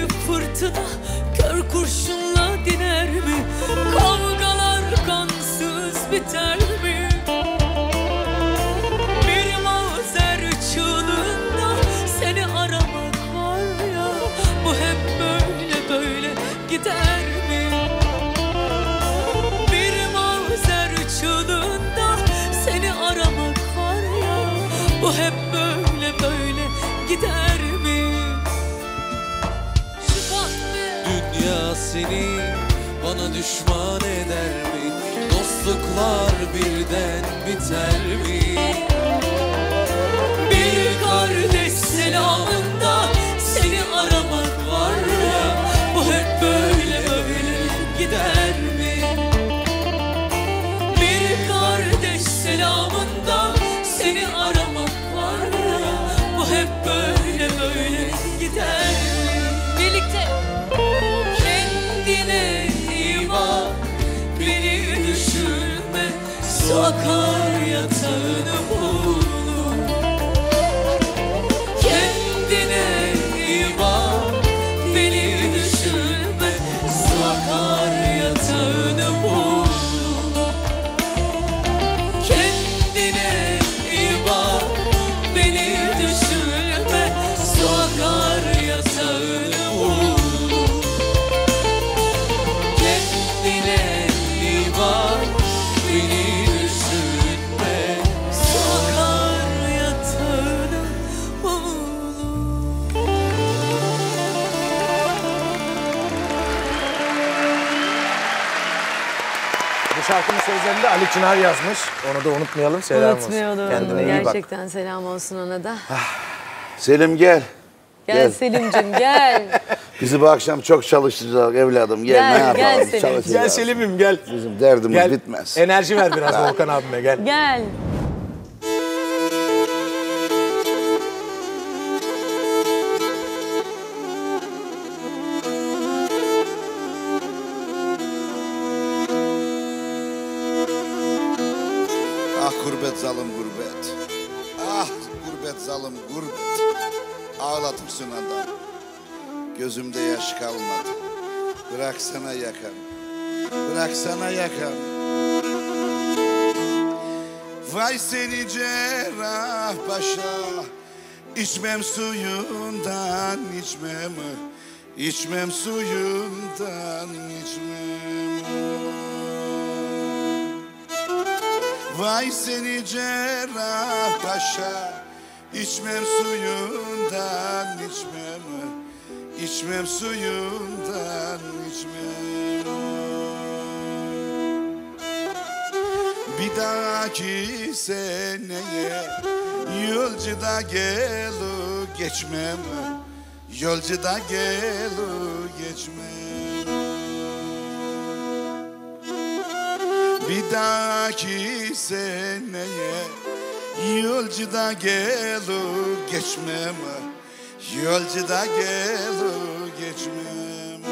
bir fırtına kör kurşunla diner mi? Kavgalar kansız biter mi? Bir mazer çığlığında seni aramak var ya, bu hep böyle böyle gider mi? Bir mazer çığlığında seni aramak var ya, bu hep böyle böyle gider mi? Dünya seni bana düşman eder mi? Dostluklar birden biter mi? Bir kardeş selamında seni aramak var ya, bu hep böyle böyle gider mi? Bir kardeş selamında seni aramak var ya, bu hep böyle böyle gider mi? Birlikte. Kendine iyi bak, beni düşünme, su akar yatağını bulur. Kendine iyi bak, beni düşünme, su akar yatağını bulur. Kendine iyi bak, beni düşünme, su akar yatağını bulur. Kendine iyi bak, beni düşünme, sakar yatağını bulur. Bu şarkının sözlerini de Ali Çınar yazmış. Onu da unutmayalım. Selam olsun. Unutmayalım. Kendine iyi bak. Gerçekten selam olsun ona da. Selim gel. Gel Selim'cim gel. Bizi bu akşam çok çalıştıracak evladım. Gel, Gel, ne yapalım? gel Selim. Çalışacağız. Gel Selim'im gel. Bizim derdimiz Gel. bitmez. Enerji ver biraz Volkan abime gel. Gel. Ah gurbet zalim gurbet. Ah gurbet zalim gurbet. Ağlatırsın adam. Gözümde yaş kalmadı. Bıraksana yakam. Bıraksana yakam. Vay seni cerrah paşa. İçmem suyundan içmem. İçmem suyundan içmem. Vay seni cerrah paşa, içmem suyundan içmem, içmem suyundan içmem. Bir dahaki seneye yolcuda gelu geçmem, yolcuda gelu geçmem. Bir dahaki seneye yolcuda gelu geçmem, yolcuda gelu geçmem.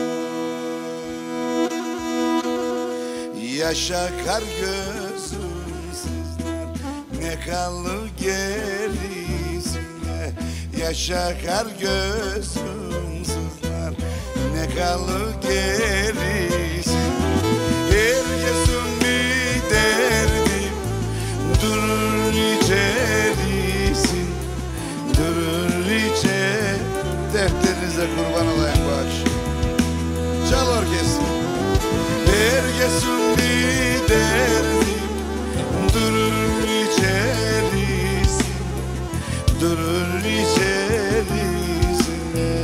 Yaşa kar gözüm sizler, ne kaldı gerisine. Yaşa kar gözüm sizler, ne kaldı gerisine. Herkesin bir derdim durur içerisin, durur içer. Dertlerinize kurban olayım bu akşam. Çal orkestra. Herkesin bir derdim durur içerisin, durur içerisin.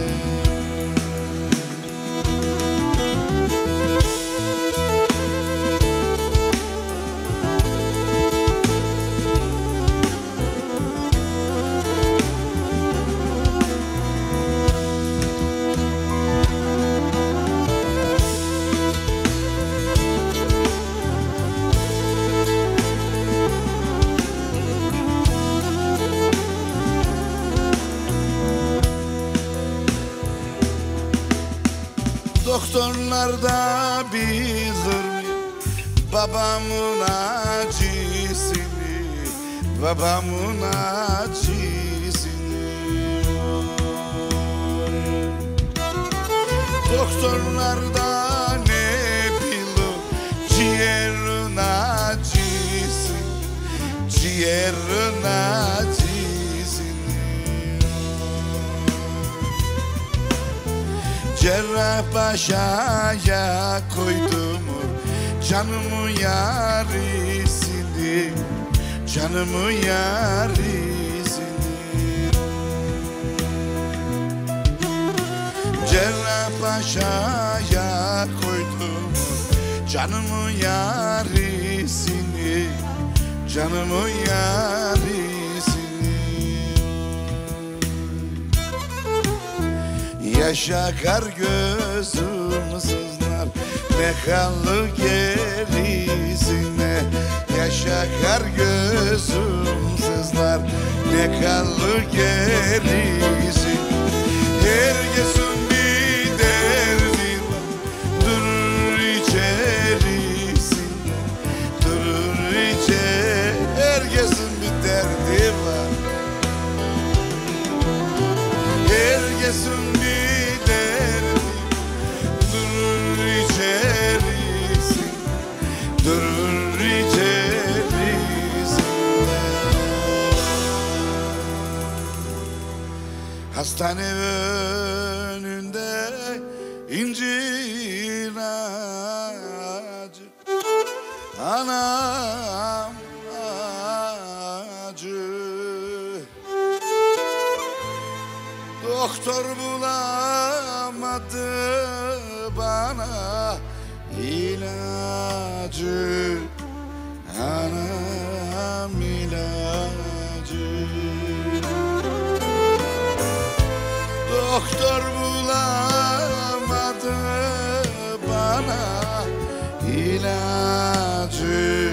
Doktorlar da bilir mi babamın acısını, babamın acısını. Doktorlarda ne bilir ciğerin acısı, ciğerin acısını. Cerrahpaşa'ya koydum canımın yarisini, canımın yarisini. Cerrahpaşa'ya koydum canımın yarisini, canımın yarisini. Yaşa kar gözüm sızlar ne kalır gerisine. Yaşa kar gözüm sızlar ne kalır gerisine. Herkesin bir derdi var, durur içerisinde, durur içerisinde. Herkesin bir derdi var, herkesin bir derdi, durur içerisinde, durur içerisinde. Hastane önünde incir ağacı, anam acı. Doktor bulamadı bana ilacı, anam ilacı. Doktor bulamadı bana ilacı,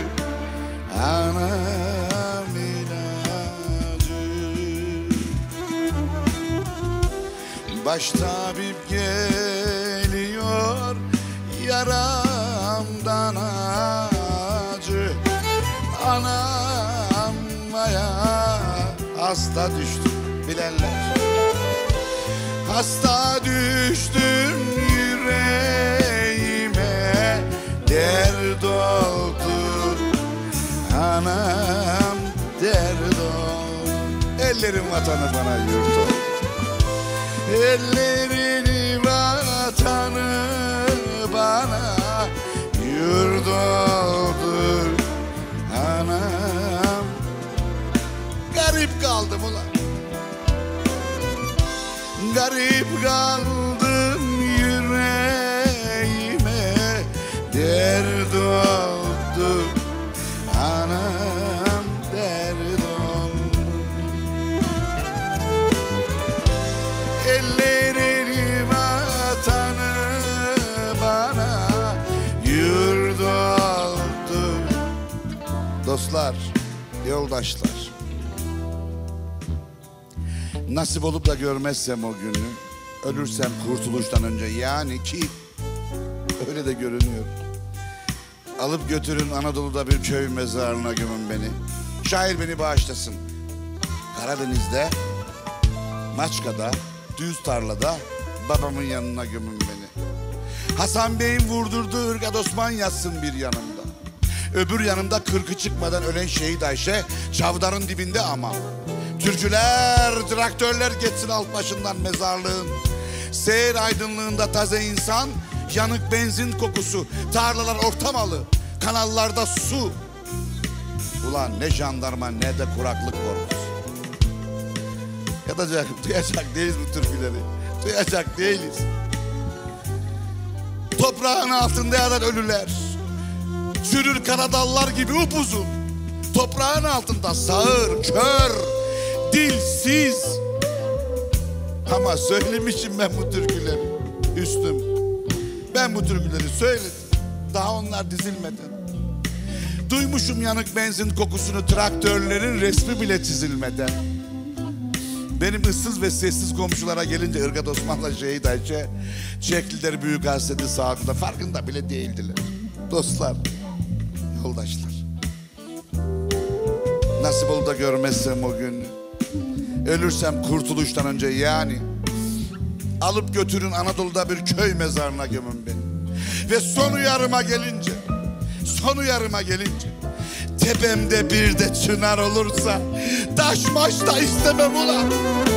anam ilacı. Baş tabip geliyor yaramdan acı, anam ayağa hasta düştü bilenler. Hasta düştüm yüreğime, dert oldu anam, dert oldu. Ellerin vatanı bana yurt oldu, ellerin vatanı bana yurt oldu anam. Garip kaldım ulan, garip kaldım yüreğime, dert oldu anam, dert oldu. Ellerin vatanı bana yurt oldu. Dostlar, yoldaşlar, nasip olup da görmezsem o günü, ölürsem kurtuluştan önce, yani ki öyle de görünüyor, alıp götürün Anadolu'da bir köy mezarlığına gömün beni. Şair beni bağışlasın. Karadeniz'de, Maçka'da, düz tarlada babamın yanına gömün beni. Hasan Bey'in vurdurduğu Irgat Osman yatsın bir yanımda. Öbür yanımda kırkı çıkmadan ölen şehit Ayşe, çavdarın dibinde ama. Türküler, traktörler geçsin alt başından mezarlığın. Seyir aydınlığında taze insan, yanık benzin kokusu, tarlalar ortamalı, kanallarda su. Ulan ne jandarma ne de kuraklık korkusu. Duyacak değiliz bu türküleri. Duyacak değiliz. Toprağın altında yatan ölüler, çürür karadallar gibi upuzun. Toprağın altında sağır, kör, dilsiz. Ama söylemişim ben bu türküleri. Üstüm. Ben bu türküleri söyledim. Daha onlar dizilmeden. Duymuşum yanık benzin kokusunu, traktörlerin resmi bile çizilmeden. Benim ıssız ve sessiz komşulara gelince Irgat Osman'la Şehit Ayşe çektiler büyük hasreti sağında, farkında bile değildiler. Dostlar, yoldaşlar, nasip olup da görmezsem o gün, ölürsem kurtuluştan önce, yani Alıp götürün Anadolu'da bir köy mezarına gömün beni. Ve son uyarıma gelince tepemde bir de çınar olursa taş maş da istemem ulan.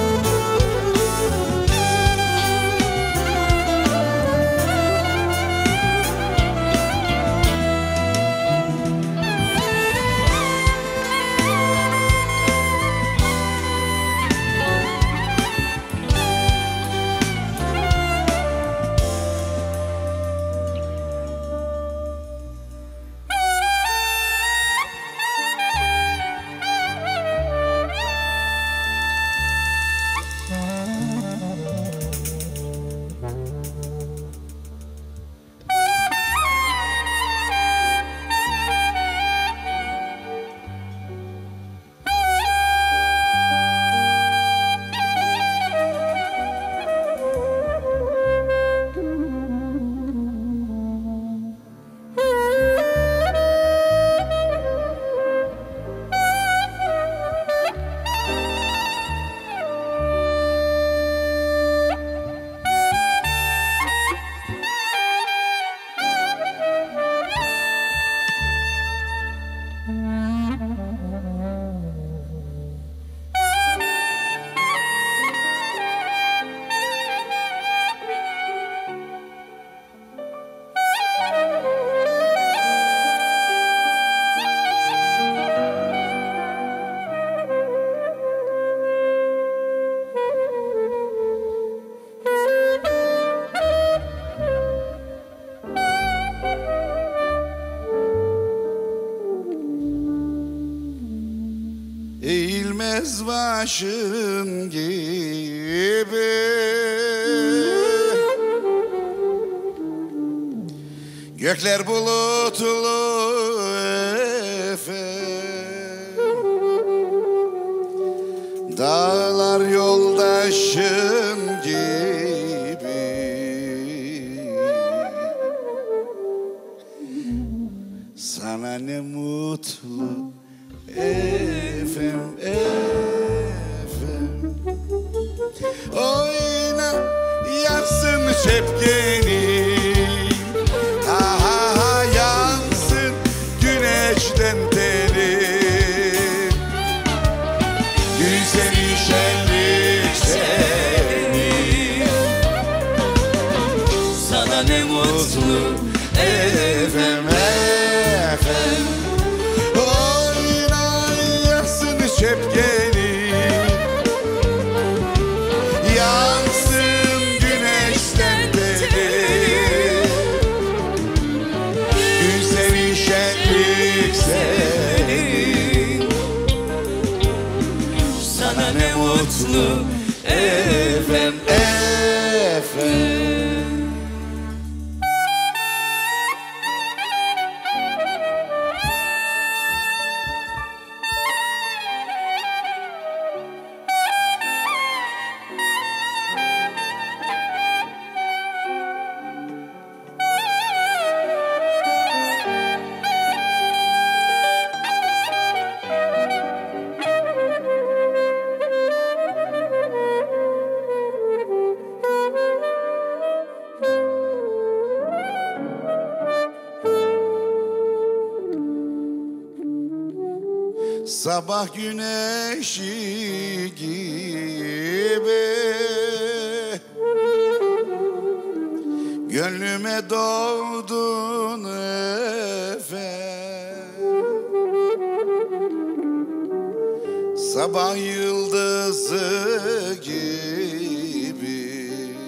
Eğilmez başın gibi gökler bulutlu dağlar yoldaşın gibi sana ne mutlu efem oyna yansın şepkeni ha ha ha yansın güneşten terin gün seni şenlik seni Sana ne mutlu efem şepkeni yansın güneşten beri gün senin şenlik senin Sana ne mutlu efem sabah güneşi gibi gönlüme doğdun efendim sabah yıldızı gibi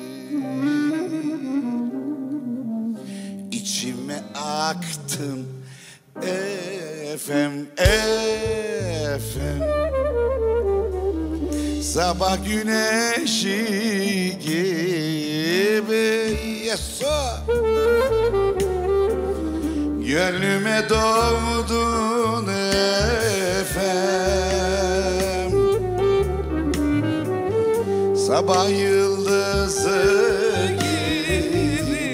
içime aktın efem sabah güneşi gibi yeso gönlüme doğdun efem sabah yıldızı gibi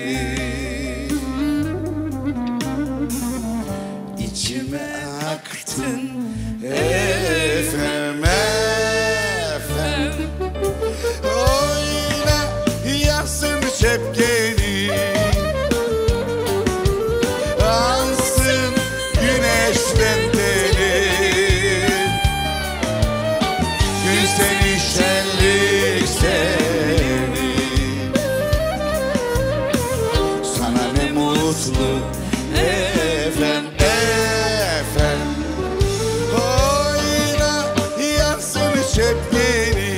içime aktın efem oyna mutlu. Efendim, efendim. Oyna yansın cepleri,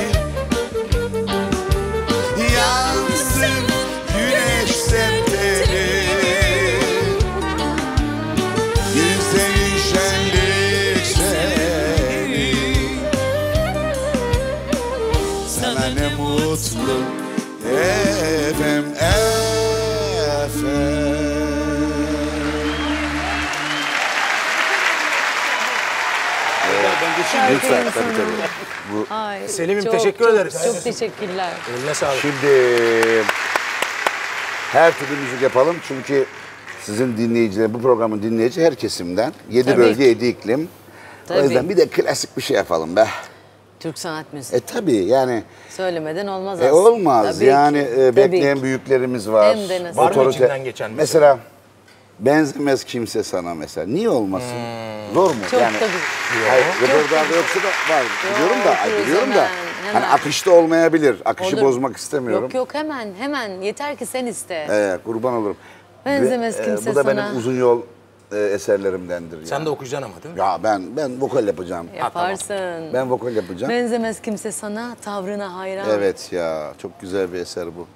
yansın güneşten teri. Senin şenlik seni, sana ne mutlu. Efendim, efendim. Lütfen, tabii. Ay, Selim'im, teşekkür ederiz. Çok teşekkürler. Eline sağlık. Şimdi her türlü müzik yapalım çünkü sizin dinleyiciler, bu programın dinleyici her kesimden. 7 Tabii. bölge, 7 iklim. O Tabii. yüzden bir de klasik bir şey yapalım be. Türk sanat müziği. Tabii yani Söylemeden olmaz aslında. olmaz Tabii yani ki, tabii bekleyen ki. büyüklerimiz var. Hem de nasıl. Var mı Otorite- içinden geçen mesela benzemez kimse sana mesela. Niye olmasın? Zor mu? Çok yani, tabii. hayır, repertuarda yoksa da var. Biliyorum da, okuruz biliyorum da. hemen. Hani akışta olmayabilir. Akışı Olur. bozmak istemiyorum. Yok hemen yeter ki sen iste. Kurban olurum. Benzemez Ve, kimse bu da sana. benim uzun yol eserlerimdendir. Yani. Sen de okuyacaksın ama değil mi? Ya ben vokal yapacağım. Yaparsın. Ben vokal yapacağım. Benzemez kimse sana, tavrına hayran. Evet ya, çok güzel bir eser bu.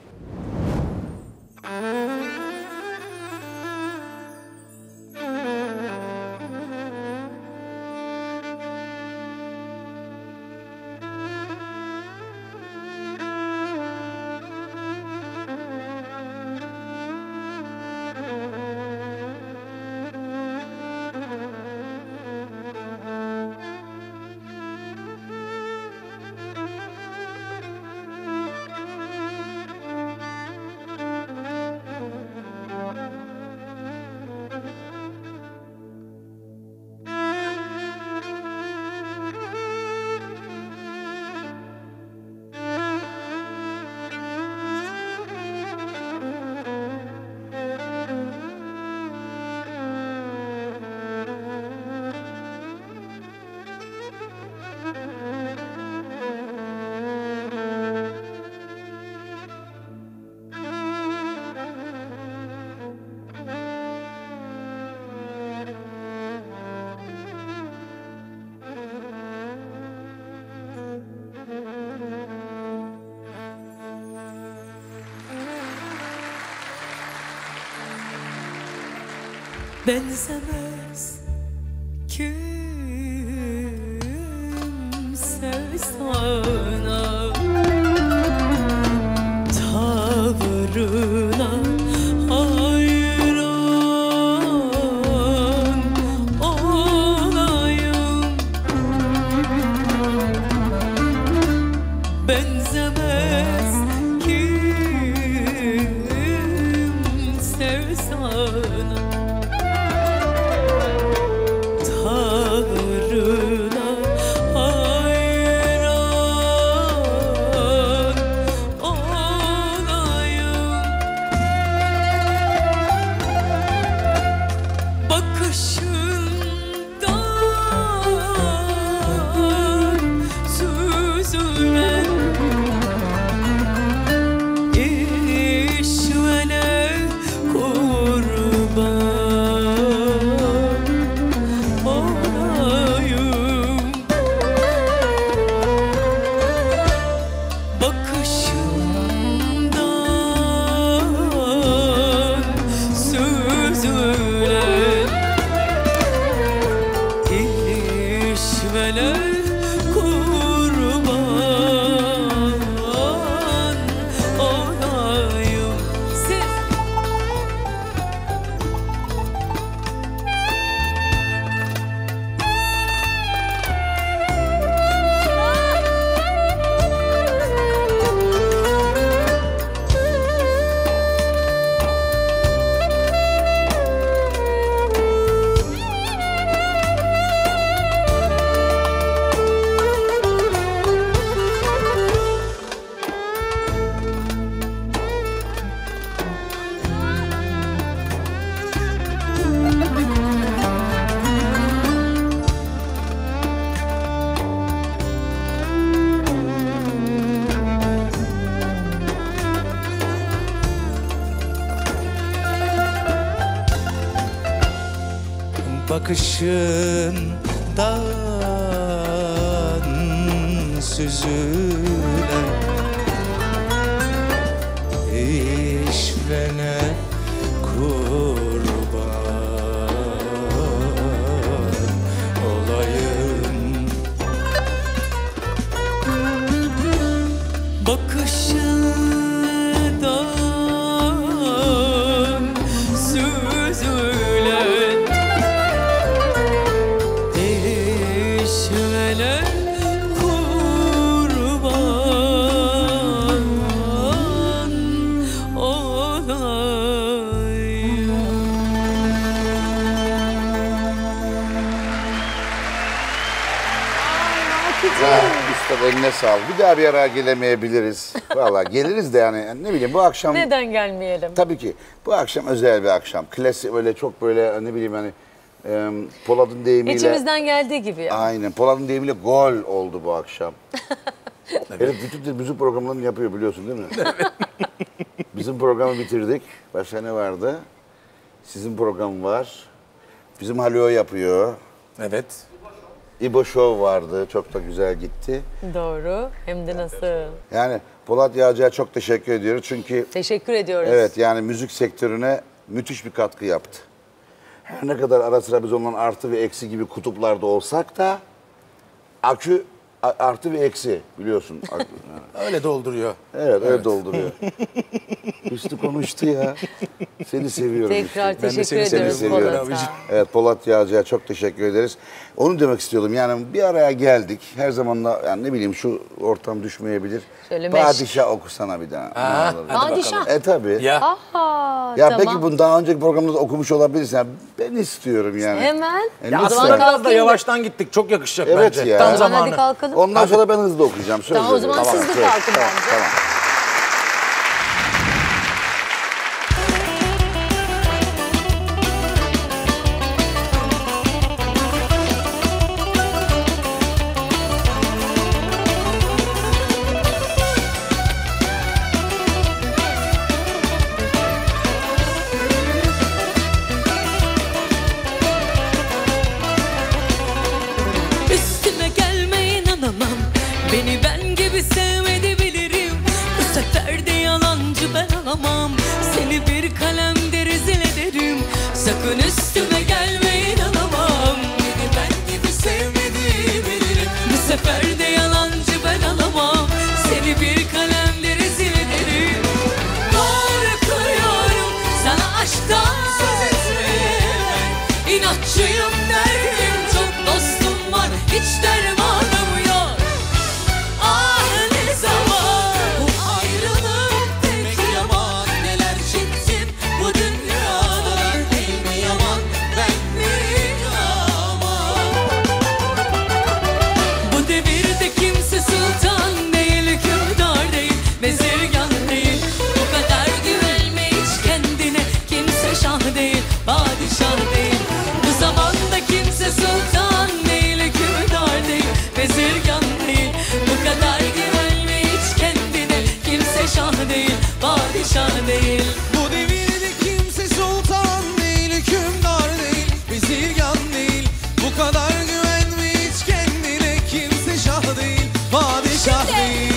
Benzemez kimse sana, tavrına hayran olayım. Benzemez kimse sana, tavrına hayran bakışından süzülen işvene kurban olayım. Bakışından süzülen işvene kurban olayım. Ya, üstad eline sağlık. Bir daha bir araya gelemeyebiliriz. Vallahi geliriz de yani ne bileyim bu akşam... Neden gelmeyelim? Tabii ki. Bu akşam özel bir akşam. Klasik öyle çok böyle ne bileyim hani Polat'ın deyimiyle... İçimizden geldiği gibi ya. Aynen. Polat'ın deyimiyle gol oldu bu akşam. Herif bütün müzik programlarını yapıyor biliyorsun değil mi? Bizim programı bitirdik. Başka ne vardı? Sizin program var. Bizim Halio yapıyor. Evet. İbo Show vardı. Çok da güzel gitti. Doğru. Hem de nasıl? Yani Polat Yağcı'ya çok teşekkür ediyoruz. Çünkü Teşekkür ediyoruz. evet yani müzik sektörüne müthiş bir katkı yaptı. Her ne kadar ara sıra biz ondan artı ve eksi gibi kutuplarda olsak da akü artı ve eksi biliyorsun. Öyle dolduruyor. Evet öyle dolduruyor. Üstü konuştu ya. Seni seviyorum. Tekrar Üstü. teşekkür seni ediyoruz seviyorum Polat'a. abicim. Evet Polat Yağcı'ya çok teşekkür ederiz. Onu demek istiyordum yani bir araya geldik. Her zaman da yani ne bileyim şu ortam düşmeyebilir. Şöyle Padişah okusana bir daha. Ha, Ne olur. hadi Padişah. bakalım. Tabii. Ya Aa, Ya tamam. peki bunu daha önceki programda da okumuş olabilirsin. Yani ben istiyorum yani. Hemen. Ya O lütfen. zaman aslında biraz da kalkayım. yavaştan gittik. Çok yakışacak Evet bence. ya. Tam O zaman zamanı. hadi kalkalım. Ondan sonra ben hızlı okuyacağım. Söz Tamam, o zaman veriyorum. siz de söz. kalkın Tamam, bence. tamam. Üstüme gelme inanamam. Beni ben gibi sevmedi bilirim. Bu sefer de yalancı ben olamam. Seni bir kalemde rezil ederim. Sakın üstüme gelme inanamam. Beni ben gibi sevmedi bilirim. Bu sefer de yalancı ben olamam. Seni bir kalemde rezil ederim. Korkuyorum sana aşktan söz etmeye. İnatçıyım derdim, çok dostum var, hiç dermanım yok. Ah ne zaman bu ayrılık tek yaman. Neler çektim bu dünyada, el mi yaman ben mi yaman. Bu devirde kimse sultan değil, hükümdar değil, bezirgan değil. Bu kadar güvenme hiç kendine, kimse şah değil, padişah değil. Bu zamanda kimse sultan değil, hükümdar değil, bezirgan değil. Bu kadar güvenme hiç kendine, kimse şah değil, padişah değil. Bu devirde kimse sultan değil, hükümdar değil, bezirgan değil. Bu kadar güvenme hiç kendine, kimse şah değil, padişah değil.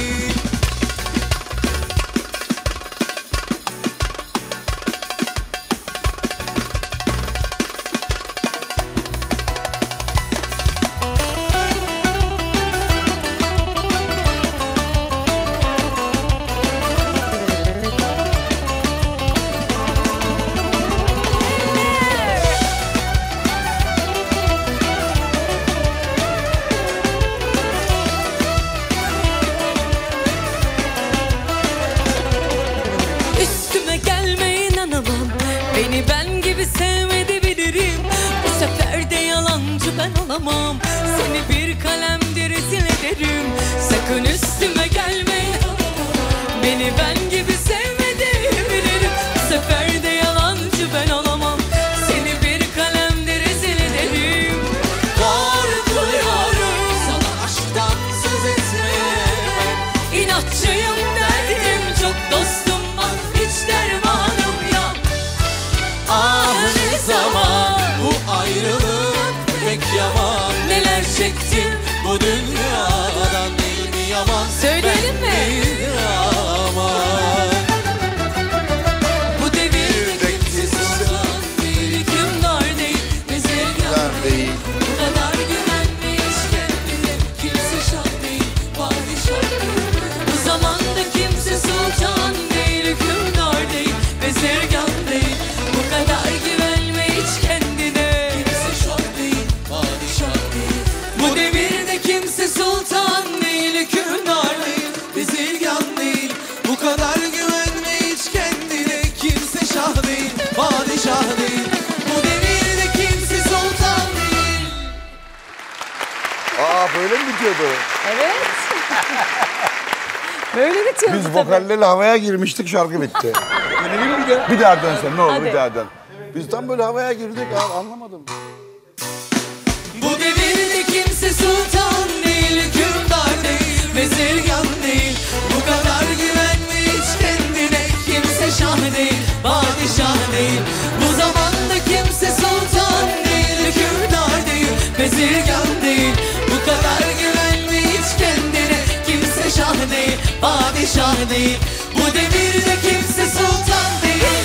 Üstüme gelme inanamam. Beni ben gibi sevmedi bilirim. Bu sefer de yalancı ben olamam. Seni bir kalemde rezil ederim. Sakın üstüme gelme inanamam. Beni ben gibi sevmedi bilirim. Bu sefer de yalancı ben olamam. Seni bir kalemde rezil ederim. Korkuyorum sana aşktan söz etmeye. İnatçıyım derdim, çok dostum var, hiç dermanım yok. Ah ne zaman bu ayrılık çektim bu dünyadan. Değil mi yaman? Söyleyelim mi? Değil aman. Bu devirde kimse sultan değil, hükümdar değil, bezirgan değil. Bu kadar güvenme hiç kendine, kimse şah değil, padişah değil. Bu zamanda kimse sultan değil, hükümdar değil, bezirgan değil. Bu kadar güvenme hiç kendine, kimse şah değil, padişah değil. Bu devirde kimse sultan değil, hükümdar değil, bezirgan değil. Bu kadar güvenme hiç kendine, kimse şah değil, padişah değil. Bu devirde kimse sultan değil. Aa böyle mi bitiyordu? Evet. Böyle bitiyordu Biz tabii. vokallerle havaya girmiştik, şarkı bitti. Bir daha dönsen ne olur, Hadi. bir daha dön. Biz tam böyle havaya girdik abi, anlamadım. Bu devirde kimse sultan değil, hükümdar değil, bezirgan değil. Bu kadar güvenme hiç kendine, kimse şah değil, padişah değil. Bu zamanda kimse sultan değil, hükümdar değil, bezirgan değil. Bu kadar güvenme hiç kendine, kimse şah değil, padişah değil. Bu devirde kimse sultan değil.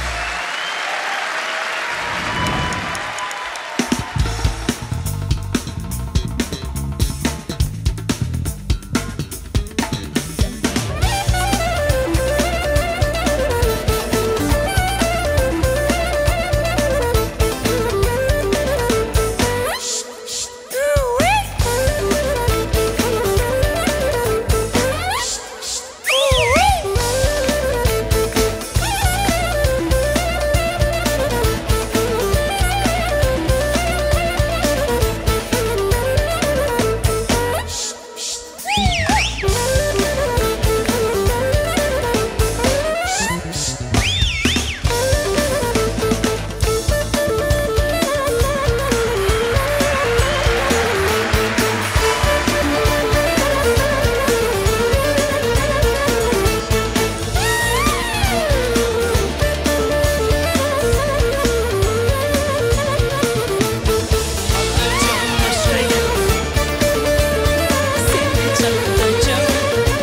Seni çatlatacağım.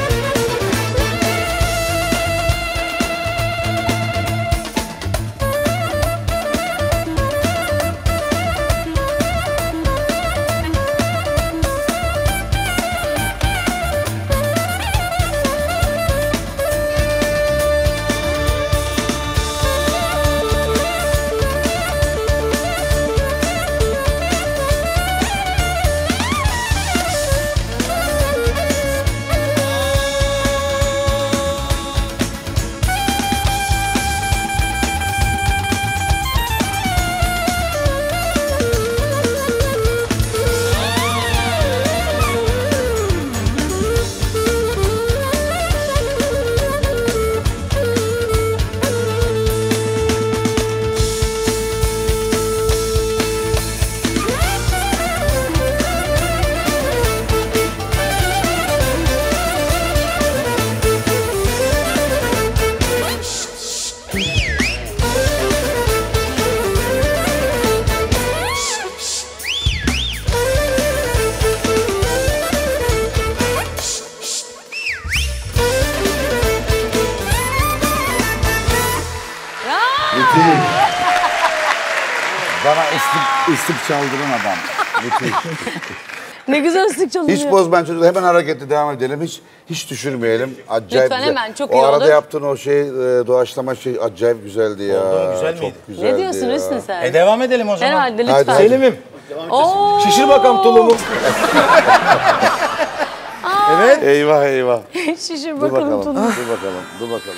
Bana ıslık çaldıran adam. Müthiş. Ne güzel ıslık çalınıyor. Hiç bozmayın çocuklar, hemen hareketli devam edelim. Hiç düşürmeyelim. Acayip Lütfen güzel. hemen, çok o iyi arada olur. yaptığın o şey, doğaçlama şey acayip güzeldi ya. Oldu mu? Güzel Çok miydi? güzeldi Ne diyorsun ya. Hüsnü sen? Devam edelim o zaman. Herhalde lütfen. Hadi, hadi. Selim'im. Oo. Şişir bakalım tulumu. Evet. Eyvah eyvah. Şişir Dur bakalım bakalım, tulumu. dur bakalım, dur bakalım.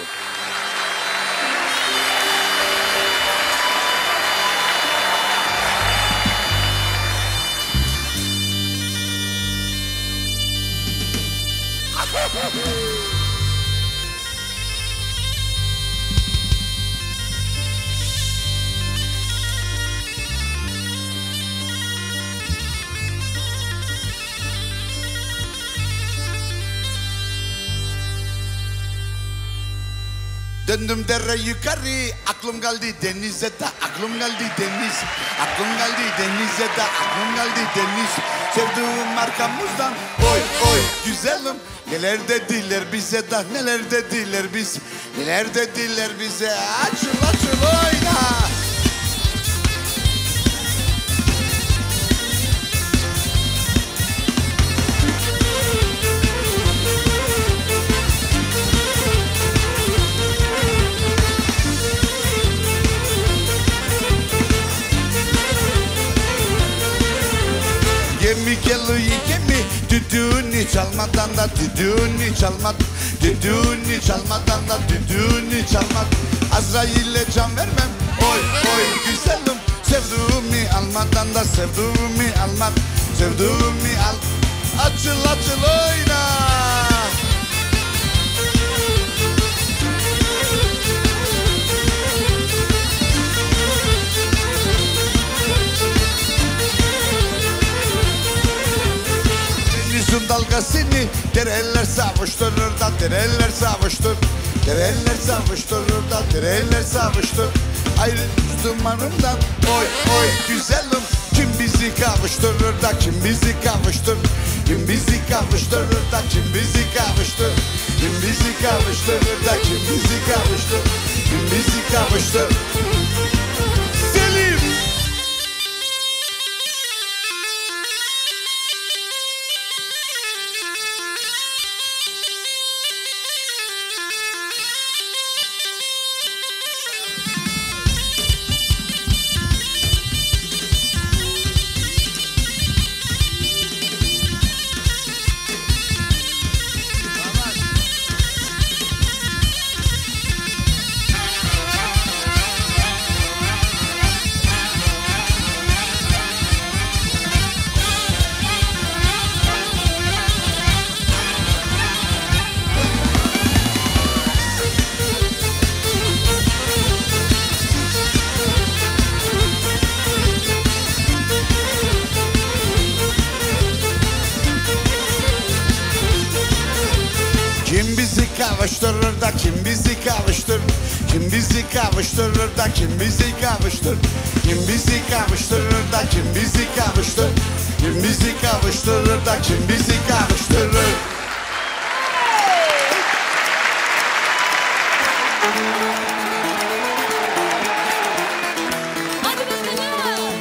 Döndüm dere yukarı, aklım geldi denize de, aklım geldi deniz. Aklım geldi denize de, aklım geldi deniz. Sevduğum arkamızdan, oy oy güzelim. Neler dediler bize de, neler dediler biz. Neler dediler bize, açıl açıl oyna. 20 kilo yiyeceğimi düdüğünü çalmadan da düdüğünü çalmadan düdüğünü çalmadan da düdüğünü çalmadan Azrail'e can vermem oy oy güzelim sevduğumu almadan da sevduğumu almam sevduğumu al açıl açıl oyna. Denizin dalgasını dereler savuşturur da dereler savuştur. Dereler savuşturur da dereler savuştur. Ayrılmıştım arımdan oy oy güzelim. Kim bizi kavuşturur da kim bizi kavuştur. Kim bizi kavuşturur da kim bizi kavuştur. Kim bizi kavuşturur da kim bizi kavuştur. Kim bizi kavuştur. Selim. Kim bizi kavuşturur da kim bizi kavuştur. Kim bizi kavuşturur da kim bizi kavuştur. Kim bizi kavuşturur da kim bizi kavuştur. Kim bizi kavuşturur da kim bizi kavuşturur. Hadi bakalım.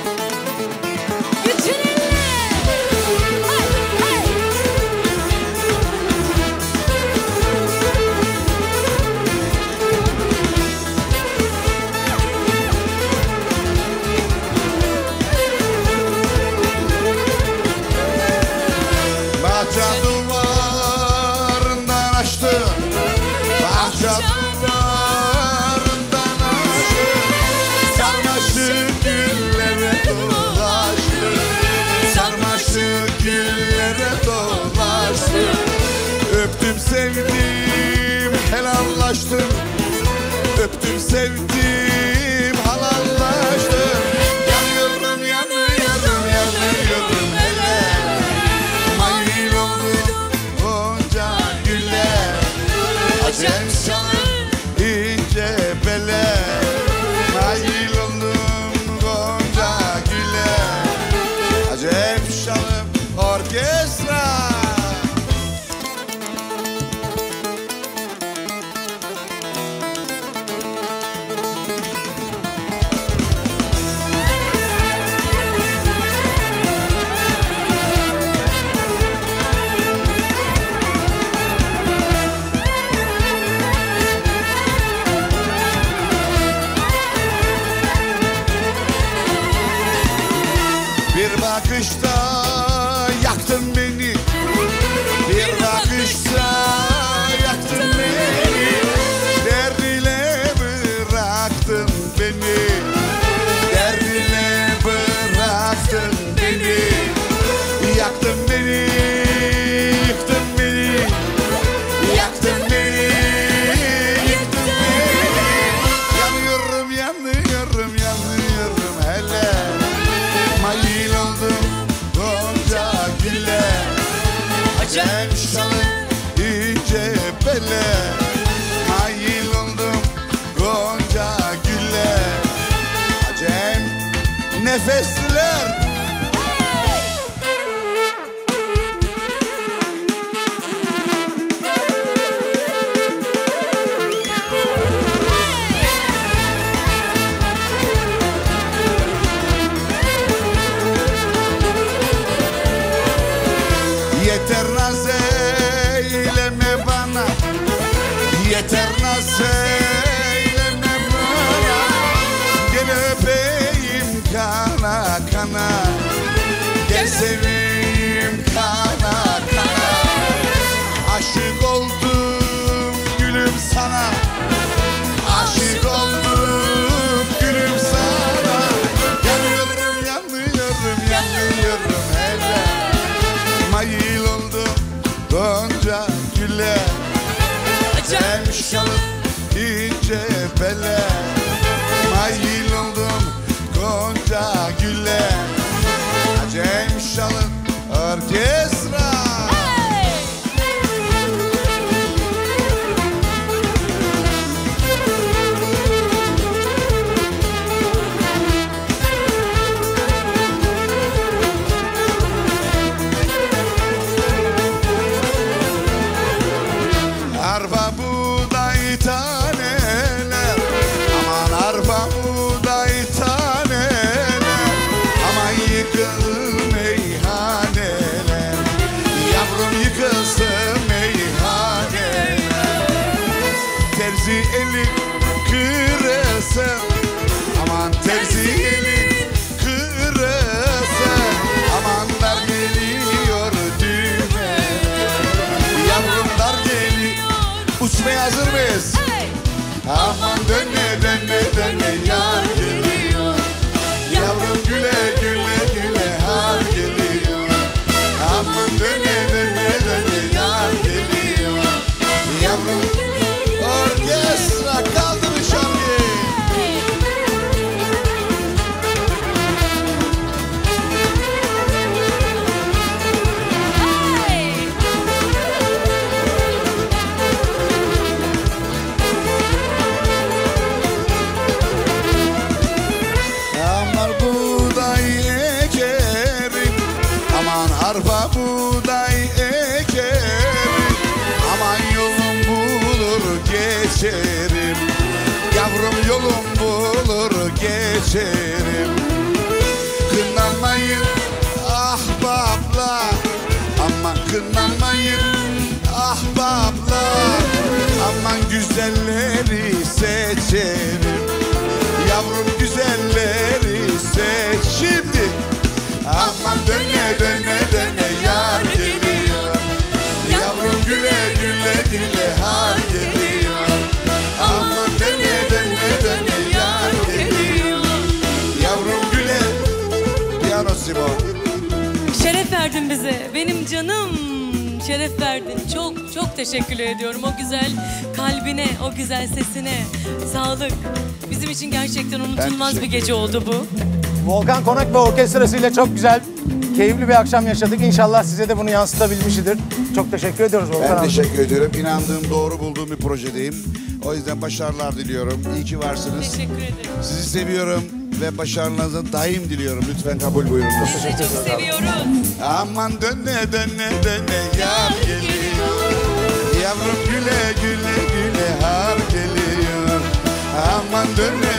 Bütün eller. Hay hay. Bahçe duvarından açtım. Bahçe duvarından açtım. Sarmaşık güllere dolaştım. Sarmaşık güllere dolaştım. Öptüm sevdim helallaştım. Öptüm sevdim halallaştım. Yanıyorum yanıyorum yanıyorum hele. Mayıl oldum gonca gülle. Acem sanır ince bele. Mayıl oldum gonca gülle. Acem şalım orkestra. Bir bakışta yaktın beni. Bir bakışta yaktın beni. Derdine bıraktın beni. Derdine bıraktın beni. Yaktın beni. Yıktın beni. Yaktın beni. Yıktın beni. Yanıyorum yanıyorum yanıyorum hele. Mayıl oldum gonca gülle. Acem şalım ince bele. Mayıl oldum nefesler. Yeter naz eyleme bana, yeter naz eyleme bana. Gel öpeyim kana kana, gel seveyim kana kana. Aşık oldum gülüm sana, aşık oldum gülüm sana. Yanıyorum yanıyorum yanıyorum hele. Mayıl oldum gonca güle, acem ince bele. Mayıl oldum gonca güle, acem şalın orkestra. Arpa buğday taneler, aman arpa buğday taneler. Aman yıkıl meyhaneler, yavrum yıkılsın meyhaneler. Terzi eli kırılsın, aman terzi eli kırılsın. Aman dar geliyor düğme, yavrum dar geliyor. Uçmaya hazır mıyız? Aman döne döne döne yar geliyor. Yavrum güle güle güle har geliyor. Aman döne döne döne yar geliyor. Yavrum orkestra kaldırın şarkıyı. Aman buğday ekerim, aman arpa buğday ekerim. Aman yolum bulur geçerim, yavrum yolum bulur geçerim. Kınanmayın ahbaplar, aman kınanmayın ahbaplar. Aman güzelleri seçerim, yavrum güzelleri seç şimdi. Aman döne döne döne yar geliyor. Yavrum güle güle güle har geliyor. Aman döne döne döne yar geliyor. Yavrum güle. Piyano Simon. Şeref verdin bize. Benim canım. Şeref verdin. Çok çok teşekkür ediyorum. O güzel kalbine, o güzel sesine. Sağlık. Bizim için gerçekten unutulmaz bir gece oldu bu. Volkan Konak ve orkestrası ile çok güzel, keyifli bir akşam yaşadık. İnşallah size de bunu yansıtabilmişizdir. Çok teşekkür ediyoruz Volkan Ben abi. teşekkür ediyorum. İnandığım, doğru bulduğum bir projedeyim. O yüzden başarılar diliyorum. İyi ki varsınız. Teşekkür ederim. Sizi seviyorum ve başarılarınızın daim diliyorum. Lütfen kabul buyurunuz. Sizi çok seviyoruz. Aman döne döne döne yar geliyor. Yavrum güle güle güle har geliyor. Aman döne.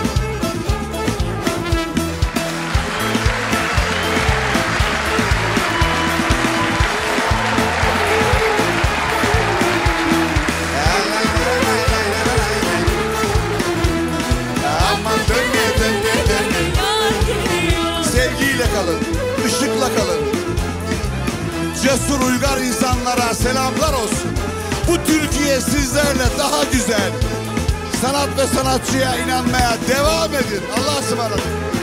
Aman döne döne döne. Sevgiyle kalın, ışıkla kalın. Cesur uygar insanlara selamlar olsun. Bu Türkiye sizlerle daha güzel. Sanat ve sanatçıya inanmaya devam edin. Allah'a ısmarladık.